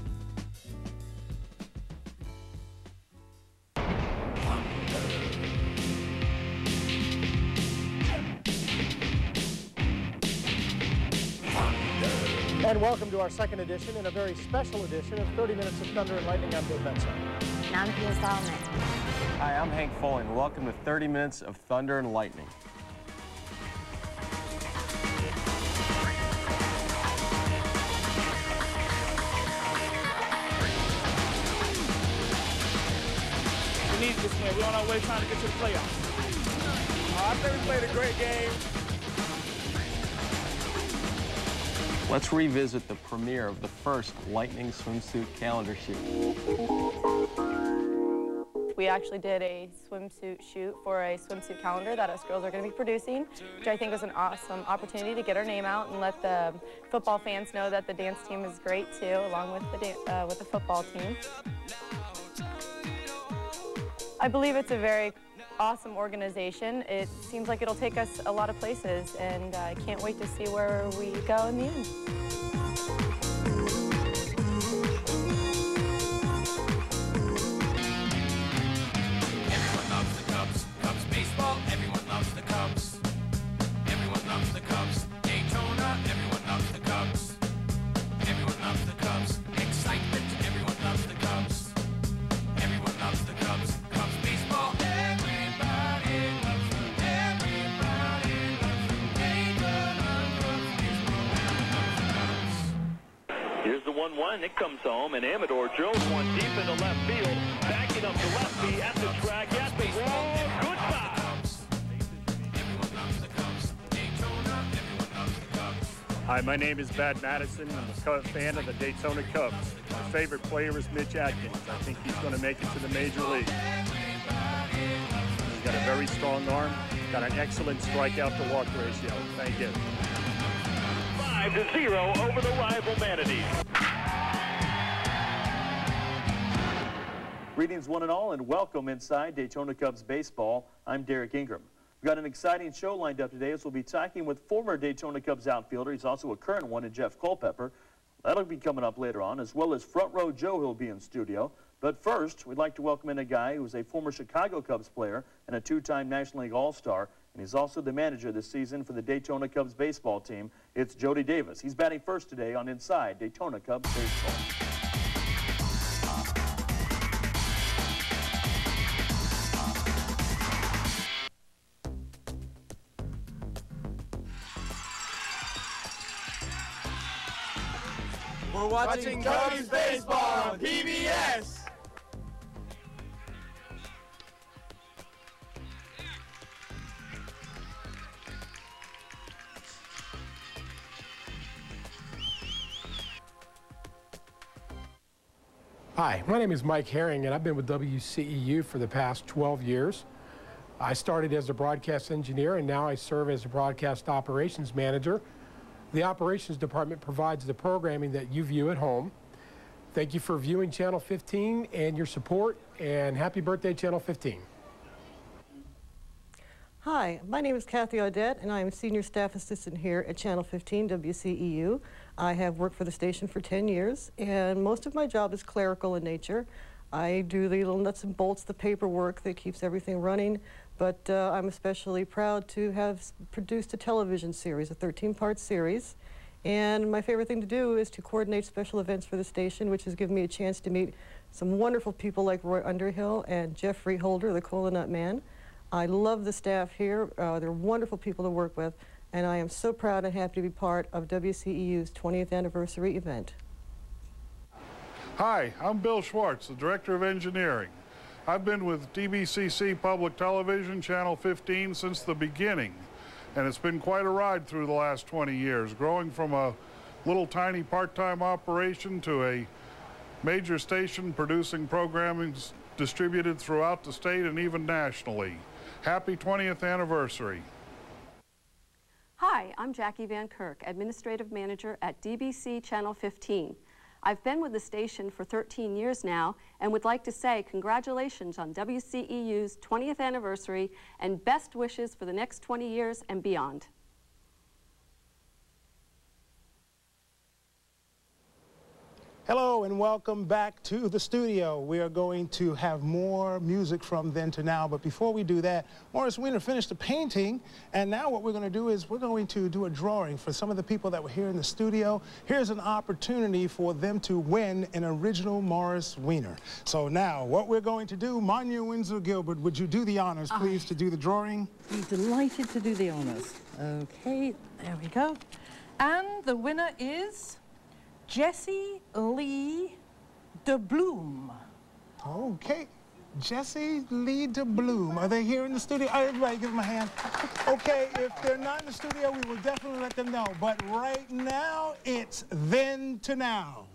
And welcome to our second edition and a very special edition of thirty minutes of Thunder and Lightning. I'm Bill Benson. And I'm Pia Solomon. Hi, I'm Hank Folling. Welcome to thirty minutes of Thunder and Lightning. We need this game. We're on our way trying to get to the playoffs. Uh, I think we played a great game. Let's revisit the premiere of the first Lightning swimsuit calendar shoot. We actually did a swimsuit shoot for a swimsuit calendar that us girls are going to be producing, which I think was an awesome opportunity to get our name out and let the football fans know that the dance team is great too, along with the, uh, with the football team. I believe it's a very awesome organization. It seems like it'll take us a lot of places, and I can't wait to see where we go in the end. Everyone loves the Cubs. Cubs baseball, everyone loves the Cubs. Everyone loves the Cubs. Daytona, everyone loves the Cubs. Everyone loves the Cubs. Excitement, everyone loves the Cubs. Everyone loves the Cubs. Cubs baseball, everybody loves them. Everybody loves them. Daytona Cubs baseball, everyone loves the Cubs. Here's the one one. It comes home, and Amador Jones one deep into left field. Backing up to lefty at the track, at the wall. Goodbye. Hi, my name is Bad Madison. I'm a Cub fan of the Daytona Cubs. My favorite player is Mitch Atkins. I think he's going to make it to the major league. He's got a very strong arm, got an excellent strikeout to walk ratio. Thank you. Five to zero over the rival Manatees. Greetings one and all, and welcome inside Daytona Cubs baseball. I'm Derek Ingram. We've got an exciting show lined up today as we'll be talking with former Daytona Cubs outfielder. He's also a current one in Jeff Culpepper. That'll be coming up later on, as well as Front Row Joe, who'll be in studio. But first, we'd like to welcome in a guy who's a former Chicago Cubs player and a two-time National League All-Star, and he's also the manager this season for the Daytona Cubs baseball team. It's Jody Davis. He's batting first today on Inside Daytona Cubs Baseball. We're watching Cubs baseball on P B S. Hi, my name is Mike Herring, and I've been with W C E U for the past twelve years. I started as a broadcast engineer, and now I serve as a broadcast operations manager. The operations department provides the programming that you view at home. Thank you for viewing Channel fifteen and your support, and happy birthday, Channel fifteen. Hi, my name is Kathy Audette, and I am Senior Staff Assistant here at Channel fifteen W C E U. I have worked for the station for ten years, and most of my job is clerical in nature. I do the little nuts and bolts, the paperwork that keeps everything running, but uh, I'm especially proud to have produced a television series, a thirteen part series. And my favorite thing to do is to coordinate special events for the station, which has given me a chance to meet some wonderful people like Roy Underhill and Jeffrey Holder, the Cola Nut Man. I love the staff here. Uh, they're wonderful people to work with, and I am so proud and happy to be part of W C E U's twentieth anniversary event. Hi, I'm Bill Schwartz, the Director of Engineering. I've been with D B C C Public Television, Channel fifteen, since the beginning, and it's been quite a ride through the last twenty years, growing from a little tiny part-time operation to a major station producing programming distributed throughout the state and even nationally. Happy twentieth anniversary. Hi, I'm Jackie Van Kirk, Administrative Manager at D B C Channel fifteen. I've been with the station for thirteen years now and would like to say congratulations on W C E U's twentieth anniversary and best wishes for the next twenty years and beyond. Hello and welcome back to the studio. We are going to have more music from then to now, but before we do that, Morris Weiner finished the painting, and now what we're going to do is we're going to do a drawing for some of the people that were here in the studio. Here's an opportunity for them to win an original Morris Weiner. So now what we're going to do, Monya Windsor Gilbert, would you do the honors, please, I to do the drawing? Be delighted to do the honors. Okay, there we go. And the winner is Jessie Lee DeBloom. Okay, Jessie Lee DeBloom. Are they here in the studio? All right, everybody give them a hand. Okay, if they're not in the studio, we will definitely let them know. But right now, it's then to now.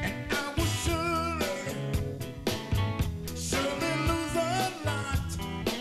Surely lose a lot.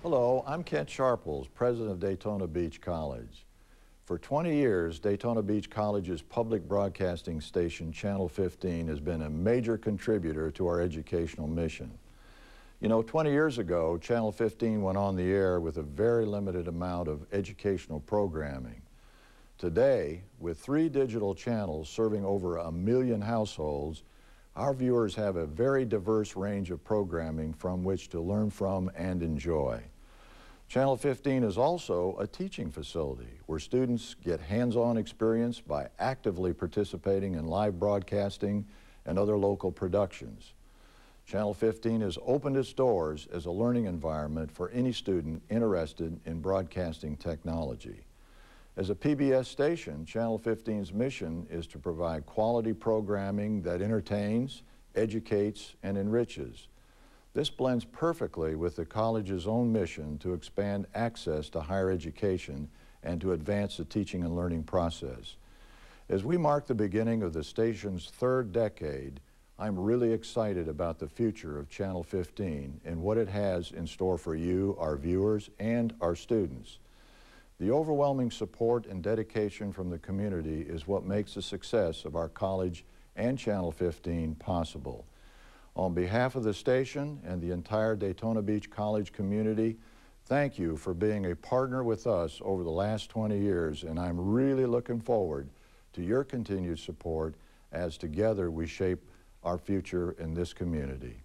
Hello, I'm Kent Sharples, president of Daytona Beach College. For twenty years, Daytona Beach College's public broadcasting station, Channel fifteen, has been a major contributor to our educational mission. You know, twenty years ago, Channel fifteen went on the air with a very limited amount of educational programming. Today, with three digital channels serving over a million households, our viewers have a very diverse range of programming from which to learn from and enjoy. Channel fifteen is also a teaching facility where students get hands-on experience by actively participating in live broadcasting and other local productions. Channel fifteen has opened its doors as a learning environment for any student interested in broadcasting technology. As a P B S station, Channel fifteen's mission is to provide quality programming that entertains, educates, and enriches. This blends perfectly with the college's own mission to expand access to higher education and to advance the teaching and learning process. As we mark the beginning of the station's third decade, I'm really excited about the future of Channel fifteen and what it has in store for you, our viewers, and our students. The overwhelming support and dedication from the community is what makes the success of our college and Channel fifteen possible. On behalf of the station and the entire Daytona Beach College community, thank you for being a partner with us over the last twenty years, and I'm really looking forward to your continued support as together we shape our future in this community.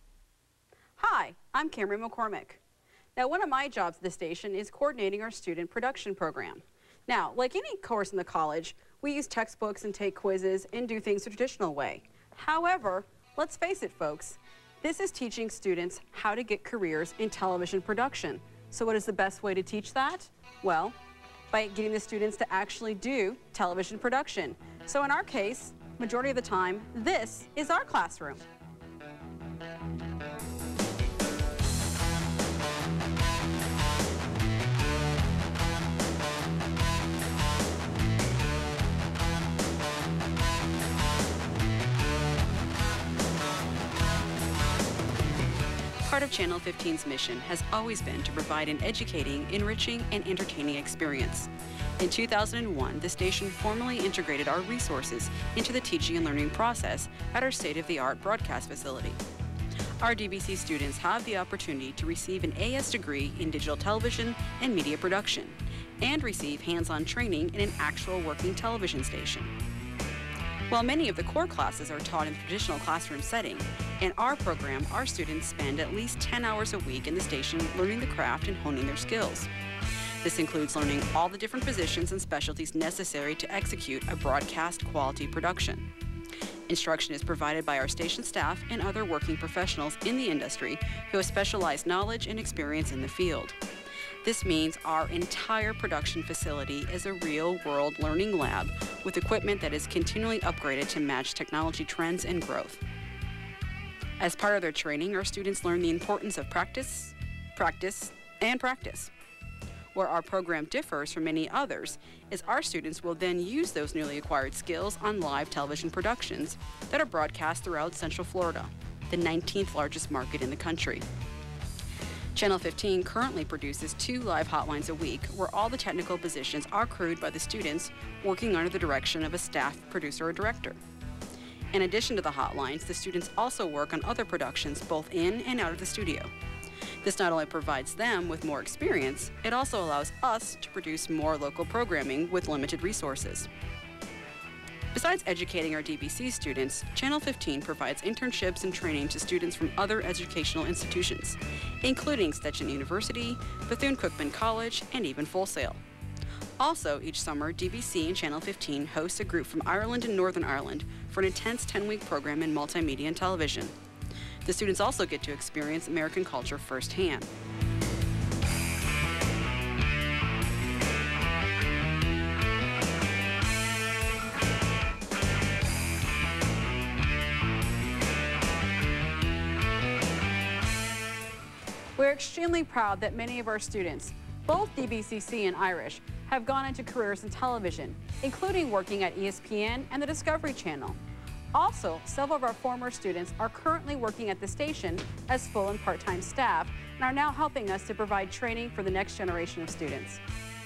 Hi, I'm Cameron McCormick. Now, one of my jobs at the station is coordinating our student production program. Now, like any course in the college, we use textbooks and take quizzes and do things the traditional way. However, let's face it, folks, this is teaching students how to get careers in television production. So what is the best way to teach that? Well, by getting the students to actually do television production. So in our case, majority of the time, this is our classroom. Part of Channel fifteen's mission has always been to provide an educating, enriching, and entertaining experience. In two thousand one, the station formally integrated our resources into the teaching and learning process at our state-of-the-art broadcast facility. Our D B C students have the opportunity to receive an A S degree in digital television and media production, and receive hands-on training in an actual working television station. While many of the core classes are taught in the traditional classroom setting, in our program, our students spend at least ten hours a week in the station learning the craft and honing their skills. This includes learning all the different positions and specialties necessary to execute a broadcast quality production. Instruction is provided by our station staff and other working professionals in the industry who have specialized knowledge and experience in the field. This means our entire production facility is a real-world learning lab with equipment that is continually upgraded to match technology trends and growth. As part of their training, our students learn the importance of practice, practice, and practice. Where our program differs from many others is our students will then use those newly acquired skills on live television productions that are broadcast throughout Central Florida, the nineteenth largest market in the country. Channel fifteen currently produces two live hotlines a week where all the technical positions are crewed by the students working under the direction of a staff producer or director. In addition to the hotlines, the students also work on other productions both in and out of the studio. This not only provides them with more experience, it also allows us to produce more local programming with limited resources. Besides educating our D B C students, Channel fifteen provides internships and training to students from other educational institutions, including Stetson University, Bethune-Cookman College, and even Full Sail. Also, each summer, D B C and Channel fifteen hosts a group from Ireland and Northern Ireland for an intense ten-week program in multimedia and television. The students also get to experience American culture firsthand. We're extremely proud that many of our students, both D B C C and Irish, have gone into careers in television, including working at E S P N and the Discovery Channel. Also, several of our former students are currently working at the station as full and part-time staff and are now helping us to provide training for the next generation of students.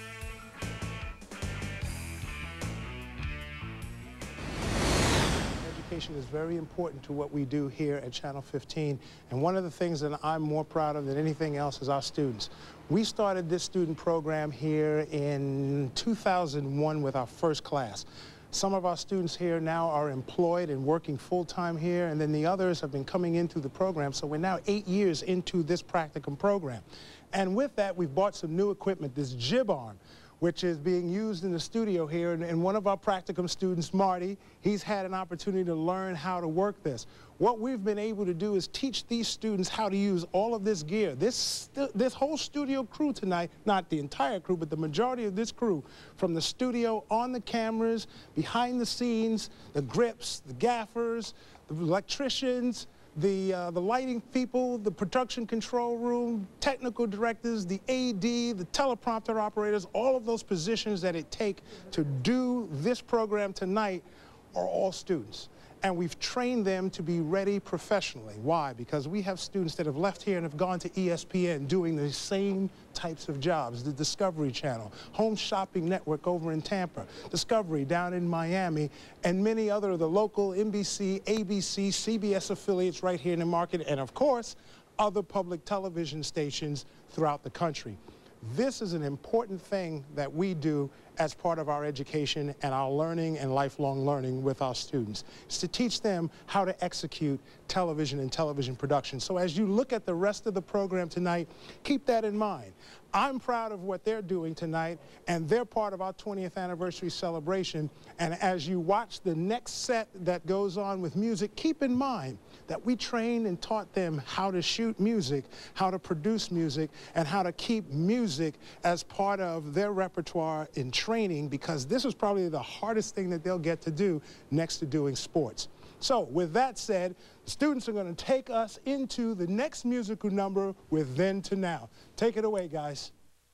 Education is very important to what we do here at Channel fifteen, and one of the things that I'm more proud of than anything else is our students. We started this student program here in two thousand one with our first class. Some of our students here now are employed and working full-time here, and then the others have been coming in through the program, so we're now eight years into this practicum program. And with that, we've bought some new equipment, this jib arm, which is being used in the studio here, and, and one of our practicum students, Marty, he's had an opportunity to learn how to work this. What we've been able to do is teach these students how to use all of this gear. This, this whole studio crew tonight, not the entire crew, but the majority of this crew, from the studio, on the cameras, behind the scenes, the grips, the gaffers, the electricians, The, uh, the lighting people, the production control room, technical directors, the A D, the teleprompter operators, all of those positions that it takes to do this program tonight are all students. And we've trained them to be ready professionally. Why? Because we have students that have left here and have gone to E S P N doing the same types of jobs, the Discovery Channel, Home Shopping Network over in Tampa, Discovery down in Miami, and many other of the local N B C, A B C, C B S affiliates right here in the market, and of course, other public television stations throughout the country. This is an important thing that we do as part of our education and our learning and lifelong learning with our students. It's to teach them how to execute television and television production. So as you look at the rest of the program tonight, keep that in mind. I'm proud of what they're doing tonight, and they're part of our twentieth anniversary celebration. And as you watch the next set that goes on with music, keep in mind that we trained and taught them how to shoot music, how to produce music, and how to keep music as part of their repertoire in training, because this is probably the hardest thing that they'll get to do next to doing sports. So with that said, the students are going to take us into the next musical number with Then to Now. Take it away, guys.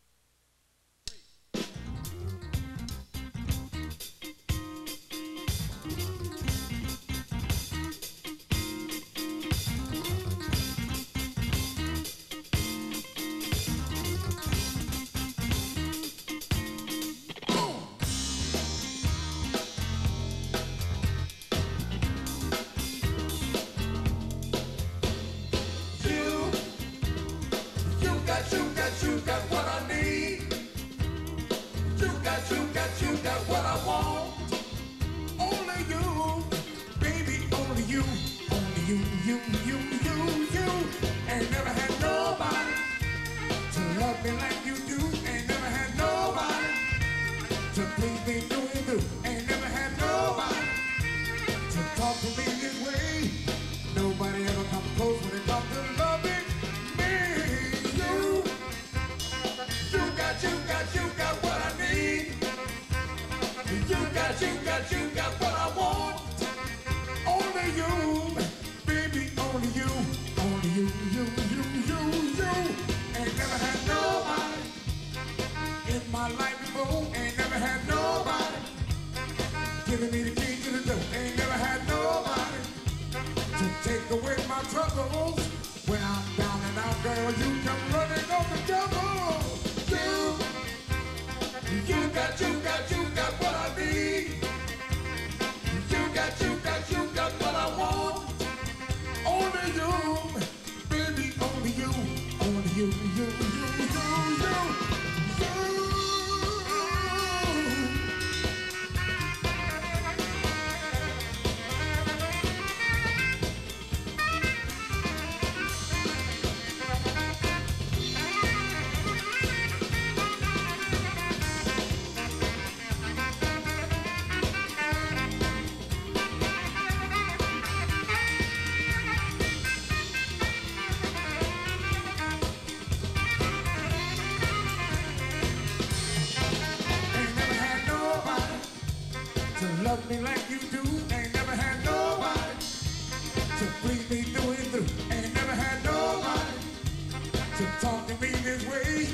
Love me like you do, ain't never had nobody to please me through and through. Ain't never had nobody to talk to me this way.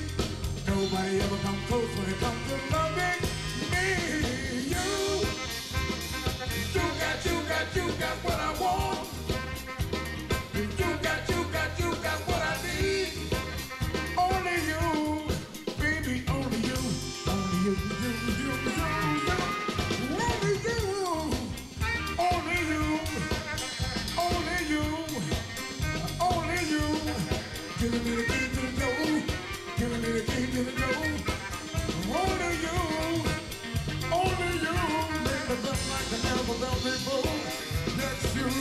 Nobody ever come close when it comes to loving me. You, you got, you got, you got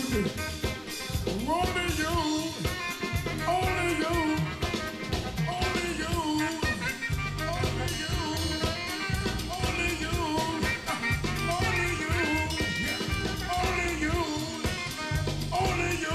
Only you, only you, only you, only you, only you, only you, only you, only you.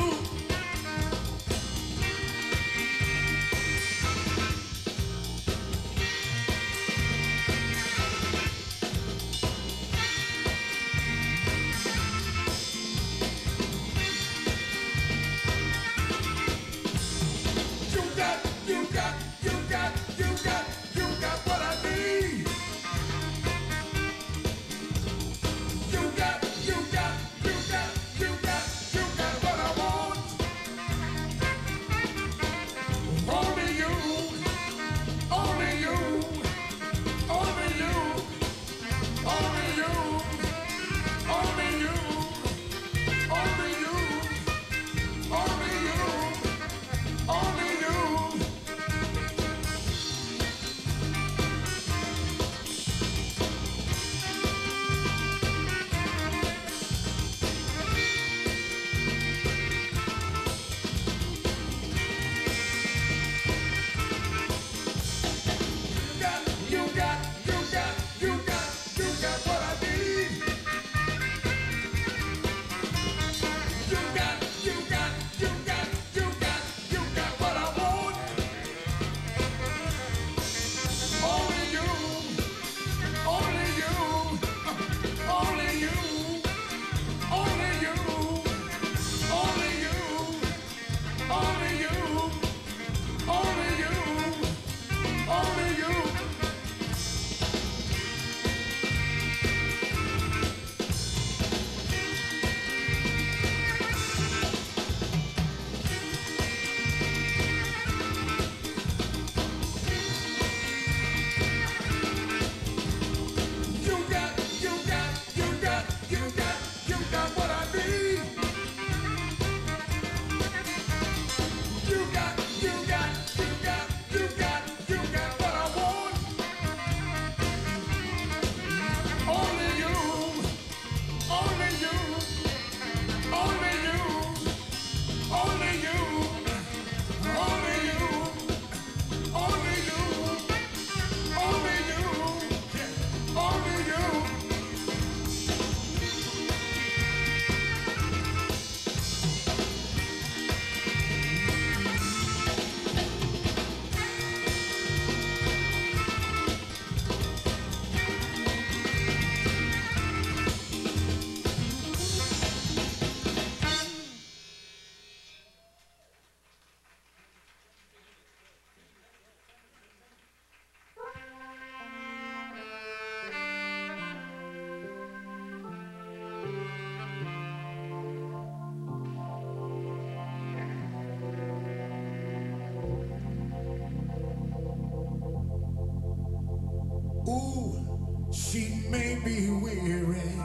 Ooh, she may be weary.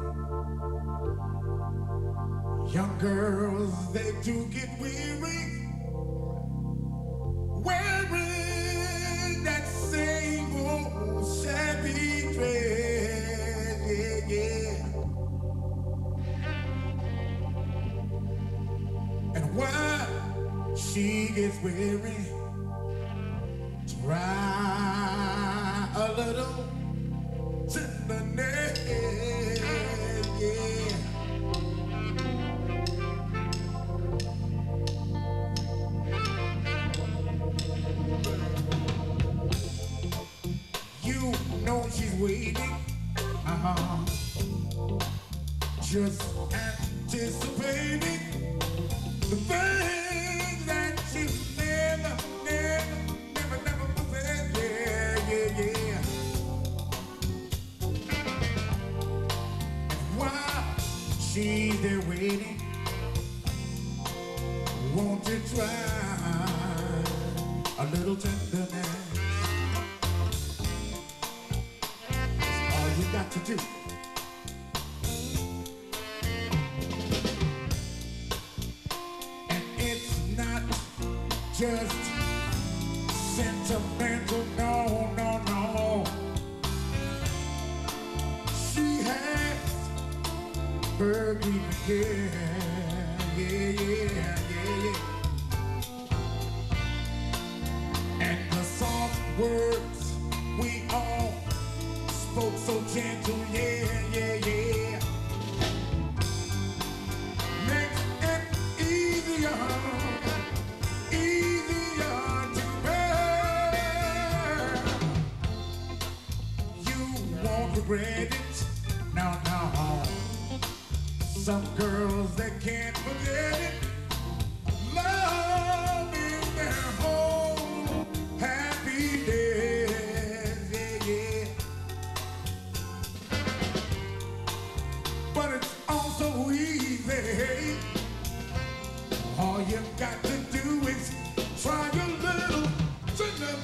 Young girls, they do get weary, wearing that same old shabby dress, yeah, yeah. And while she gets weary, try a little tenderness, yeah. You know she's waiting, uh-huh, just anticipating the things that you never, never, never, never possessed, yeah, yeah, yeah. And while she's there waiting, won't you try a little tenderness? You got to do. And it's not just sentimental, no, no, no. She has her grief, yeah. yeah, yeah, yeah. And the soft words we all spoke so gentle, yeah, yeah, yeah. Makes it easier, easier to bear. You won't regret it. Now, now, some girls they can't forget it. Love in their whole happy days, yeah, yeah. But it's also easy. All you've got to do is try your little tender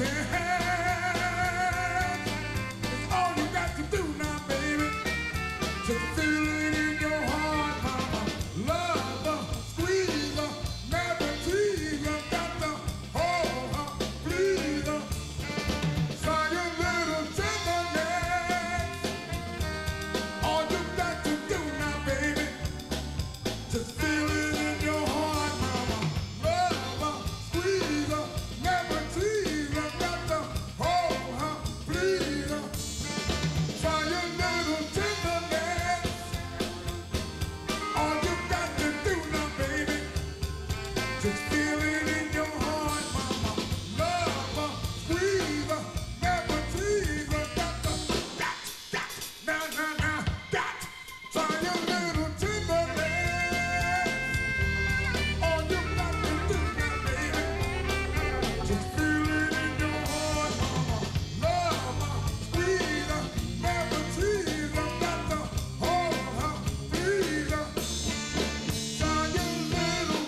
dance. It's all you got to do now, baby. Just feel it in your heart, mama. Love her, squeeze her, never tease her. Got to hold her, please her. Try your little tenderness. All you got to do now, baby. Just feel it in your heart, mama. Love her, squeeze her, never tease her. Got to hold her, please her. Try your little tenderness. All you got to do now, baby. Just feel it in your heart, mama. Love her, squeeze her, never tease her. Got to, got, got, now, now, now, got. Try your little tenderness. All you got to do now, baby. Just feel it in your heart, mama. Love her, squeeze her, never tease her. Got to hold her, please her. Try your little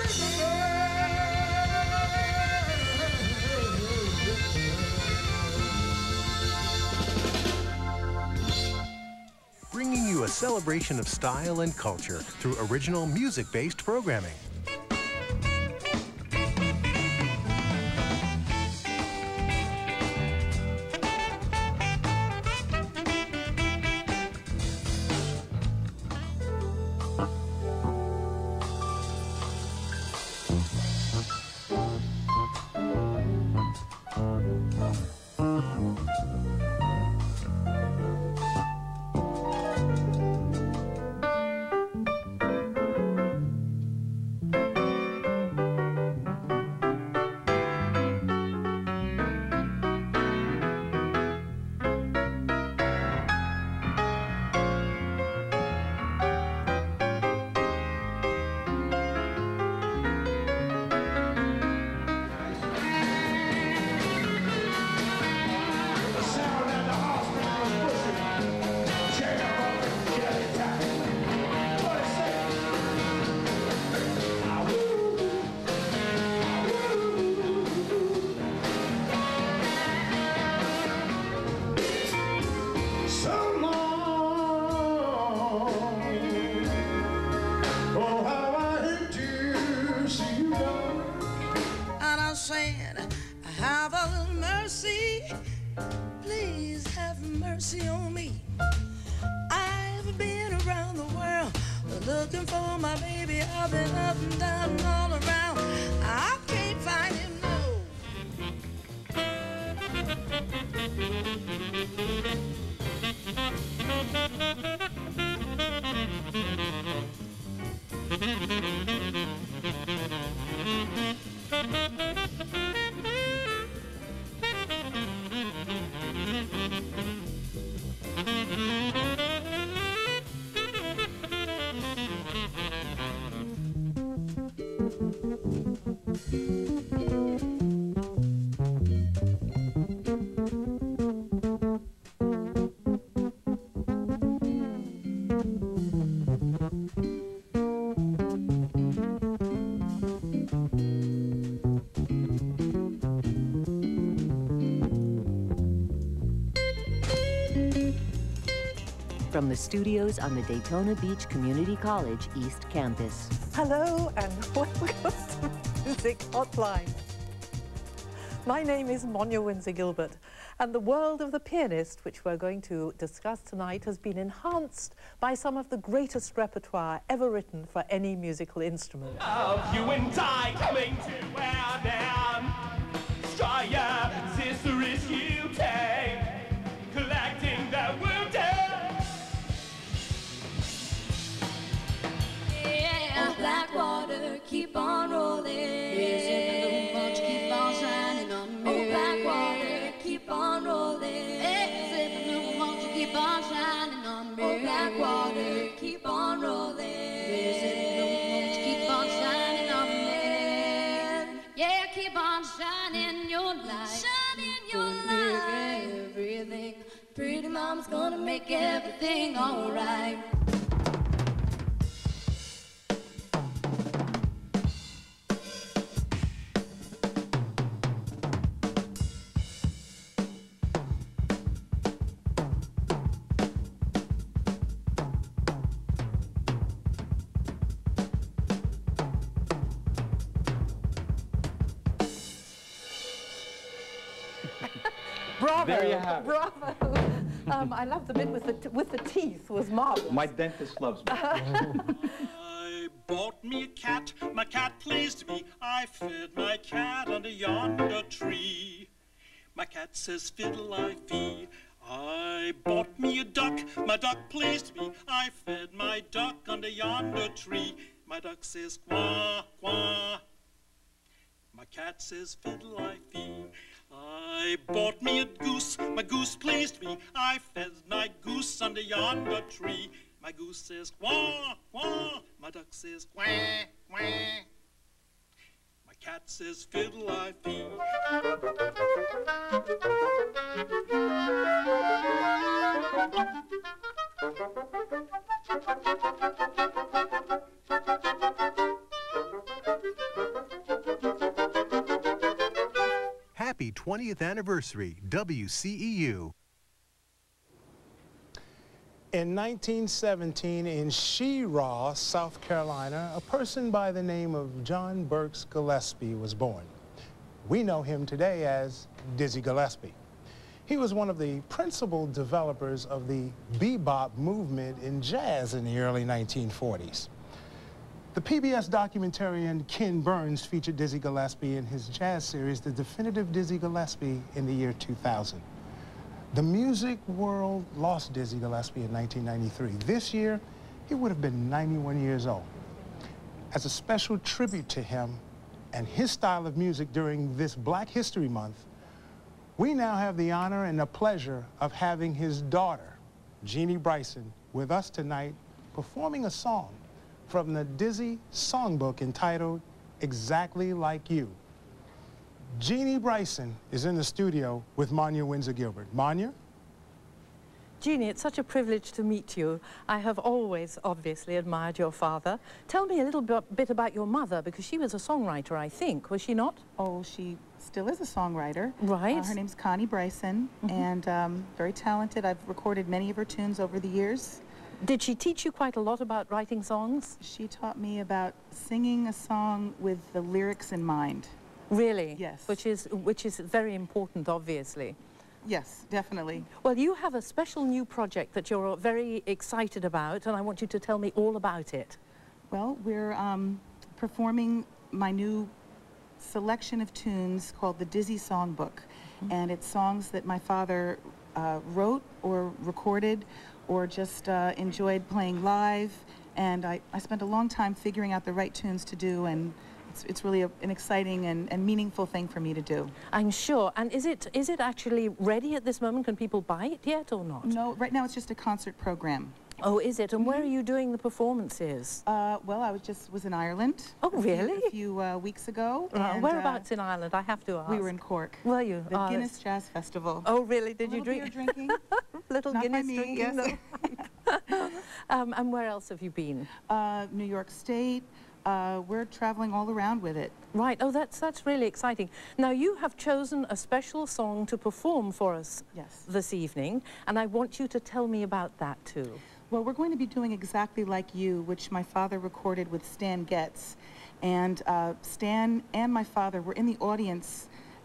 Bringing you a celebration of style and culture through original music-based programming. Have a little mercy, please have mercy on me. I've been around the world looking for my baby. I've been up and down and all around. I can't find him, From the studios on the Daytona Beach Community College East Campus. Hello and welcome to Music Hotline. My name is Monya Windsor-Gilbert, and the world of the pianist, which we're going to discuss tonight, has been enhanced by some of the greatest repertoire ever written for any musical instrument. Of you and I coming to wear down, Stryer, sister is you take, collecting the wounded. Yeah, Blackwater, keep on rolling. Keep on shining on me. Oh, Blackwater, keep on rolling. Hey, won't you keep on shining on me? Oh, Blackwater, keep on rolling. Won't you keep on shining on me? Yeah, keep on shining your light. Shining your light. Everything. Pretty mama's gonna make everything alright. Bravo! There you have it. Bravo! um, I love the bit with the t with the teeth. Was marvelous. My dentist loves me. I bought me a cat, my cat pleased me. I fed my cat under yonder tree. My cat says fiddle-I-fee. I bought me a duck, my duck pleased me. I fed my duck under yonder tree. My duck says quack, quack. My cat says fiddle-I-fee. I bought me a goose, my goose pleased me. I fed my goose under yonder tree. My goose says quack, quack. My duck says quack, quack. My cat says fiddle-I-fee. Happy twentieth anniversary, W C E U. In nineteen seventeen, in She-Ra, South Carolina, a person by the name of John Burks Gillespie was born. We know him today as Dizzy Gillespie. He was one of the principal developers of the bebop movement in jazz in the early nineteen forties. The P B S documentarian Ken Burns featured Dizzy Gillespie in his jazz series, The Definitive Dizzy Gillespie, in the year two thousand. The music world lost Dizzy Gillespie in nineteen ninety-three. This year, he would have been ninety-one years old. As a special tribute to him and his style of music during this Black History Month, we now have the honor and the pleasure of having his daughter, Jeannie Bryson, with us tonight, performing a song from the Dizzy songbook entitled Exactly Like You. Jeannie Bryson is in the studio with Monya Windsor-Gilbert. Monya? Jeannie, it's such a privilege to meet you. I have always, obviously, admired your father. Tell me a little bit about your mother, because she was a songwriter, I think. Was she not? Oh, she still is a songwriter. Right. Uh, her name's Connie Bryson, mm-hmm. and um, very talented. I've recorded many of her tunes over the years. Did she teach you quite a lot about writing songs? She taught me about singing a song with the lyrics in mind. Really? Yes. Which is, which is very important, obviously. Yes, definitely. Well, you have a special new project that you're very excited about, and I want you to tell me all about it. Well, we're um, performing my new selection of tunes called the Dizzy Songbook, mm-hmm. and it's songs that my father uh, wrote or recorded or just uh, enjoyed playing live, and I, I spent a long time figuring out the right tunes to do, and it's, it's really a, an exciting and, and meaningful thing for me to do. I'm sure. And is it is it actually ready at this moment? Can people buy it yet or not? No, right now it's just a concert program. Oh, is it? And where are you doing the performances? Uh, well, I was just was in Ireland. Oh, really? A few, a few uh, weeks ago. Uh, and, whereabouts uh, in Ireland? I have to ask. We were in Cork. Were you? The oh, Guinness Jazz Festival. Oh, really? Did a you drink? Beer drinking? Little Not Guinness by me, drinking? yes. No. um, and where else have you been? Uh, New York State. Uh, we're traveling all around with it. Right. Oh, that's that's really exciting. Now, you have chosen a special song to perform for us yes. this evening, and I want you to tell me about that too. Well, we're going to be doing Exactly Like You, which my father recorded with Stan Getz. And uh, Stan and my father were in the audience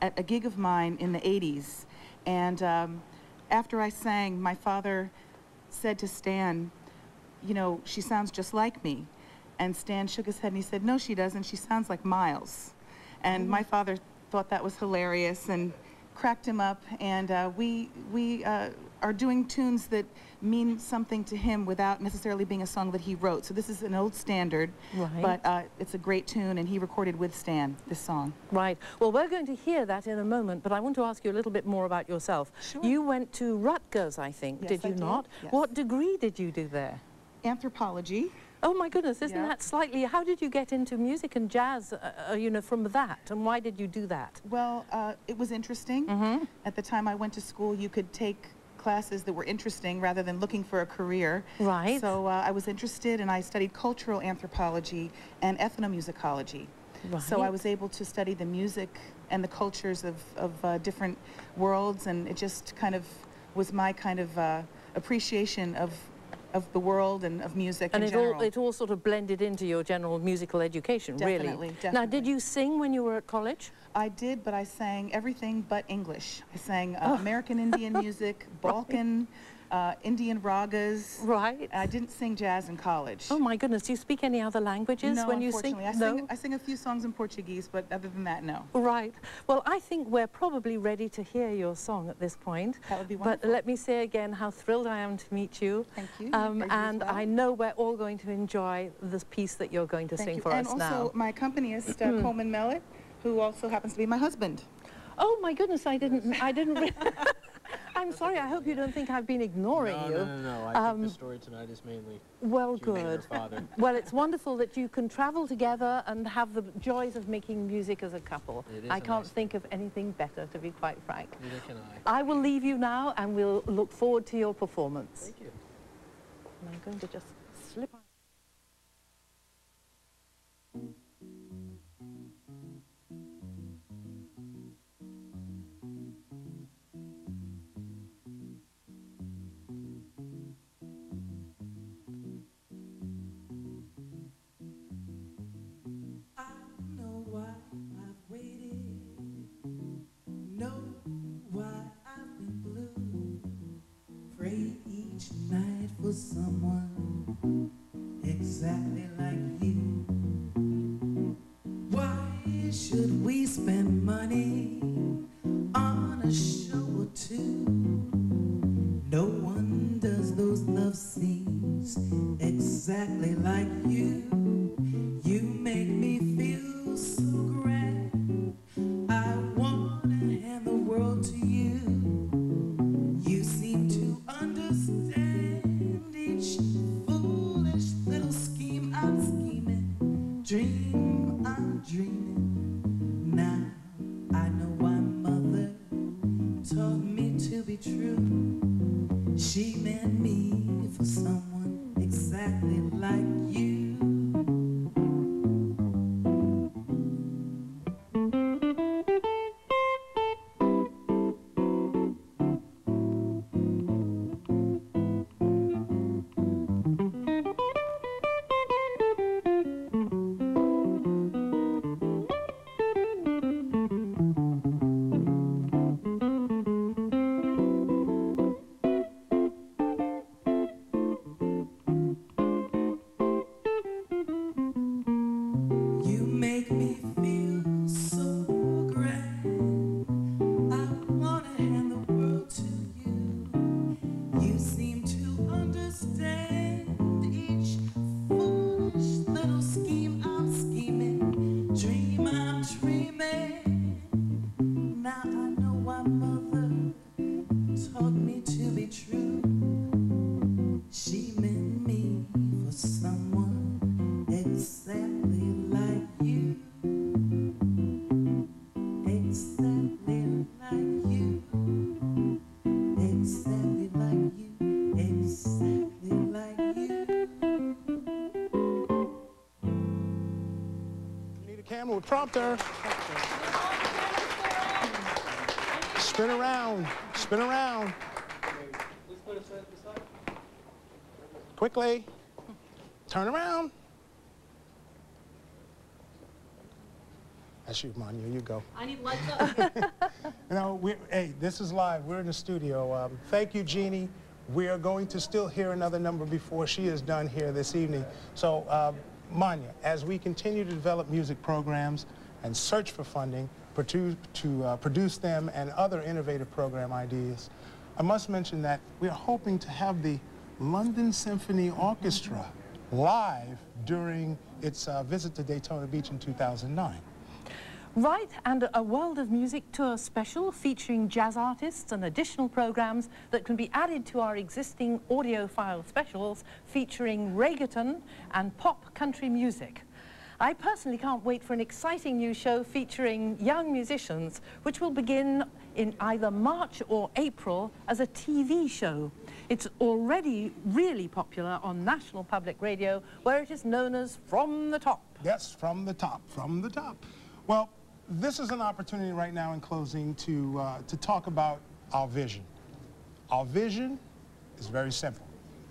at a gig of mine in the eighties. And um, after I sang, my father said to Stan, you know, she sounds just like me. And Stan shook his head and he said, no, she doesn't. She sounds like Miles. And my father thought that was hilarious and cracked him up. And uh, we, we uh, are doing tunes that mean something to him without necessarily being a song that he wrote. So this is an old standard, Right. but uh, it's a great tune, and he recorded with Stan this song. Right. Well, we're going to hear that in a moment, but I want to ask you a little bit more about yourself. Sure. You went to Rutgers, I think, Yes, did I you did. not? Yes. What degree did you do there? Anthropology. Oh my goodness, isn't Yeah. that slightly, how did you get into music and jazz, uh, uh, you know, from that, and why did you do that? Well, uh, it was interesting. Mm-hmm. At the time I went to school, you could take classes that were interesting rather than looking for a career. Right. So uh, I was interested, and I studied cultural anthropology and ethnomusicology. Right. So I was able to study the music and the cultures of, of uh, different worlds, and it just kind of was my kind of uh, appreciation of of the world and of music And in it general. all, it all sort of blended into your general musical education, Definitely, really. definitely. Now, did you sing when you were at college? I did, but I sang everything but English. I sang uh, Oh. American Indian music, Balkan, uh, Indian ragas. Right. I didn't sing jazz in college. Oh my goodness, do you speak any other languages No, when you sing? unfortunately. I sing, I sing a few songs in Portuguese, but other than that, no. Right. Well, I think we're probably ready to hear your song at this point. That would be But wonderful. let me say again how thrilled I am to meet you. Thank you. Um, For you as and well. I know we're all going to enjoy this piece that you're going to Thank sing you. for and us also now. my accompanist, uh, Coleman Mellett, who also happens to be my husband. Oh my goodness, I didn't, I didn't re I'm sorry, I hope you don't think I've been ignoring No, you. no, no, no. I Um, think the story tonight is mainly Well, you and your good. father. Well, it's wonderful that you can travel together and have the joys of making music as a couple. It is I a can't nice think of anything better, to be quite frank. Neither can I. I will leave you now, and we'll look forward to your performance. Thank you. And I'm going to just slip on. I know why I've waited, know why I've been blue. Pray each night for someone exactly like you. Why should we spend money on a show or two? No one does those love scenes exactly like you. You make me feel so grand. I wanna hand the world to you. You seem to understand each foolish little scheme I'm scheming, dream I'm dreaming. Now I know why mother taught me to be true. She meant me for someone exactly like you. You make me feel so grand. I wanna hand the world to you. You seem to understand each foolish little scheme I'm scheming, dream I'm dreaming. Now I know why mother taught me to be true. She meant me for someone exactly like you. Exactly like you. Exactly like you. Exactly like you. Need a camera with prompter. Spin around. Spin around. Quickly. Turn around. That's you, Manya. You go. I need lights up. You know, we're, hey, this is live. We're in the studio. Um, thank you, Jeannie. We are going to still hear another number before she is done here this evening. So, uh, Manya, as we continue to develop music programs and search for funding to, to uh, produce them and other innovative program ideas, I must mention that we are hoping to have the London Symphony Orchestra live during its uh, visit to Daytona Beach in two thousand nine. Right, and a World of Music tour special featuring jazz artists and additional programs that can be added to our existing audiophile specials featuring reggaeton and pop country music. I personally can't wait for an exciting new show featuring young musicians, which will begin in either March or April as a T V show. It's already really popular on National Public Radio, where it is known as From the Top. Yes, From the Top, From the Top. Well, this is an opportunity right now in closing to, uh, to talk about our vision. Our vision is very simple.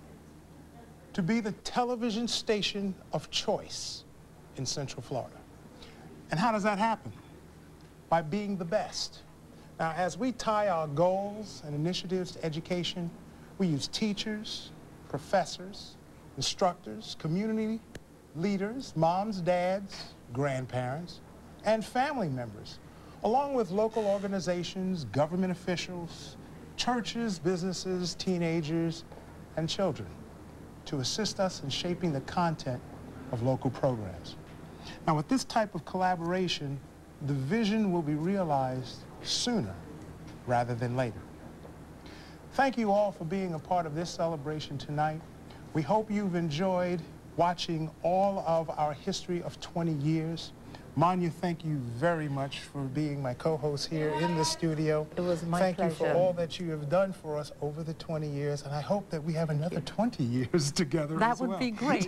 To be the television station of choice in Central Florida. And how does that happen? By being the best. Now, as we tie our goals and initiatives to education, we use teachers, professors, instructors, community leaders, moms, dads, grandparents, and family members, along with local organizations, government officials, churches, businesses, teenagers, and children, to assist us in shaping the content of local programs. Now, with this type of collaboration, the vision will be realized sooner rather than later. Thank you all for being a part of this celebration tonight. We hope you've enjoyed watching all of our history of twenty years. Manya, thank you very much for being my co-host here in the studio. It was my thank pleasure. Thank you for all that you have done for us over the twenty years, and I hope that we have another twenty years together That as would well. be great.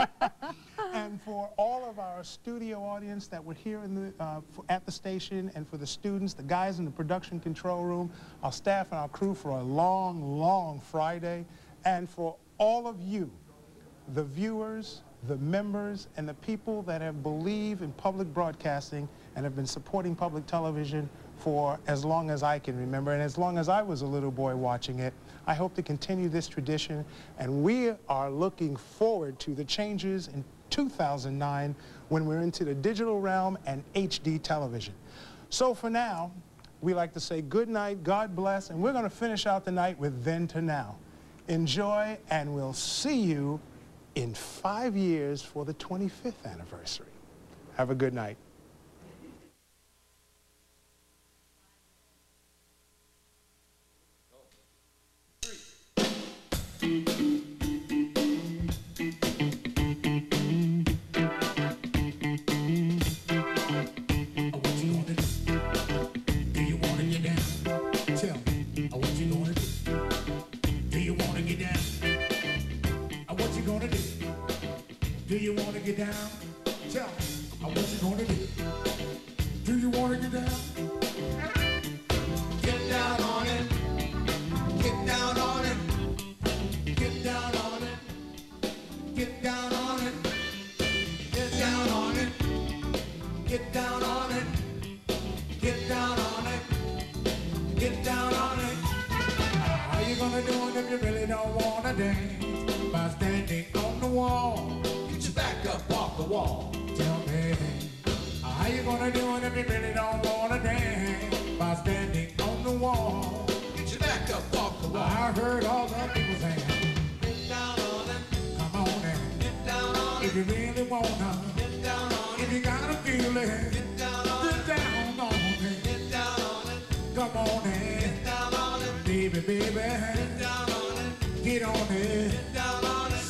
And for all of our studio audience that were here in the, uh, for, at the station, and for the students, the guys in the production control room, our staff and our crew for a long, long Friday, and for all of you, the viewers, the members, and the people that have believed in public broadcasting and have been supporting public television for as long as I can remember, and as long as I was a little boy watching it. I hope to continue this tradition, and we are looking forward to the changes in two thousand nine when we're into the digital realm and H D television. So for now, we like to say good night, God bless, and we're going to finish out the night with Then to Now. Enjoy, and we'll see you in five years for the twenty-fifth anniversary. Have a good night. Do you want to get down? Tell me, uh, what you gonna do? Do you want to get down? Get down on it. Get down on it. Get down on it. Get down on it. Get down on it. Get down on it. Get down on it. Get down on it. How you gonna do it if you really don't wanna dance? By standing on the wall. Back up off the wall. Tell me, how you gonna do it if you really don't wanna dance? By standing on the wall. Get your back up off the wall. I heard all the people saying, get down on it. Come on and get down on it. If you really wanna get down on it. If you gotta feel it, get down on it. Get down on it. Get down on it. Come on and get down on it. Baby, baby, get down on it. Get on it. Get down on it.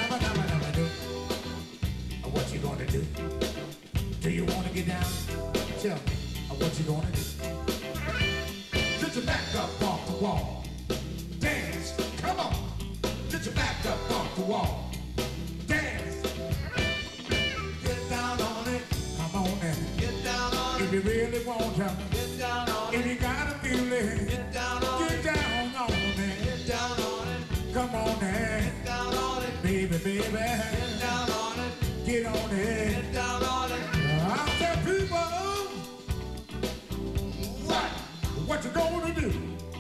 What you gonna do? Do you wanna get down? Tell me, what you gonna do? Get your back up off the wall. Dance, come on. Get your back up off the wall. Dance. Get down on it. Come on and get down on it. If you really want to, get down on it. If you gotta feel it, get down on it. Get down on it. Get down on it. Come on and get down on it. Baby, baby. Get down on it. Get on it. Get down on it. I tell people. gonna do?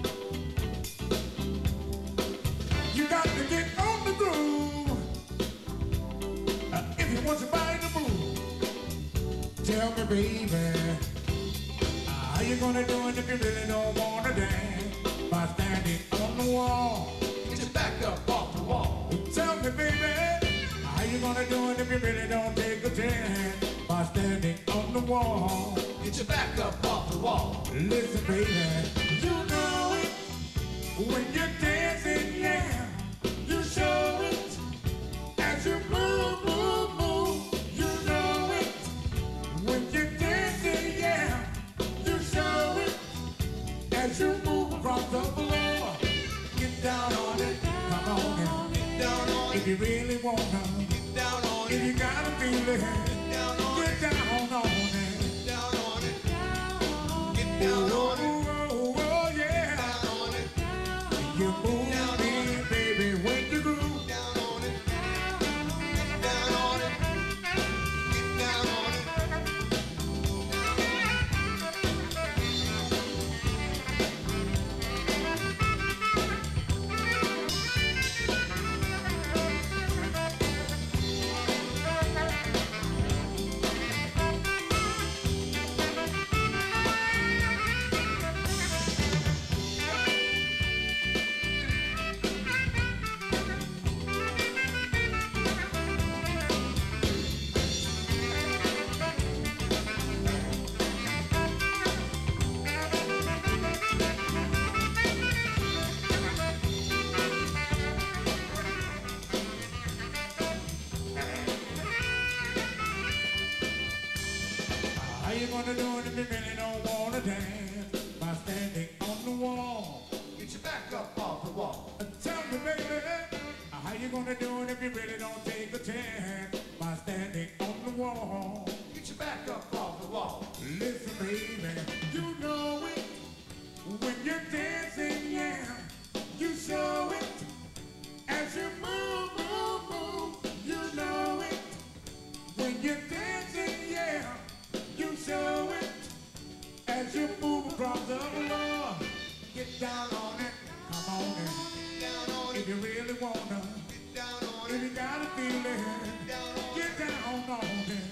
You got to get on the groove. Uh, if you want somebody to move, tell me, baby, uh, how you gonna do it if you really don't wanna dance? By standing on the wall, get your back up off the wall. Tell me, baby, how you gonna do it if you really don't take a chance? By standing on the wall, get your back up off the wall. Listen, baby, you know it when you're dancing, yeah. You show it as you move, move, move. You know it when you're dancing, yeah. You show it as you move across the floor. Get down on it, come on and get down on it. If you really wanna, get down on it. If you gotta feel it, get down on it. Get down on it. Get down on it. Get down on it. Oh, oh, yeah. Get down on it. You move me, baby, when you groove. Down on it. Get down on it. Get down on it. How you gonna do it if you really don't wanna dance? By standing on the wall, get your back up off the wall. Tell me, baby, how you gonna do it if you really don't take a chance? By standing on the wall, get your back up off the wall. Listen, baby, you know it when you're dancing, yeah. You show it as you move, move, move. You know it when you're dancing, yeah. You show it as you move across the floor. Get down on it, come on and get down on it. If you really wanna, get down on it. If you gotta feel it, get down on it. Get down on it.